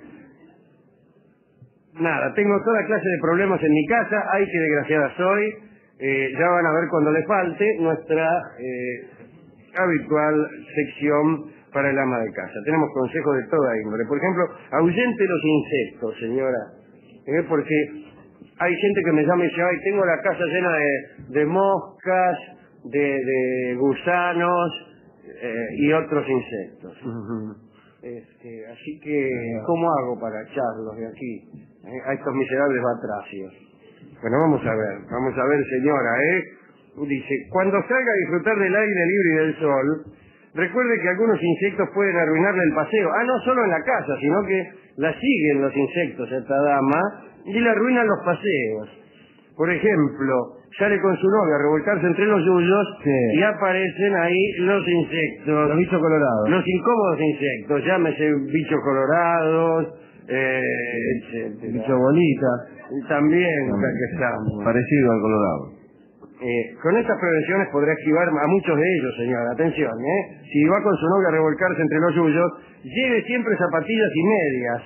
nada, tengo toda clase de problemas en mi casa. Ay, qué desgraciada soy. Eh, ya van a ver cuando le falte nuestra eh, habitual sección para el ama de casa. Tenemos consejos de toda índole. Por ejemplo, ahuyente los insectos, señora. Eh, porque hay gente que me llama y dice, ay, tengo la casa llena de, de moscas, de, de gusanos eh, y otros insectos. Este, así que, ¿cómo hago para echarlos de aquí? eh, a estos miserables batracios. Bueno, vamos a ver, vamos a ver, señora, ¿eh? Dice, cuando salga a disfrutar del aire libre y del sol, recuerde que algunos insectos pueden arruinarle el paseo. Ah, no solo en la casa, sino que la siguen los insectos a esta dama y le arruinan los paseos. Por ejemplo, sale con su novia a revolcarse entre los yuyos Sí. y aparecen ahí los insectos. Los bichos colorados. Los incómodos insectos, llámese bichos colorados, eh, etcétera. Bicho bolita. Y también, acá que estamos. Parecido al colorado. Eh, con estas prevenciones podrá esquivar a muchos de ellos, señora. Atención, ¿eh? Si va con su novia a revolcarse entre los suyos, lleve siempre zapatillas y medias.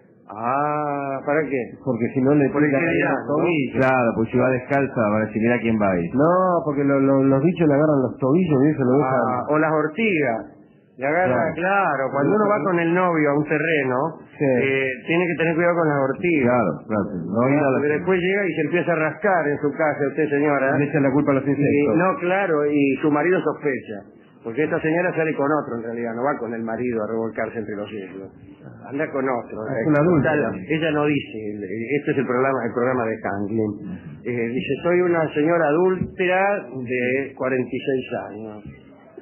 Ah, ¿para qué? Porque si no le Por pica higienidad, los ¿no? tobillos. Claro, pues si va descalza, van a decir, mira quién va ahí. No, porque lo- lo- los bichos le agarran los tobillos y eso lo dejan. Ah, o las ortigas. Le agarra, Claro. claro, cuando uno va con el novio a un terreno, Sí. eh, tiene que tener cuidado con las ortigas. Claro, claro. No ir a Porque la... después llega y se empieza a rascar en su casa, usted señora. Le echan la culpa a los Y, insectos. no, claro, y su marido sospecha. Porque esta señora sale con otro en realidad, no va con el marido a revolcarse entre los hijos. Anda con otro. Es una adulta. Tal, ella no dice, este es el programa, el programa de Hanklin. Eh, dice, soy una señora adúltera de cuarenta y seis años.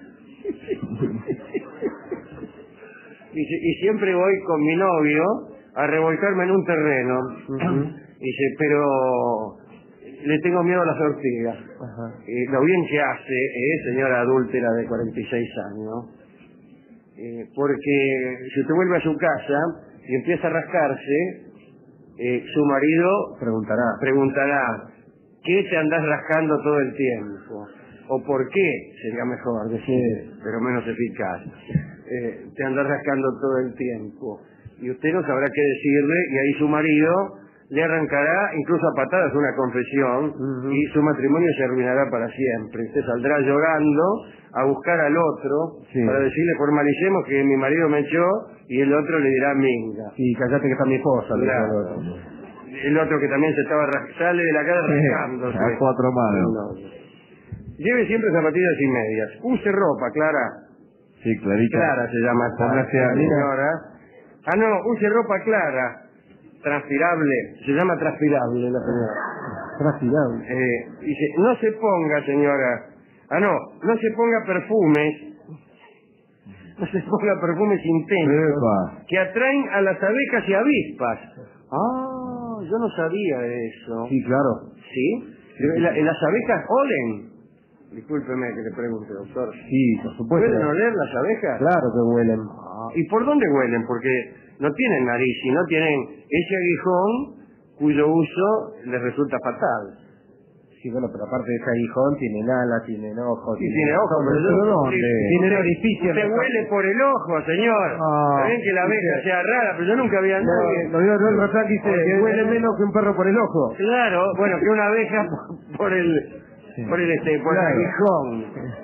Dice, y siempre voy con mi novio a revolcarme en un terreno. Dice, pero le tengo miedo a las ortigas. Eh, lo bien que hace, eh, señora adúltera de cuarenta y seis años, eh, porque si usted vuelve a su casa y empieza a rascarse, eh, su marido Preguntará. preguntará, ¿qué te andás rascando todo el tiempo? ¿O por qué? Sería mejor decir, pero menos eficaz. Eh, te andás rascando todo el tiempo. Y usted no sabrá qué decirle, y ahí su marido le arrancará incluso a patadas una confesión, uh-huh. y su matrimonio se arruinará para siempre. Usted saldrá llorando a buscar al otro, sí. para decirle, formalicemos que mi marido me echó, y el otro le dirá minga. Sí, callate que está mi esposa. Claro. El, otro. el otro que también se estaba sale de la casa sí, rascándose. A cuatro manos. No. Lleve siempre zapatillas y medias. Use ropa, Clara. Sí, Clarita. Clara se llama esta señora. Ah, no, use ropa clara. Transpirable. Se llama transpirable la señora. Transpirable. Eh, dice, no se ponga, señora. Ah, no, no se ponga perfumes. No se ponga perfumes intensos Epa. que atraen a las abejas y avispas. Ah, yo no sabía eso. Sí, claro. ¿Sí? La, las abejas olen. Discúlpeme que le pregunte, doctor. Sí, por supuesto. ¿Pueden oler las abejas? Claro que huelen. Ah, ¿y por dónde huelen? Porque no tienen nariz, sino tienen ese aguijón cuyo uso les resulta fatal. Sí, bueno, pero aparte de ese aguijón, tienen alas, tienen ojos. Sí, tiene ojos, pero yo... ¿Dónde? Tienen orificios. Se huele por el ojo, señor. Ah, Ven que la abeja sí, sea rara, pero yo nunca había... No, lo vio el refrán, dice, Porque- huele menos que un perro por el ojo. Claro, bueno, que una abeja por, por el... por el este, por Claro. el aguijón.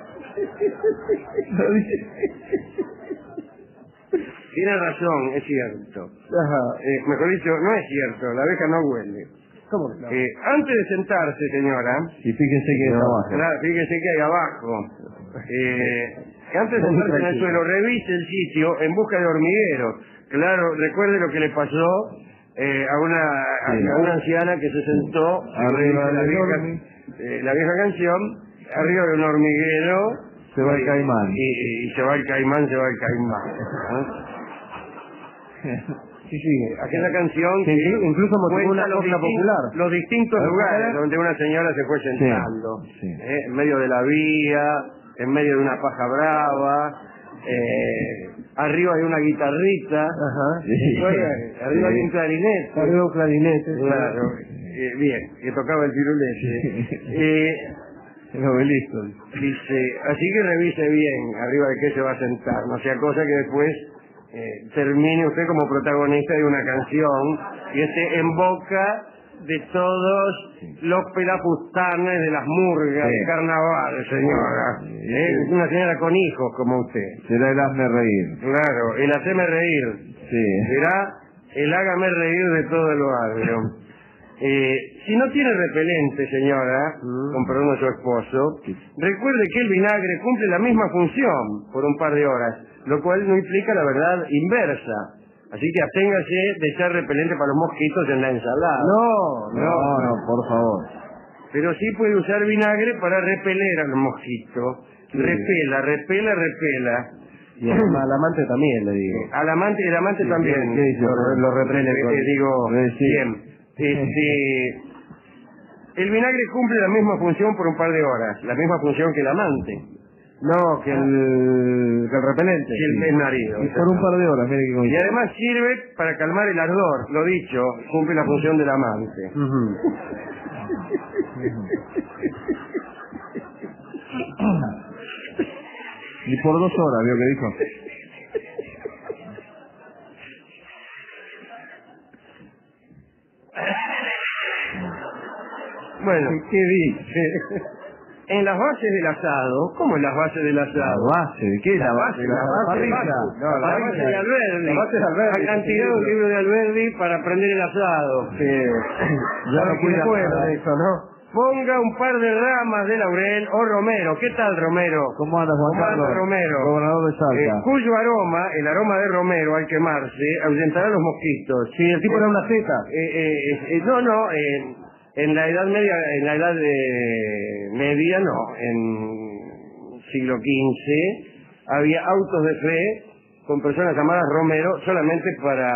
Tiene razón, es cierto. Ajá. Eh, mejor dicho, no es cierto, la abeja no huele. ¿Cómo que no? Eh, antes de sentarse, señora, Y fíjense que es abajo. claro, fíjese que hay abajo. Eh, antes de sentarse en el suelo, revise el sitio en busca de hormigueros. Claro, recuerde lo que le pasó eh, a, una, a, Sí. a una anciana que se sentó Arriba la del vieja, hormi- eh, la vieja canción, arriba de un hormiguero. Se va el y- caimán. Y, y se va el caimán, se va el caimán. ¿Ah? Sí, sí. Aquella canción Que que incluso motivó cuenta una los, copla distin- popular. los distintos ¿La lugares popular? donde una señora se fue sentando. Sí. ¿eh? En medio de la vía, en medio de una paja brava, eh, arriba de una guitarrita, Ajá. Sí. bueno, arriba Sí. de un clarinete. Arriba un clarinete. Claro, eh, bien, que tocaba el pirulete. Eh, El obelisco. dice, así que revise bien arriba de qué se va a sentar, no sea cosa que después eh, termine usted como protagonista de una canción y esté en boca de todos los pelafustanes de las murgas Sí. de carnaval, señora. Sí. Eh, Una señora con hijos como usted. Será el hazme reír. Claro, el haceme reír. Sí. Será el hágame reír de todo el barrio. Eh, si no tiene repelente, señora, con perdón de su esposo, recuerde que el vinagre cumple la misma función por un par de horas, lo cual no implica la verdad inversa. Así que absténgase de echar repelente para los mosquitos en la ensalada. No, No, no, por favor. Pero sí puede usar vinagre para repeler a los mosquitos. Repela, repela, repela. Y al al amante también le digo. Al amante, el amante Sí, también. ¿qué dice? Lo- lo repele Eh, con- eh, digo, Eh, sí. bien. Este, el vinagre cumple la misma función por un par de horas, la misma función que el amante, No, que el, que el repelente. que el, el marido. Y por un par de horas, mire que Y coincidencia. además sirve para calmar el ardor, lo dicho, cumple la función del amante. Ujú. Y por dos horas, vio que dijo. Bueno, ¿Qué dice? en las bases del asado, ¿cómo en las bases del La asado? base, ¿qué es la base? la base, parrilla. no, La la base base de Alberdi. la base de Alberdi, La cantidad de sí, un libro de Alberdi para prender el asado. Sí. Ya no cuida bueno de eso, ¿no? Ponga un par de ramas de laurel o romero. ¿Qué tal, romero? ¿Cómo anda Juan ¿Cómo anda Carlos? Romero? Gobernador de Eh, Salta. cuyo aroma, el aroma de romero al quemarse, ahuyentará a los mosquitos. Sí, el tipo era una zeta. Eh, eh, eh, no, no, eh, en la edad media, en la edad de media, no, en siglo quince había autos de fe con personas llamadas Romero solamente para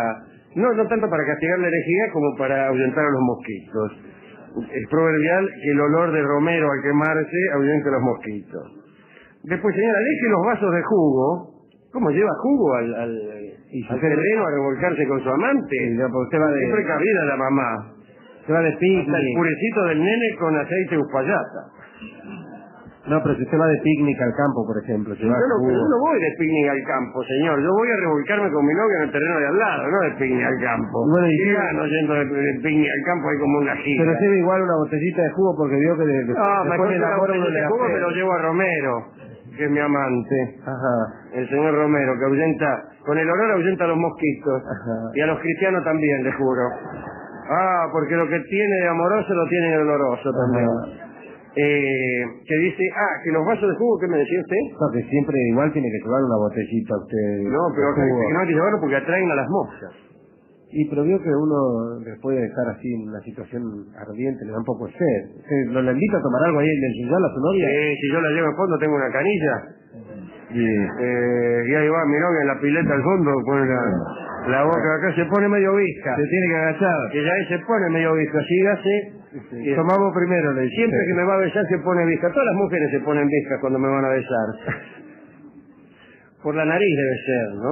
No, no tanto para castigar la herejía como para ahuyentar a los mosquitos. Es proverbial que el olor de romero al quemarse ahuyenta a los mosquitos. Después, señora, deje los vasos de jugo. ¿Cómo lleva jugo al, al, al terreno a revolcarse con su amante? Sí, ya, porque usted va de... Qué precavida la mamá. Se va de picnic. Hasta el purecito del nene con aceite de uspallata. No, pero si usted va de picnic al campo, por ejemplo, Yo no, yo no voy de picnic al campo, señor. Yo voy a revolcarme con mi novia en el terreno de al lado, no de picnic al campo. Bueno, y ¿Qué sí, gano yendo de, de picnic al campo? Hay como una gira. pero lleva igual una botellita de jugo porque vio que de, de, No, después mejor de que la la hora uno botella le de da jugo me feo. lo llevo a Romero, que es mi amante. Ajá. El señor Romero, que ahuyenta, con el olor ahuyenta a los mosquitos. Ajá. Y a los cristianos también, le juro. Ah, porque lo que tiene de amoroso lo tiene de doloroso también. Ajá. Eh, que dice, ah, que los vasos de jugo, ¿qué me decía usted? No, que siempre igual tiene que llevar una botellita usted. No, pero de acá jugo. que no hay que llevarlo porque atraen a las moscas. Y pero vio que uno después de estar así en una situación ardiente le da un poco de sed. ¿Usted ¿Lo le invita a tomar algo ahí en el sillal a su novia? Sí, si yo la llevo al fondo tengo una canilla. Sí. Eh, y ahí va mi novia en la pileta al fondo, pone la, la boca acá, se pone medio visca. Se tiene que agachar. Que ya ahí se pone medio visca, así hace. Y Tomamos primero, le dice. siempre que me va a besar se pone visca. Todas las mujeres se ponen viscas cuando me van a besar. Por la nariz debe ser, ¿no?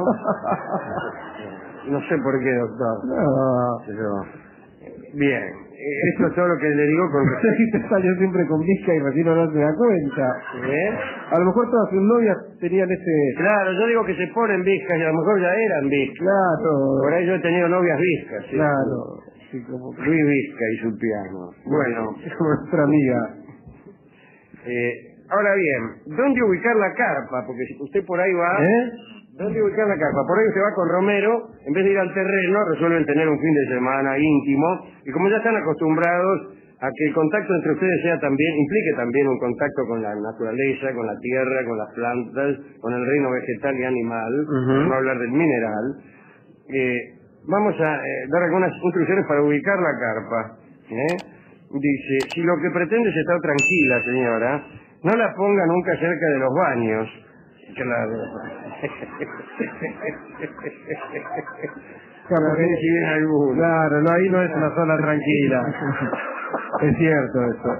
No sé por qué, doctor. No. Pero... Bien, eh, esto es todo lo que le digo con Usted respecto. salió siempre con visca y recién no se da cuenta. ¿Eh? A lo mejor todas sus novias tenían ese... Claro, yo digo que se ponen viscas y a lo mejor ya eran viscas. Claro. Por ahí yo he tenido novias viscas. ¿sí? Claro. Sí, como... Luis Vizca y su piano. Bueno, Es como nuestra amiga. eh, ahora bien, ¿dónde ubicar la carpa? Porque si usted por ahí va... ¿Eh? ¿Dónde ubicar la carpa? Por ahí usted va con Romero, en vez de ir al terreno, resuelven tener un fin de semana íntimo, y como ya están acostumbrados a que el contacto entre ustedes sea también, implique también un contacto con la naturaleza, con la tierra, con las plantas, con el reino vegetal y animal, Ujú. por no hablar del mineral, eh, vamos a eh, dar algunas instrucciones para ubicar la carpa. ¿eh? Dice, si lo que pretende es estar tranquila, señora, no la ponga nunca cerca de los baños. Claro. Claro, A ver si viene alguno. claro, no, ahí no es una zona tranquila. Es cierto eso.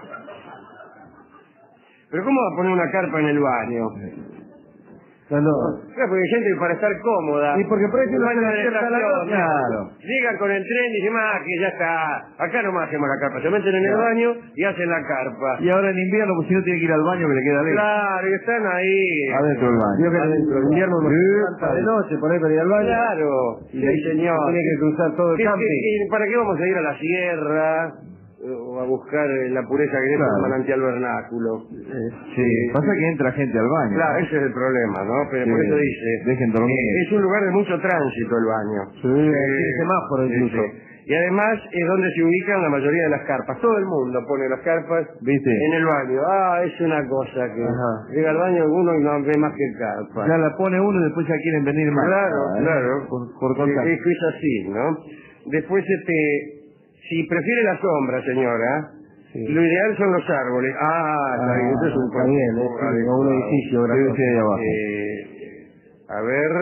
Pero ¿cómo va a poner una carpa en el baño? No, no. Claro, porque hay gente que para estar cómoda. Y porque por ahí se el lo baño de hacen cerca a la estación, noche. Claro. Llegan con el tren y dicen, ah, que ya está. Acá nomás hacemos la carpa. Se meten en el Claro. baño y hacen la carpa. Y ahora en invierno, pues si no tiene que ir al baño que le queda lejos. Claro, y están ahí. Adentro del baño. Vio que adentro, en invierno no se levanta de noche por ahí para ir al baño. Claro. Y Sí, ahí señor. tiene que cruzar todo el ¿Qué- camping. qué- qué- ¿Para qué vamos a ir a la sierra eh, o a buscar eh, la pureza que es Claro. un manantial vernáculo? Sí, pasa que entra gente al baño. Claro, ese es el problema, ¿no? Pero por Sí. eso dice, Dejen dormir. eh, es un lugar de mucho tránsito el baño. Sí, tiene semáforo sí, incluso. sí. Y además es donde se ubican la mayoría de las carpas. Todo el mundo pone las carpas ¿Viste? en el baño. Ah, es una cosa que Ajá. llega al baño alguno y no ve más que carpas. Ya la pone uno y después ya quieren venir más. Claro, Ah, ¿eh? claro. Por, por contar. Es, es así, ¿no? Después, este, si prefiere la sombra, señora, Sí. lo ideal son los árboles. Ah, está Ah, bien, eso es un está bien, consejo es como adecuado. un edificio grande. Sí, sí, ahí abajo. Eh, a ver,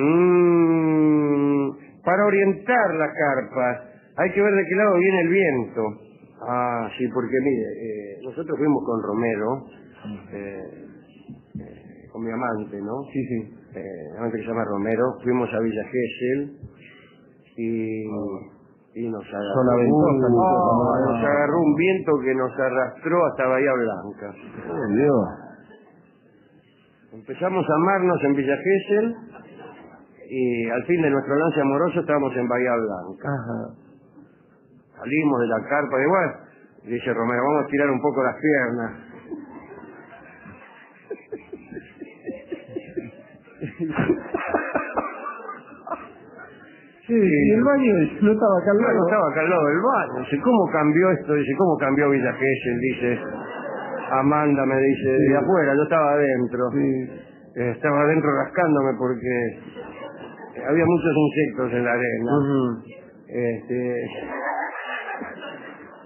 mm, para orientar la carpa, hay que ver de qué lado viene el viento. Ah, sí, porque mire, eh, nosotros fuimos con Romero, eh, eh, con mi amante, ¿no? Sí, sí. Eh, mi amante que se llama Romero, fuimos a Villa Gesell y, y nos agarró, Zona ventosa, un, ¿no? nos agarró un viento que nos arrastró hasta Bahía Blanca. Oh, Dios. Empezamos a amarnos en Villa Gesell y al fin de nuestro lance amoroso estábamos en Bahía Blanca. Ajá. Salimos de la carpa de igual, dice Romero, vamos a tirar un poco las piernas. Sí, y el baño no estaba acá al Claro, lado. estaba acá al lado del baño. Dice, ¿cómo cambió esto? Dice, ¿cómo cambió Villa Gesell? Dice, Amanda me dice, de afuera, yo estaba adentro. Sí. Eh, estaba adentro rascándome porque había muchos insectos en la arena. Ujú. Este...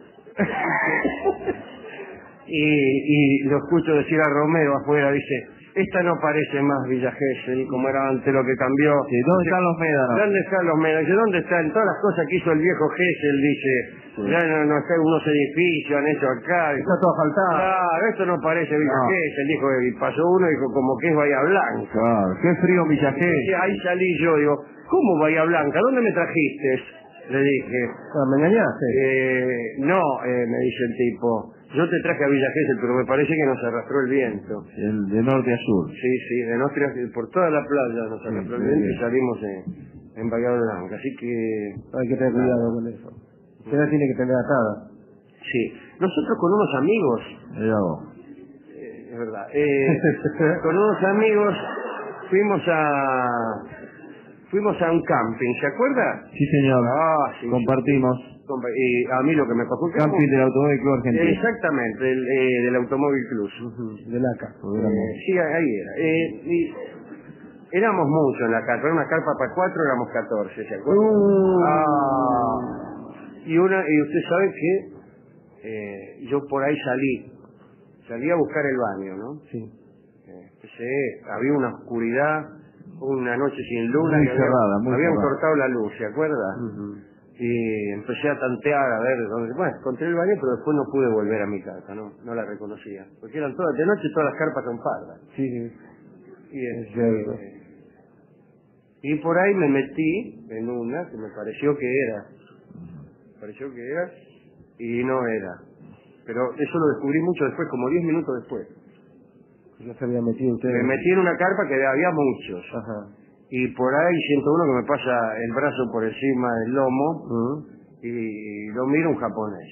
y, y lo escucho decir a Romero afuera, dice, esta no parece más Villa Gesell como era antes, lo que cambió. Sí, ¿dónde están los médanos? ¿Dónde están los médanos? Dice, ¿dónde están todas las cosas que hizo el viejo Gesell? Dice, Sí. ya no, no está unos edificios, han hecho acá. Está todo faltado. Claro, esto no parece Villa No. Gesell, dijo, y pasó uno y dijo, como que es Bahía Blanca. Claro, qué frío Villa Y Gesell. ahí salí yo, digo, ¿cómo Bahía Blanca? ¿Dónde me trajiste? Le dije, Ah, ¿me engañaste? eh, no, eh, me dice el tipo, yo te traje a Villa Gesell, pero me parece que nos arrastró el viento. El de norte a sur. Sí, sí, de Nostria, por toda la playa nos arrastró el sí, viento sí. y salimos en, en Bahía Blanca, así que, Hay que tener cuidado con eso. Se la tiene que tener atada. sí. Nosotros con unos amigos, Mirá vos. eh, es verdad, eh, con unos amigos fuimos a, fuimos a un camping, ¿se acuerda? Sí, señor. Ah, sí. Compartimos. Compa- Y a mí lo que me pasó que Camping del Automóvil Club Argentino. exactamente, del, eh, del Automóvil Club. De laca. Eh, sí, ahí era. Eh, y éramos muchos en la carpa, era una carpa para cuatro, éramos catorce, ¿se acuerdan? Uh. Ah, y una, y usted sabe que eh, yo por ahí salí, salí a buscar el baño, ¿no? Sí. Eh, empecé, había una oscuridad, una noche sin luna, Muy que habían- cerrada, muy habían cerrada. cortado la luz, ¿se acuerda? Y empecé a tantear a ver dónde, bueno, encontré el baño, pero después no pude volver a mi casa, no, no la reconocía, porque eran todas, de noche todas las carpas son pardas. Sí, sí. Y, Es este, cierto. y por ahí me metí en una que me pareció que era, me pareció que era, y no era. Pero eso lo descubrí mucho después, como diez minutos después. Ya se había metido usted. Me metí en una carpa que había muchos. Ajá. Y por ahí siento uno que me pasa el brazo por encima del lomo y lo miro un japonés.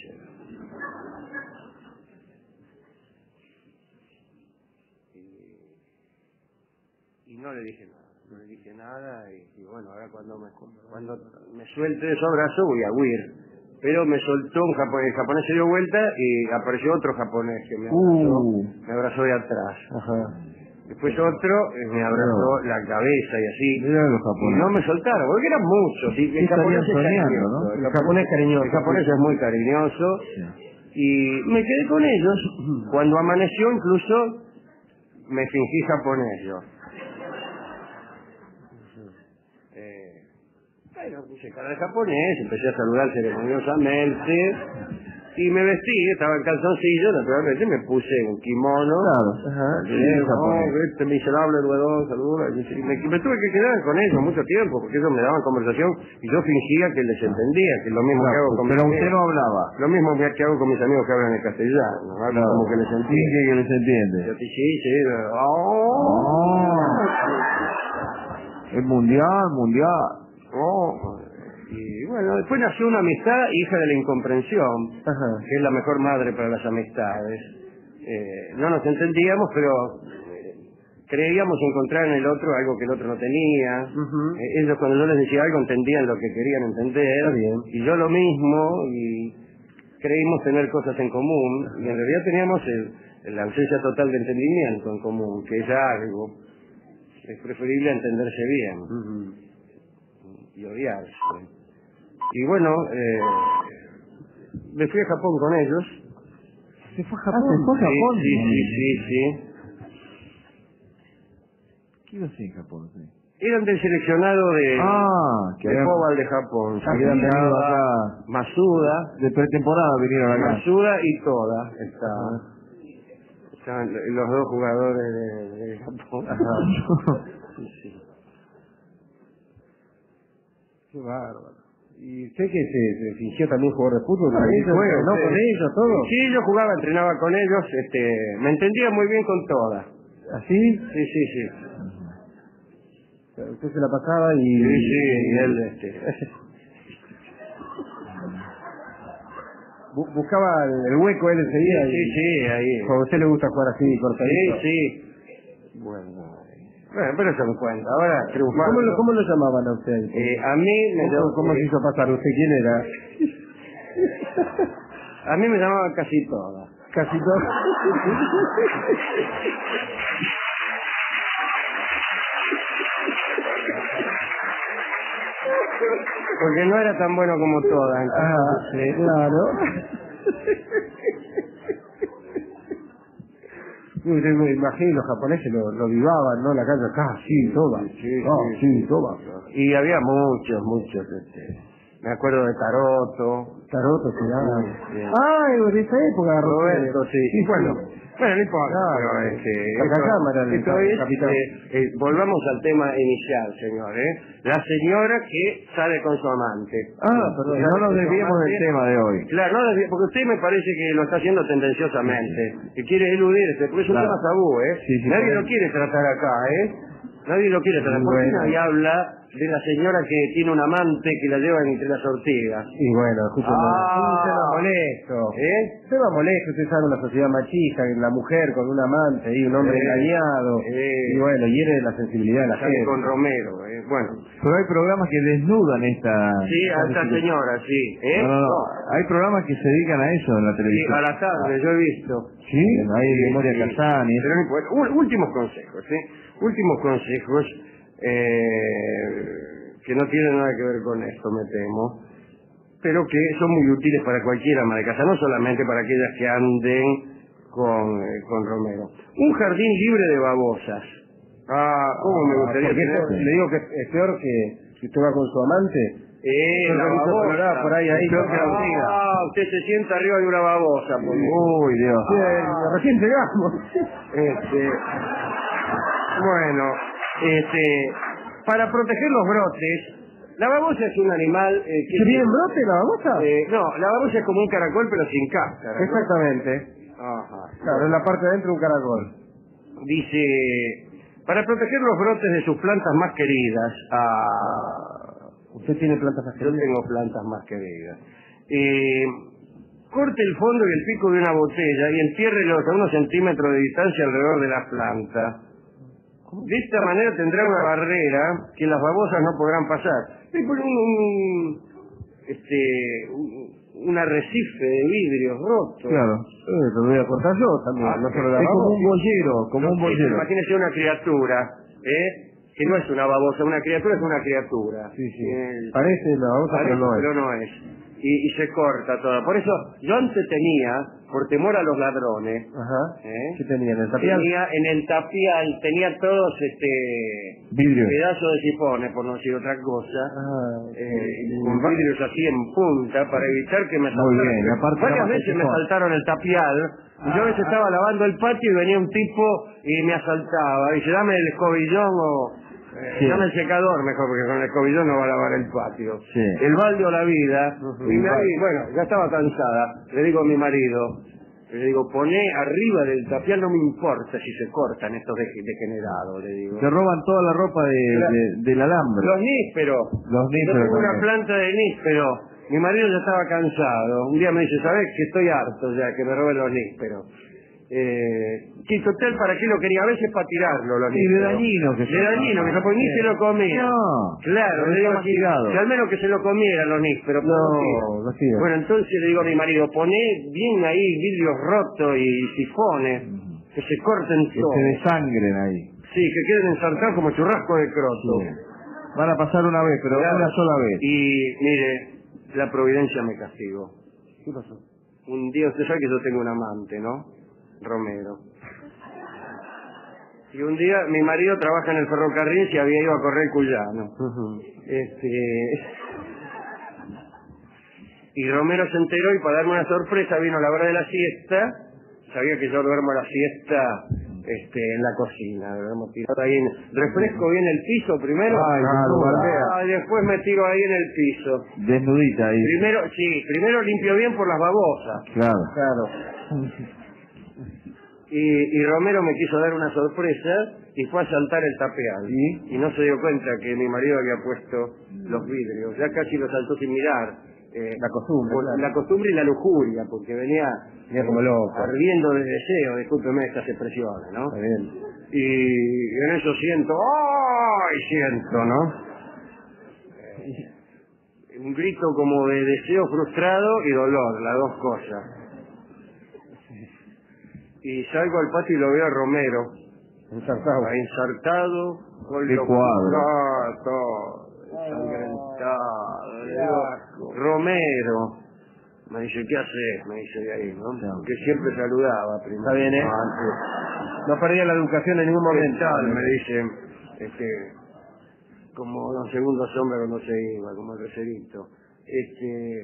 Y, y no le dije nada, no le dije nada y, y bueno, ahora cuando me, cuando me suelte de su abrazo voy a huir. Pero me soltó un japonés, el japonés se dio vuelta y apareció otro japonés que me abrazó, Uh. me abrazó de atrás. Ajá. Después otro eh, me abrazó la cabeza y así. Mirá los Y japoneses. no me soltaron, porque eran muchos. Y el Sí, japonés estarían es soñando, cariñoso. ¿no? El El japonés cariñoso. El japonés es muy cariñoso. Y me quedé con ellos. Cuando amaneció incluso me fingí japonés yo. Eh, bueno, puse cara de japonés, empecé a saludar ceremoniosamente. Y me vestí, estaba en calzoncillo, naturalmente me puse un kimono. Claro. Ajá. Sí, Eh, japonés. no, este miserable Eduardo, saluda. Y me, me tuve que quedar con ellos mucho tiempo, porque ellos me daban conversación y yo fingía que les entendía, que es lo mismo que hago con Pero mis usted amigos. no hablaba. Lo mismo que hago con mis amigos que hablan en castellano, ¿no? Hablo Claro. como que les Finge entiende. que les entiende. Yo, sí, sí, sí. Oh, Oh. Es mundial, mundial. oh. Y bueno, después nació una amistad hija de la incomprensión, Ajá. que es la mejor madre para las amistades. Eh, no nos entendíamos, pero eh, creíamos encontrar en el otro algo que el otro no tenía. Ujú. Eh, ellos cuando yo les decía algo entendían lo que querían entender. Está bien. Y yo lo mismo, y creímos tener cosas en común, y en realidad teníamos el- la ausencia total de entendimiento en común, que es algo. Es preferible entenderse bien Ujú. y odiarse. Y bueno, eh, me fui a Japón con ellos. Se fue a Ah, se fue a Japón. Sí, sí, sí, sí, sí. ¿Qué iba a hacer en Japón? Sí. Eran del seleccionado de, Ah, que de habían- Pobal de Japón. Ah, habían venido Estaba acá. Masuda, De pretemporada vinieron acá. Masuda y Toda. Está, estaban los dos jugadores de, de Japón. Sí, sí. Qué bárbaro. ¿Y usted que se, se fingió también jugador de fútbol? Ah, ¿Con sí, ellos? juego, ¿Entrenó sí. con ellos, todo? Sí, yo jugaba, entrenaba con ellos, este, me entendía muy bien con Toda. ¿Así? Sí, sí, sí. O sea, usted se la pasaba y... Sí, sí, y él, este, Bu- buscaba el, el hueco él enseguida. sí, y- sí, ahí. Como a usted le gusta jugar así, Sí, cortadito. sí. Bueno, bueno, pero eso me cuenta. Ahora, ¿Y triunfando. ¿Cómo, lo, ¿Cómo lo llamaban a usted? Eh, a mí me ¿Cómo, llam- cómo se hizo pasar? ¿Usted quién era? a mí me llamaban casi Toda. Casi todo. Porque no era tan bueno como Toda. Ah, entonces, claro. Yo me imagino, los japoneses lo, lo vivaban, ¿no? La calle acá, sí, toma. Sí, No, sí, sí, toma. Y había muchos, muchos, este, me acuerdo de Taroto. Taroto, Sí, sí. sí. Ay, de esa época, Roberto, sí. sí. Bueno, bueno, no importa. Claro, pero, este, la esto- cámara del esto es, capitán. eh, eh, volvamos al tema inicial, señor. ¿eh? La señora que sale con su amante. Ah, perdón, Sale no nos con su desviemos del amante. tema de hoy. Claro, no desvi- porque usted me parece que lo está haciendo tendenciosamente, que quiere eludirse, porque es un Claro. tema tabú, ¿eh? Sí, sí, Nadie por lo eso. quiere tratar acá, ¿eh? Nadie lo quiere tratar. ¿Por qué Bueno. nadie habla de la señora que tiene un amante que la lleva entre las ortigas? Y bueno, escúchame, Ah. un tema molesto. ¿Eh? Un tema molesto, usted sabe, una sociedad machista, que la mujer con un amante y un hombre Sí. engañado. Sí. Y bueno, hiere la sensibilidad de la Sale gente. con Romero, ¿eh? Bueno. Pero hay programas que desnudan esta... Sí, a esta señora, sí. ¿Eh? No, no, no. Hay programas que se dedican a eso en la Sí, televisión. a la tarde, yo he visto. ¿Sí? Hay Sí, Memoria sí. Casani. Pero no importa. Ú- últimos consejos, ¿sí? Últimos consejos eh, que no tienen nada que ver con esto, me temo, pero que son muy útiles para cualquier ama de casa, no solamente para aquellas que anden con, eh, con Romero. Un jardín libre de babosas. Ah, ¿cómo me gustaría Porque tener? esto- le digo que es peor que si usted va con su amante. Eh, Yo la he visto babosa. colorada por ahí, ahí, Peor que la ah. ortiga. Ah, usted se sienta arriba de una babosa, por Uy, Dios. Sí, recién llegamos. Este, bueno, este, para proteger los brotes, la babosa es un animal eh, que... ¿Se viene en brote la babosa? Eh, no, la babosa es como un caracol pero sin cáscara, ¿no? Exactamente. Ajá. Claro, en la parte de adentro un caracol. Dice, para proteger los brotes de sus plantas más queridas, ah, ¿Usted tiene plantas yo ajenas? tengo plantas más queridas, eh, corte el fondo y el pico de una botella y entiérrelos a unos centímetros de distancia alrededor de la planta. De esta manera tendrá una barrera que las babosas no podrán pasar. Le pone un, un, este, un, un arrecife de vidrios rotos. Claro. Eh, lo voy a cortar yo también. Ah, no solo la Es como babosa. un bollero, como un Sí, bollero. imagínese una criatura, ¿eh? que no es una babosa, una criatura es una criatura. Sí, sí. Eh, Parece la babosa, Parece, pero no es. pero no es. Y, y se corta toda. Por eso yo antes tenía, por temor a los ladrones, Ajá. ¿eh? ¿Qué tenía en el tapial? tenía en el tapial, tenía todos este Vidrio. pedazos de sifones, por no decir otra cosa, Ah, eh, sí. con vidrios así en punta para evitar que me Muy saltaran. bien, aparte Varias estaba veces me sifón. saltaron el tapial, y yo a veces estaba lavando el patio y venía un tipo y me asaltaba, dice, dame el escobillón o... eh, Sí. Dame el secador mejor, porque con el escobillón no va a lavar el patio. Sí. El balde o la vida. Ujú. Y me- y bueno, ya estaba cansada. Le digo a mi marido, le digo, poné arriba del tapial, no me importa si se cortan estos de- degenerados, le digo. Se roban toda la ropa de, Claro. de- del alambre. Los nísperos. Los Yo nísperos tengo una también. planta de níspero. Mi marido ya estaba cansado. Un día me dice, ¿sabes que estoy harto ya que me roben los nísperos? Eh, que total, ¿para qué lo quería? A veces para tirarlo, los Sí, de nísperos. dañino que De son. dañino, que no, ni se lo comía. No. Claro, Pero le digo está así, mastigado. que al menos que se lo comieran los nísperos. pero No, tira. no tira. Bueno, entonces le digo a mi marido, poné bien ahí vidrios rotos y sifones, que se corten Que todos. se desangren ahí. Sí, que queden ensartados como churrasco de croto. Van a pasar una vez, pero Claro. una sola vez. Y mire, la providencia me castigó. ¿Qué pasó? Un día, usted sabe que yo tengo un amante, ¿no? Romero. Y un día mi marido trabaja en el ferrocarril y había ido a correr Cuyano. Este... Y Romero se enteró y para darme una sorpresa vino a la hora de la siesta. Sabía que yo duermo la siesta este, en la cocina. Duermo tirado ahí en... Refresco bien el piso primero. Ay, Ah, desnuda. y después me tiro ahí en el piso. Desnudita ahí. Primero, sí, primero limpio bien por las babosas. Claro. Claro. Y, y Romero me quiso dar una sorpresa y fue a saltar el tapeal. ¿Y? Y no se dio cuenta que mi marido había puesto los vidrios. Ya casi lo saltó sin mirar. Eh, La costumbre, por claro. la costumbre y la lujuria, porque venía, Venía como loco. ardiendo de deseo, discúlpeme estas expresiones, ¿no? Está bien. Y en eso siento, ¡ay! Siento, ¿no? Eh, un grito como de deseo frustrado y dolor, las dos cosas. Y salgo al patio y lo veo a Romero, Ensartado. ahí ensartado, con Qué los cuadro. platos, ensangrentado. Le digo, Romero, Me dice, ¿qué haces? Me dice de ahí, ¿no? Que siempre saludaba primero. Está bien, ¿eh? Antes. No perdía la educación en ningún ¿Qué momento. tal? Me dice, este, como un segundo sombra cuando se iba, como el recerito. Este,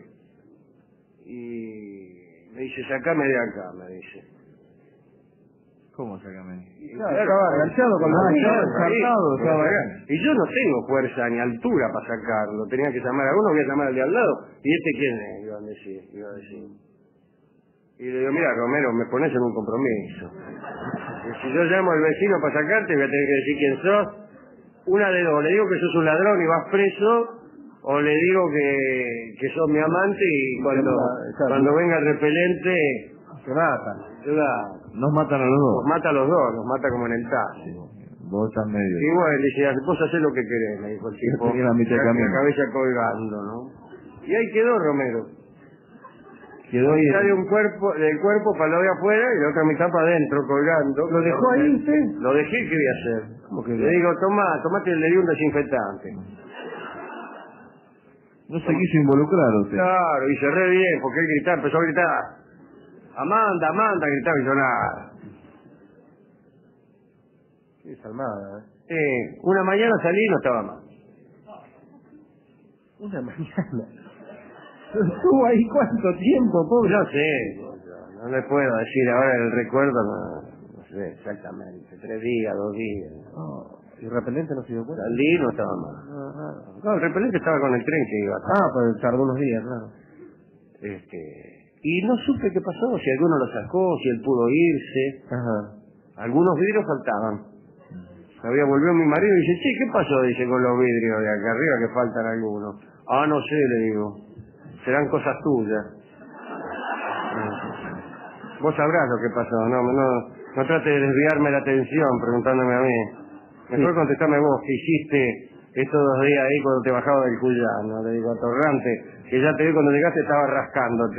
y me dice, sacame de acá, me dice. ¿Cómo sacame? Y Claro, estaba agachado con los Ah, brazos, estaba ahí. ensartado, estaba Bueno, acá. y yo no tengo fuerza ni altura para sacarlo. Tenía que llamar a uno, voy a llamar al de al lado. ¿Y este quién es? Iba a decir. Iba a decir. Y le digo, mira, Romero, me pones en un compromiso. Y si yo llamo al vecino para sacarte, voy a tener que decir quién sos. Una de dos, le digo que sos un ladrón y vas preso, o le digo que, que sos mi amante y cuando, Exacto. cuando venga el repelente, Se mata. la- Nos matan a los dos. nos mata a los dos, nos mata como en el taxi. Vos estás medio. Y bueno, le dice, vos hacés lo que querés, me dijo el tipo, tenía la mitad de la, camino. la cabeza colgando, ¿no? Y ahí quedó Romero. Quedó ahí. Mitad de un cuerpo, del cuerpo para lo de afuera y la otra mitad para adentro, colgando. ¿Lo dejó ahí usted? Lo dejé, ¿qué voy a hacer? ¿Cómo que Le no? digo, tomá, tomate, le di un desinfectante. No se quiso involucrar usted. Claro, y cerré bien, porque él gritaba, empezó a gritar. Amanda, Amanda, gritaba y yo nada. Qué desalmada, ¿eh? Eh, una mañana salí y no estaba más. Una mañana. ¿Estuvo ahí cuánto tiempo, pobre? No sé, no, no le puedo decir ahora el recuerdo, no, no sé exactamente, tres días, dos días. Oh, ¿y el repelente no se dio cuenta? Salí y no estaba más. No, el repelente estaba con el tren que iba. Ah, pues tardó unos días, claro. Este, y no supe qué pasó, si alguno lo sacó, si él pudo irse. Ajá. Algunos vidrios faltaban. Había volvió mi marido y dice, che, ¿qué pasó? Dice, con los vidrios de acá arriba que faltan algunos. Ah, no sé, le digo. Serán cosas tuyas. Vos sabrás lo que pasó, no, no, no trate de desviarme la atención preguntándome a mí. Mejor Sí. contestame vos, ¿qué hiciste estos dos días ahí cuando te bajaba del Cuyano? Le digo, atorrante, que ya te vi cuando llegaste estaba rascándote.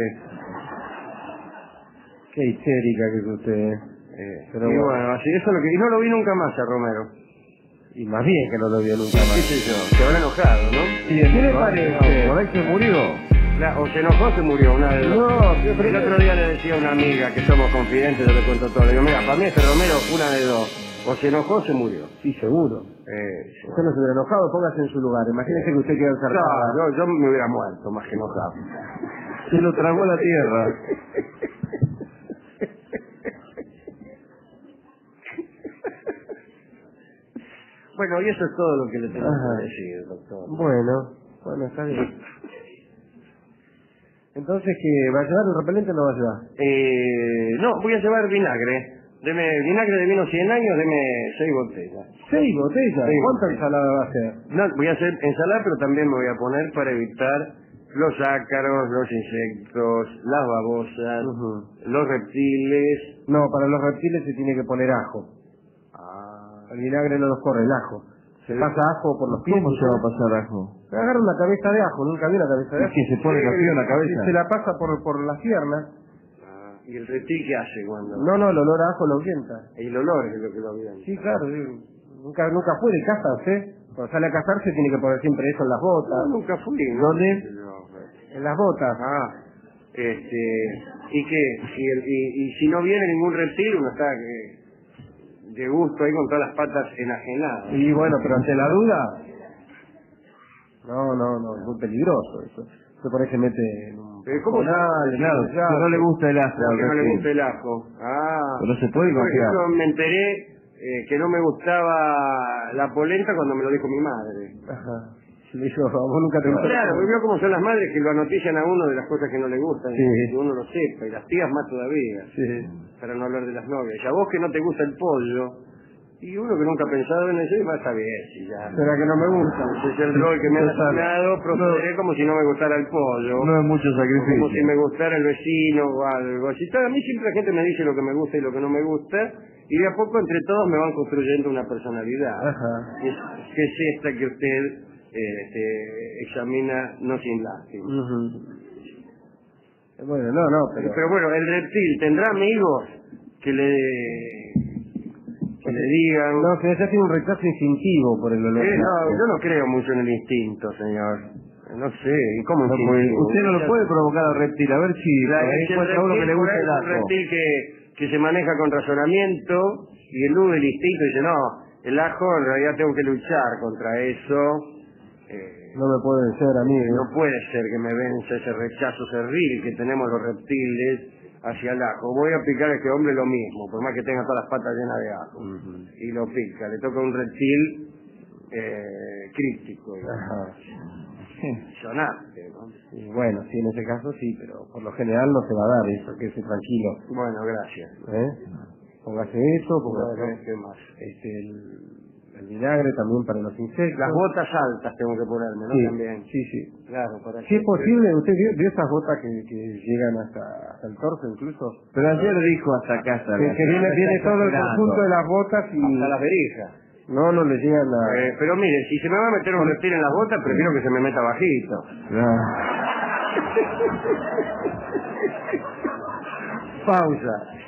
Qué histérica que es usted, ¿eh? Eh, Pero y bueno. bueno, así eso es lo que... Y no lo vi nunca más a Romero. Y más bien que no lo vio nunca ¿Qué más. sé yo? Se habrá enojado, ¿no? Sí, ¿qué le parece? Por ahí se murió. La- o se enojó o se murió, una de dos. No, yo El creo otro día le decía a una amiga que somos confidentes, yo le cuento todo. Le digo, mira, para mí este Romero, una de dos. O se enojó o se murió. Sí, seguro. Eh, sí. Usted no se hubiera enojado, póngase en su lugar. Imagínese que usted queda encerrado. Claro, yo, yo me hubiera muerto más que enojado. Se lo tragó la tierra. Bueno, y eso es todo lo que le tengo Ajá. que decir, doctor. Bueno, bueno, está bien. Entonces, ¿qué? ¿Va a llevar el repelente o no va a llevar? Eh, no, voy a llevar vinagre. Deme vinagre de vino cien años, deme seis botellas. Seis botellas. Seis ¿Cuánta botellas. ensalada va a hacer? No, voy a hacer ensalada, pero también me voy a poner para evitar los ácaros, los insectos, las babosas, Ujú. los reptiles. No, para los reptiles se tiene que poner ajo. Ah, El vinagre no los corre, el ajo. Se pasa ajo por los pies. ¿Cómo se va a pasar ajo? Agarra una cabeza de ajo, nunca vi una cabeza de Es ajo. que se pone Sí, así en la Y cabeza. se la pasa por, por las piernas. ah, ¿y el reptil qué hace cuando...? No, no, el olor a ajo lo ahuyenta. El olor es lo que lo avienta. Sí, claro, sí. Nunca, nunca fue de casa, ¿usted? Cuando sale a casarse tiene que poner siempre eso en las botas. No, nunca fui. ¿no? ¿Dónde? No, En las botas. Ah, este... ¿Y qué? Si el- y, y si no viene ningún reptil, uno está eh, de gusto ahí con todas las patas enajenadas. Y bueno, pero ante la duda... No, no, no, es muy peligroso eso. Se por ahí se mete en un... Pero ¿cómo Claro, se- claro, Que no le gusta el ajo. Porque no le reptil. gusta el ajo. Ah. Pero se puede Por confiar. ejemplo, me enteré eh, que no me gustaba la polenta cuando me lo dijo mi madre. Ajá. Le dijo, vos nunca te gustó. Claro, porque veo cómo son las madres que lo anotician a uno de las cosas que no le gustan, Sí. y que uno lo sepa, y las tías más todavía, Sí. para no hablar de las novias. Y a vos que no te gusta el pollo, y uno que nunca ha pensado en eso, y más a ver si ya... ¿Será que no me gusta? Ese es el rol que me han Total. asignado, procederé como si no me gustara el pollo. No es mucho Como si sacrificio. me gustara el vecino o algo. Si a mí siempre la gente me dice lo que me gusta y lo que no me gusta, y de a poco entre todos me van construyendo una personalidad. Ajá. Que es, que es esta que usted eh, este, examina no sin lástima. Ujú. Bueno, no, no, pero... Pero bueno, el reptil tendrá amigos que le que le digan... No, se hace un rechazo instintivo por el olor. Eh, del no, ajo. yo no creo mucho en el instinto, señor. No sé, ¿y cómo No, es pues, que- usted no lo puede provocar al reptil, a ver si La- por ahí es el encuentra uno que reptil, le gusta por ahí el es un ajo. reptil que, que se maneja con razonamiento y elude el instinto y dice, no, el ajo en realidad tengo que luchar contra eso. eh, No me puede ser a mí. no puede ser que me venza ese rechazo servil que tenemos los reptiles hacia el ajo. Voy a picar a este hombre lo mismo, por más que tenga todas las patas llenas de ajo. Y lo pica, le toca un reptil eh, críptico, Ajá. sonante, ¿no? Y bueno, sí, en ese caso sí, pero por lo general no se va a dar eso, quédese tranquilo. Bueno, gracias. ¿Eh? Póngase eso, póngase Bueno, ¿qué más? este, el, el vinagre también para los insectos. Las botas altas tengo que ponerme, ¿no? Sí, También. sí, sí. Claro, para Si es posible, usted vio, vio esas botas que, que llegan hasta, hasta el torso incluso. Pero ayer dijo hasta casa. Que, que viene, viene todo el conjunto de las botas y hasta las verijas. no, no le llegan a... Eh, pero mire, si se me va a meter un reptil en las botas, prefiero que se me meta bajito. Ah. Pausa.